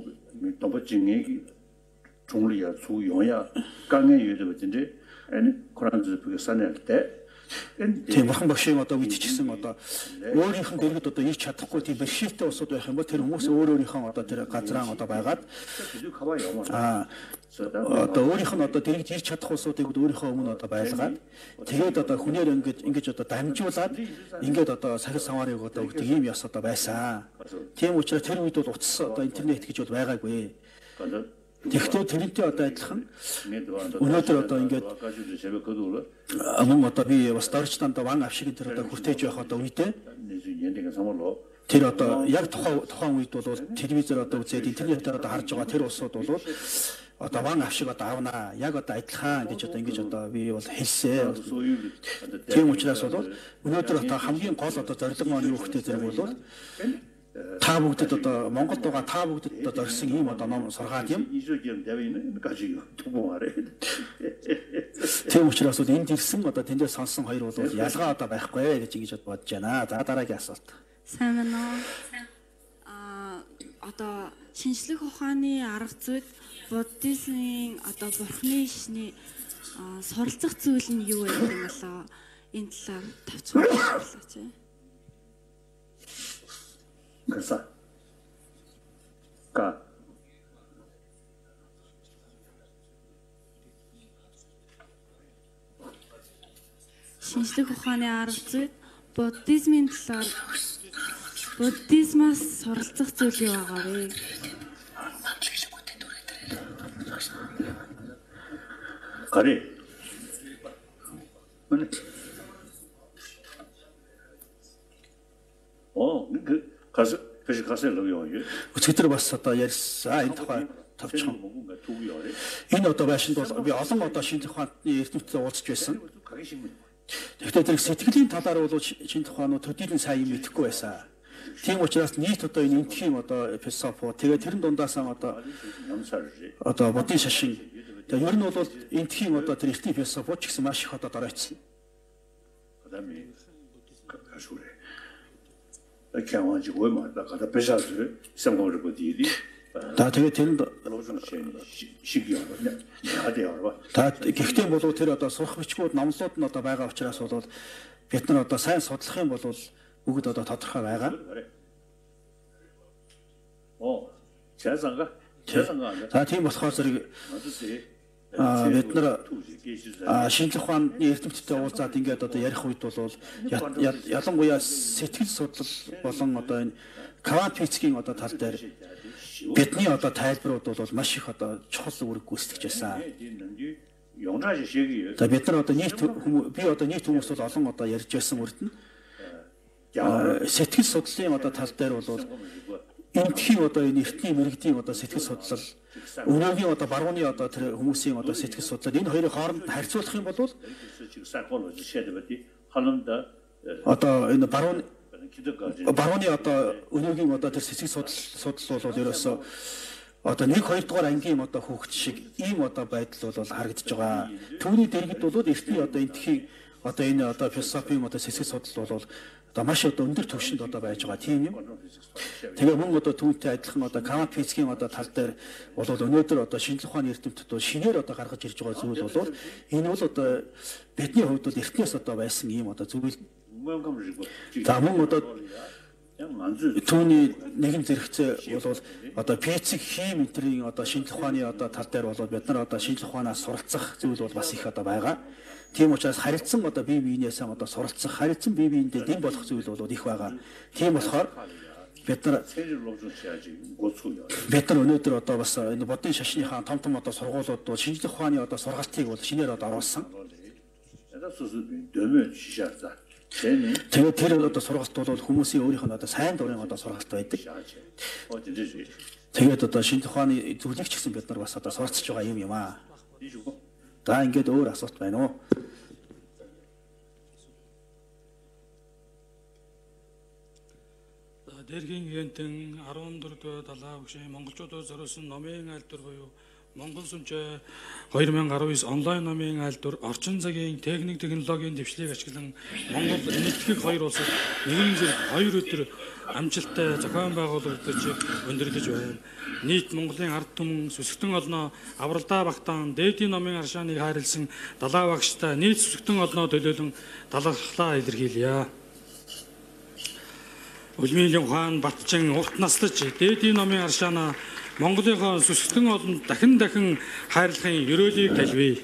종리야 주용야 강에 유도든지 아니 코란즈 그게 산할 때 тийм бурхан багшийн одоо үед ч гэсэн одоо өөрийнх нь дэргэд одоо ирч чадахгүй тийм бэрхшээлтэй усуд байх юм бол тэр хүмүүс өөр өөрийнхөө одоо тэр газраа одоо байгаад аа одоо өөрийнх нь одоо дэргэд ирч чадах усуудыг өөрийнхөө өмнө одоо байлгаад тэгээд одоо хүнээр ингэж ингэж одоо дамжуулаад ингээд одоо сахил саваарыг одоо өгдөг ийм яс одоо байсан. Тийм учраас тэр үед бол утас одоо интернет гэж бол байгаагүй. Тэгэхдээ тэрнтэй одоо адилхан өнөөдөр одоо ингээд мөн одоо би бас дорчтанд ван авшигын тэр одоо хүртэж байх одоо үедээ тэр одоо яг тухайн тухайн үед бол телевизээр одоо үзээд интернетээр одоо харж байгаа тэр улсууд бол одоо ван авшиг одоо авнаа яг одоо адилхан гэж одоо ингэж одоо би бол хэлсэн. Тийм учраас бол өнөөдөр одоо хамгийн гол одоо зорилго маань юу гэхтэй зэрэг бол та бүгдэд одоо Монголд байгаа та бүгдэд одоо орсон ийм одоо ном сургаад юм. Тийм учраас бол энд ирсэн одоо тэндээ сонсон хоёр бол ялгаа одоо байхгүй гэж ингэж бодож байна. За дараагийн асуулт. Сайн байна уу? Аа одоо шинжлэх ухааны арга зүйд буддизмын одоо бурхны шний суралцах зүйл нь юу вэ юм болоо энэ талаар тавцгаан хэлээч. 그래서 가 шинжлэх ухааны арга зүйд буддизмын талаар буддизмаас суралцах зүйл юу байгаа вэ? 가리. 어, 그 가서 그시 가서로 요요. өчигдөр бас одоо ярьсан энэ тухай товчхон. Энэ одоо байшинд бол би олон одоо шинэ тухайны эрдэмтдээ уулзч байсан. Тэгэхээр тэр сэтгэлийн талаар бол шинэ тухайнууд төдийлөн сайн юм мэдэхгүй байсан. Тийм учраас нийт одоо энэ энтхийн одоо философи тэгээд тэрэн дундаасаа одоо одоо бодын шашин тэгээд ер нь бол энтхийн одоо тэр эртний философи ч гэсэн маш их одоо доройтсон. 그다음에 가수래. 이렇게 왜 말다 가다 배사를 생각을 보디리. 다 тэгээд тэрэнд шигиороо яадаа. Та гэхдээ бол тэр одоо сурах бичгүүд номлууд нь одоо байгаа учраас бол бид нар одоо сайн судлах юм бол бүгд одоо тодорхой байгаа. Оо, 재산가? 재산가. За тийм болохоор зэрэг а бид нар шинжлэх ухааны эрдэмтдтэй уулзаад ингээд одоо ярих үед бол ялангуяа сэтгэл судлал болон одоо энэ квант физикийн одоо тал дээр бидний одоо тайлбарууд бол маш их одоо чухал үүрэг гүйцэтгэж байсан. За бид нар одоо нийт би одоо нийт хүмүүс бол олон одоо ярьж байсан үрд нь сэтгэл судлалын одоо тал дээр бол энтхийн одоо энэ эртний мэрэгдийн одоо сэтгэл судлал өнөөгийн одоо барууны одоо тэр хүмүүсийн одоо сэтгэл судлал энэ хоёрын хооронд харьцуулах юм бол одоо энэ барууны барууны одоо өнөөгийн одоо тэр сэтгэл судлал судлал бол ерөөсөө одоо нэг хоёр дугаар ангийн одоо хүүхэд шиг ийм одоо байдал бол харагдаж байгаа. Түүний дэргэд бол эртний одоо энтхийн одоо энэ одоо философийн одоо сэтгэл судлал бол одоо маш одоо өндөр түвшинд одоо байж байгаа тийм юм. Тэгээ мөн одоо түүнтэй адилхан одоо квант физикийн одоо тал дээр бол өнөөдөр одоо шинжлэх ухааны эрдэмтдүүд бол шинээр одоо гаргаж ирж байгаа зүйл бол энэ бол одоо бидний хувьд бол эртнээс одоо байсан ийм одоо зүйл. За мөн одоо түүний нэгэн зэрэгцээ бол одоо физик, хим энтрийн одоо шинжлэх ухааны одоо тал дээр бол бид нар одоо шинжлэх ухаанаас суралцах зүйл бол бас их одоо байгаа. Тийм учраас харилцан одоо бие биенээсээ одоо суралцах, харилцан бие биендээ дэм болох зүйл бол их байгаа. Тийм болохоор бид нар бид нар өнөөдөр одоо бас энэ бодын шашныхаа том том одоо сургуулиуд бол шинжлэх ухааны одоо сургалтыг бол шинээр одоо оруулсан. Тэгээд тэр одоо сургалт бол хүмүүсийн өөрийнх нь одоо сайн дурын одоо сургалт байдаг. Тэгээд одоо шинжлэх ухааны зүйлийг ч гэсэн бид нар бас одоо суралцж байгаа юм юм аа. За ингээд өөр асуулт байна уу? За дэргийн гэнтэн арван дөрөвдүгээр далаа багшийн монголчуудад зориулсан номын айлтвар буюу Монгол сүнжээ две тысячи десять онлайн номын айлтвар орчин цагийн техник технологийн дэвшлийг ашиглан Монгол энэтхэг хоёр улсад нэгэн зэрэг хоёр өдөр амжилттай зохион байгуулагдаж өндөрлөж байна. Нийт Монголын ард түмэн сүсгтэн олноо авралдаа багтаан дээдийн номын аршааныг хайрлсан далаа багштай нийт сүсгтэн олноо төлөөлөн талархлаа илэрхийлье. Улмилийн ухаан батчин урт наслаж дээдийн номын аршаанаа Монголынхоо сүсгтэн олонд дахин дахин хайрлахын ерөөлийг талвий.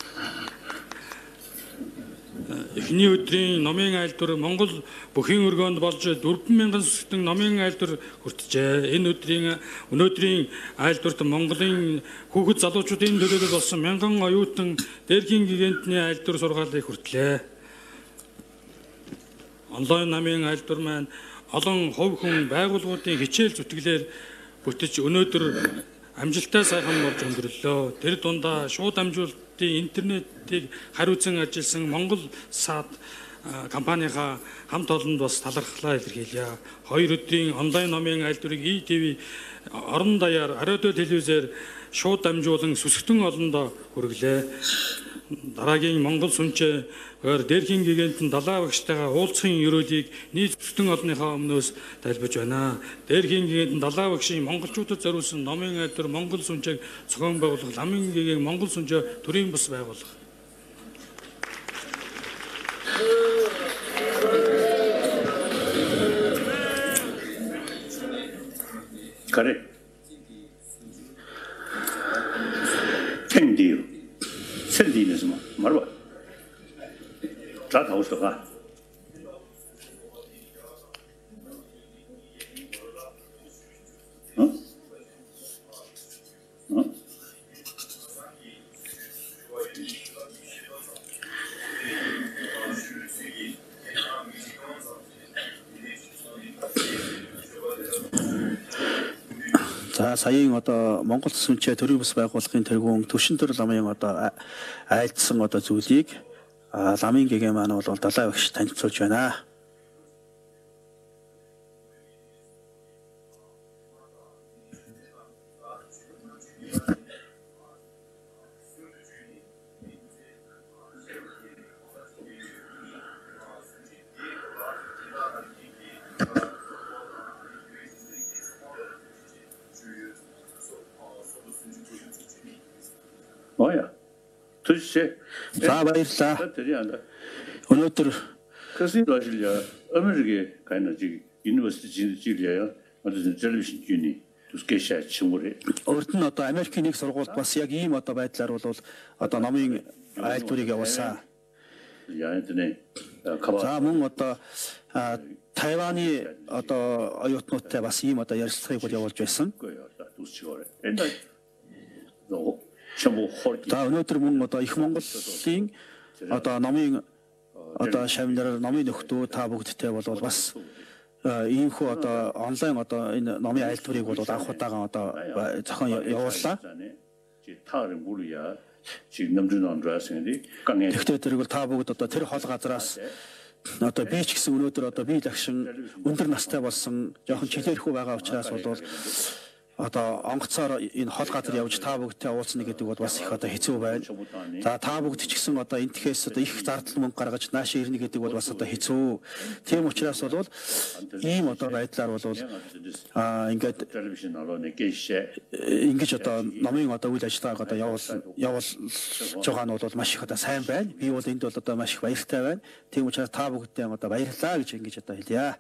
Эхний өдрийн номын айлтвар Монгол бүхийн өргөөнд болж дөрвөн мянган сүсгтэн номын айлтвар хүртжээ. Энэ өдрийн өнөөдрийн айлтварт Монголын хүүхэд залуучуудын төлөөлөл болсон мянган оюутан дэргийн гигантны айлтвар сургаалыг хүртлээ. Онлайн номын айлтвар маань олон хувь хүн байгууллагуудын хичээл зүтгэлээр бүтэж өнөөдөр амжилттай сайхан болж өндөрлөө. Тэр дундаа шууд амжуулалтын интернетийг хариуцсан ажилласан Монгол сад компанийнхаа хамт олонд бас талархлаа илэрхийлье. Хоёр өдрийн онлайн номын айлтварыг и тэ вэ орон даяар радио телевизээр шууд амжуулан сүсгтэн олондоо хүргэлээ. Дараагийн Монгол сүнжээ дэрхийн гигантэн далаа багштайгаа уулзахын ерөөлийг нийт сүсгтэн олонныхоо өмнөөс тайлбарж байна. Дэрхийн гигантэн далаа багшийн монголчуудад зориулсан номын айлтвар Монгол сүнжээг зохион байгуулах ламын гэгээг Монгол сүнжээ төрийн бас байгуулах. Correct. Tendiyo. Sendiğiniz mi? Marba. Zaten olsun ha. Hı? Hı? За саяын одоо Монгол сүнчээ төрийн бас байгууллагын тэргүүн төвшин төр ламын одоо айлдсан одоо зүйлийг ламын гэгээ маань бол далай багш танилцуулж байна. Оя. Түшээ. За баярлалаа. Өнөөдөр kasi dolaşılıyor. Amerika kaynacı üniversite жиляя. Одоо телевизэн юуны тусгэшаа чимгэрээ. Урд нь одоо Америкийн нэг сургуульд бас яг ийм одоо байдлаар бол одоо номын айлтгуурыг явуулсан. Яа энэ За мөн одоо Тайваны одоо оюутнуудтай бас ийм одоо ярилцлагыг бол явуулж байсан. За өнөөдөр мөн одоо их Монголын одоо номын одоо шавнараар номын нөхдөө та бүгдтэй бол бас иймхүү одоо онлайн одоо энэ номын айлтгуурыг бол анх удаага одоо зохион явууллаа. Тэгтээ тэрийг бол та бүгд одоо тэр хол газраас одоо би ч гэсэн өнөөдөр одоо би лагшин өндөр настай болсон жоохон чилээрхүү байгаа учраас бол одоо онгоцоор энэ хол газар явж та бүгдтэй уулзна гэдэг бол бас их одоо хэцүү байна. За та бүгд ч гэсэн одоо энтхээс одоо их зардал мөнгө гаргаж нааш ирнэ гэдэг бол бас одоо хэцүү. Тийм учраас бол ийм одоо байдлаар бол аа ингээд ингэж одоо номын одоо үйл ажиллагааг одоо явуул явуулж байгаа нь бол маш их одоо сайн байна. Би бол энд бол одоо маш их баяртай байна. Тийм учраас та бүгдтэй одоо баярлалаа гэж ингэж одоо хэлье.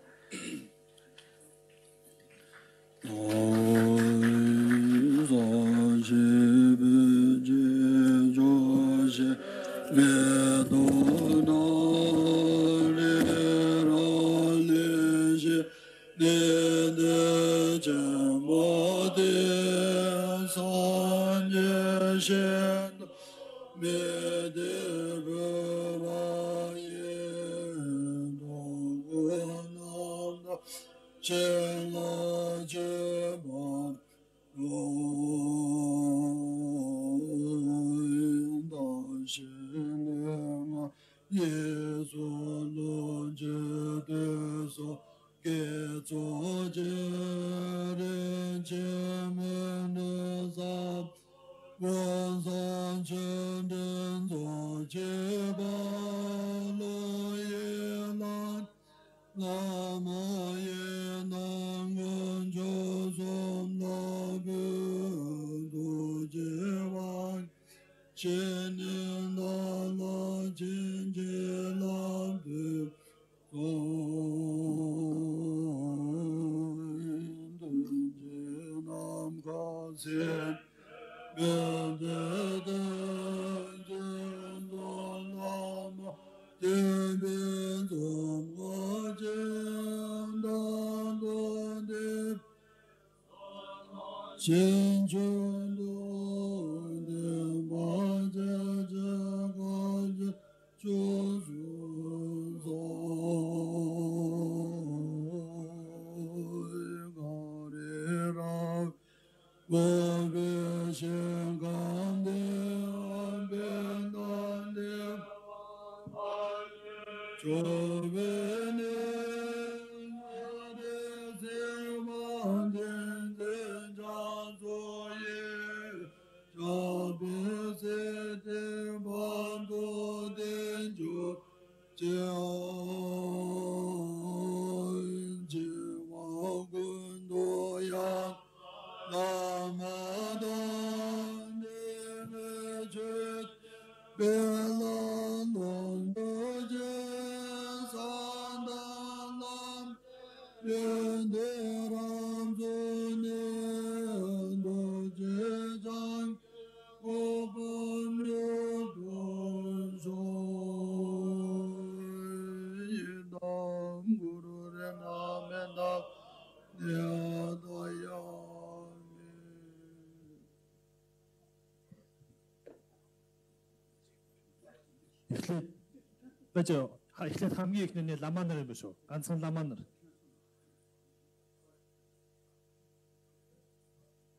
эхлээд байж эхлээд хамгийн ихний ламаа нар юм биш үү? Ганцхан ламаа нар.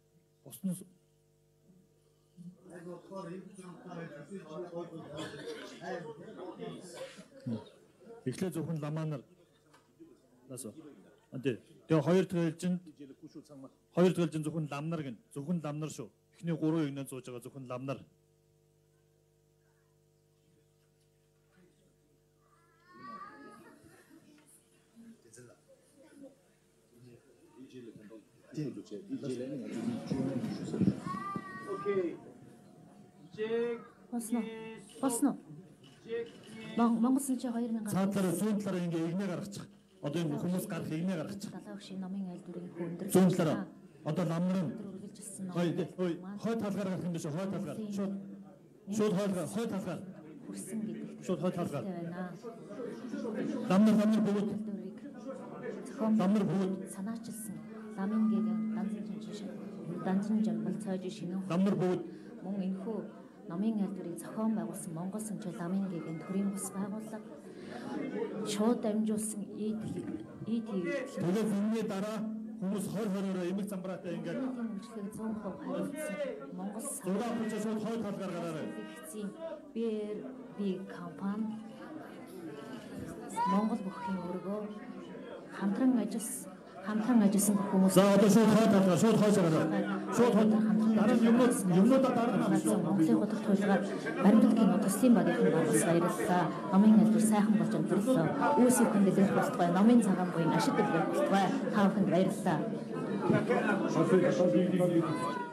Бусна эхлээ зөвхөн ламанаар насо. Анте. Тэгээ хоёр дахь ээлжинд хоёр дахь ээлжинд зөвхөн ламнар гин. Зөвхөн ламнар шүү. Эхний гурван игнээ зууж байгаа зөвхөн ламнар. Окей. Босно. Босно. Монгол сүнч хоёр мянган цаадлаараа зүүн талаараа ингээ игнээ гаргачих. Одоо энэ хүмүүс гарах игнээ гаргачих. далаа өгшийн номын айлдварыг өндөр Зүүн талаараа одоо ламнар нь хой хой хой талгаар гарах юм биш үү? Хой талгаар. Шууд шууд хой хой талгаар. хүрсэн гэдэг. Шууд хой талгаар. байна. Ламнар ламнар бүгд зохион ламнар бүгд санаачилсан ламын гэгэн данзан жинжин данзан жамбал цааж шинэн ламнар бүгд мөн энэхүү номын айлдварыг зохион байгуулсан Монгол сүнчээ ламын гэгэн төрийн бус байгууллага шууд дамжуулсан ийдлийг ий төвлөрсөн. Тэгээд энэний дараа хүмүүс хой хороор эмэг замбраатай ингээд үйлчлэгийг зүүн хувь хариуцсан Монгол зураг авч шууд хой талгаар гараарай. би би компани Монгол бүхний өргөө хамтран ажилласан хамтран ажилласан хүмүүс. За одоо шууд хой талгаар шууд хойш гараа. Шууд хой дараа нь юмнууд юмнуудаа дараа нь Монголын хотод туулгаад баримтлагын нутгийн багийн байгуулс баярлалаа. Номын айлдвар сайхан болж амжирлаа. Үүсийг хүн дэлгэрэх болтугай номын цагаан буян ашиг дэлгэрэх болтугай та бүхэнд баярлалаа.